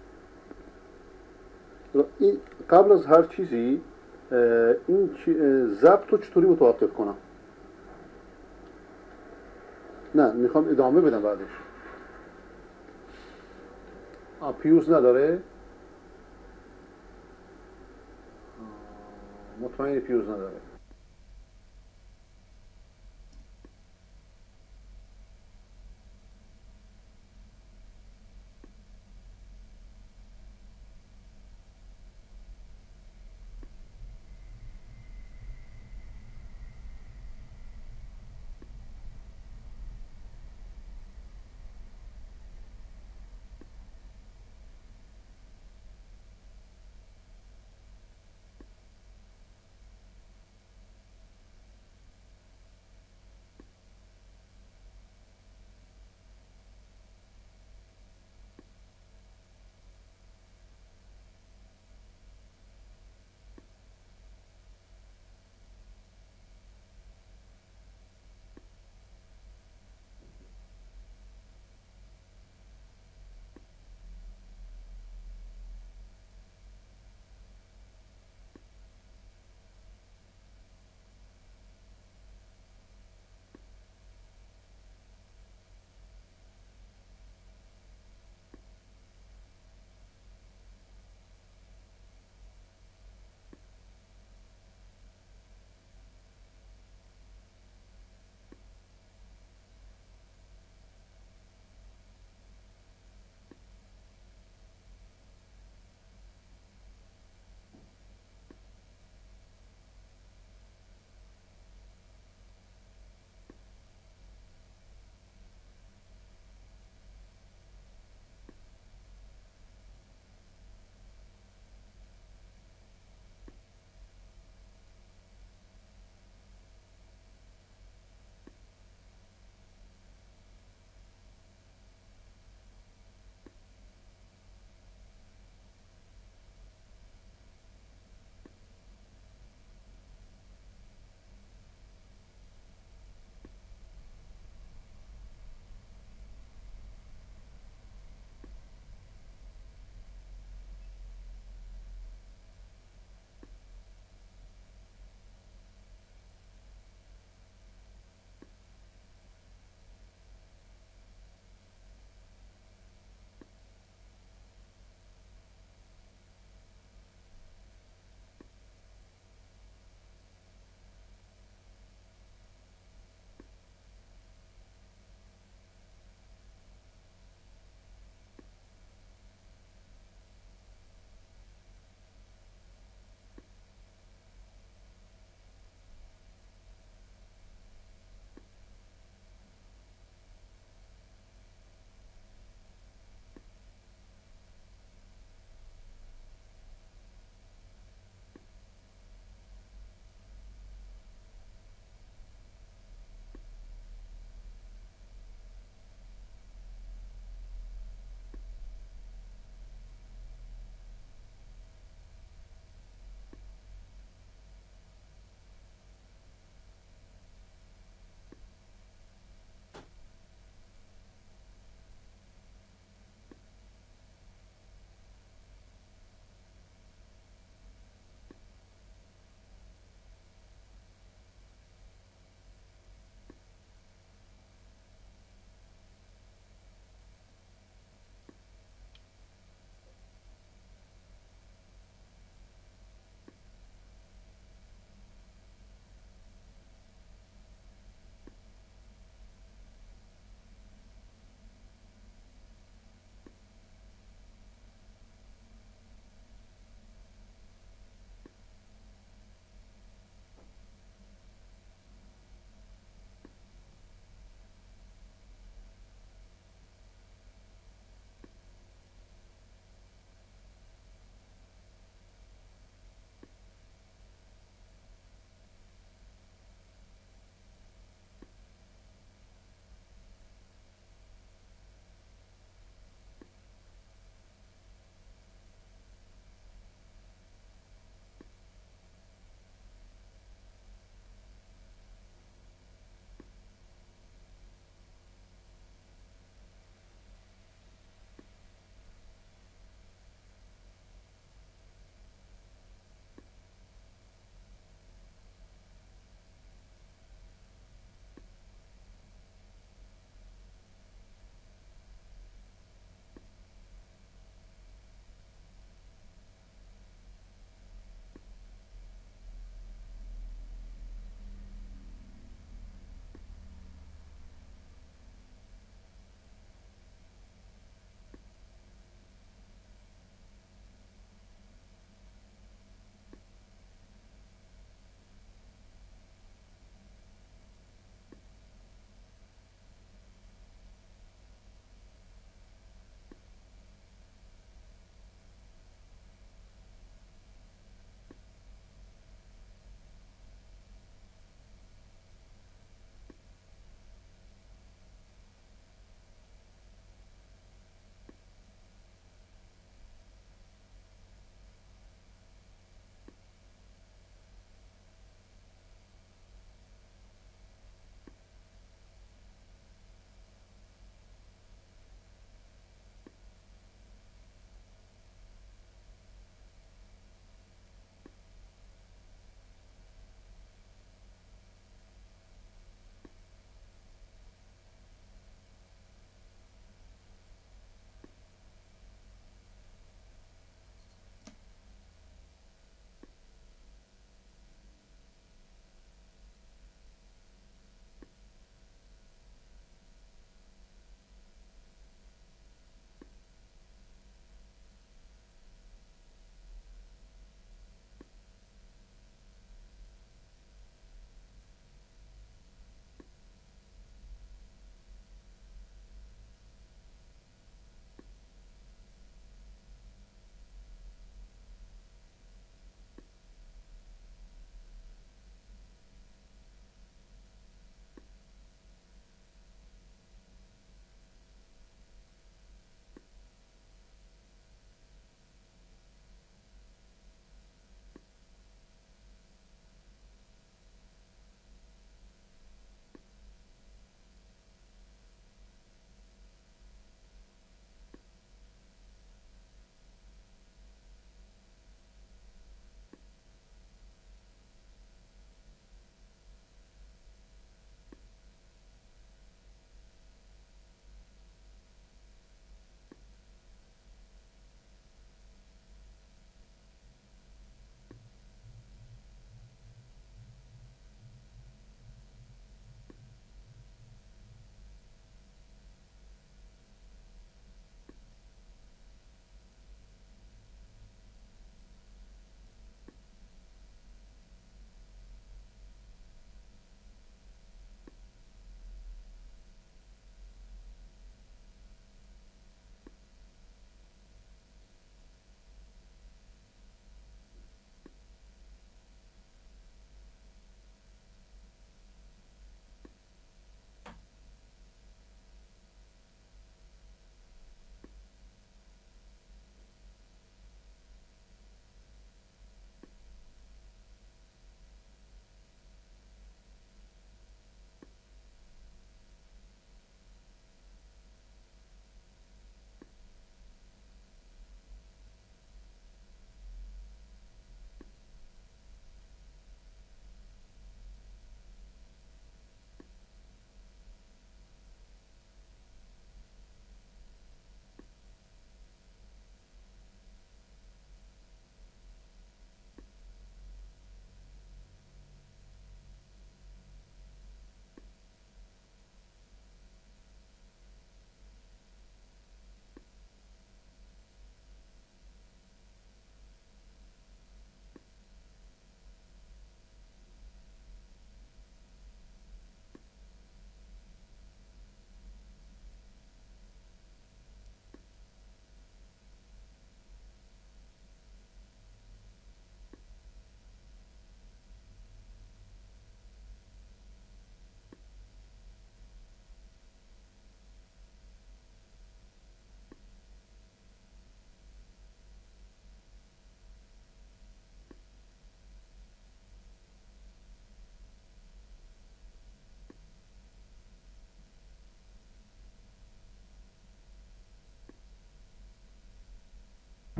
این قبل از هر چیزی اه، این چی- اه، ضبط رو چطوری متوقف کنم؟ نه میخوام ادامه بدم بعدش. آه، پیوز نداره؟ آه، مطمئن پیوز نداره.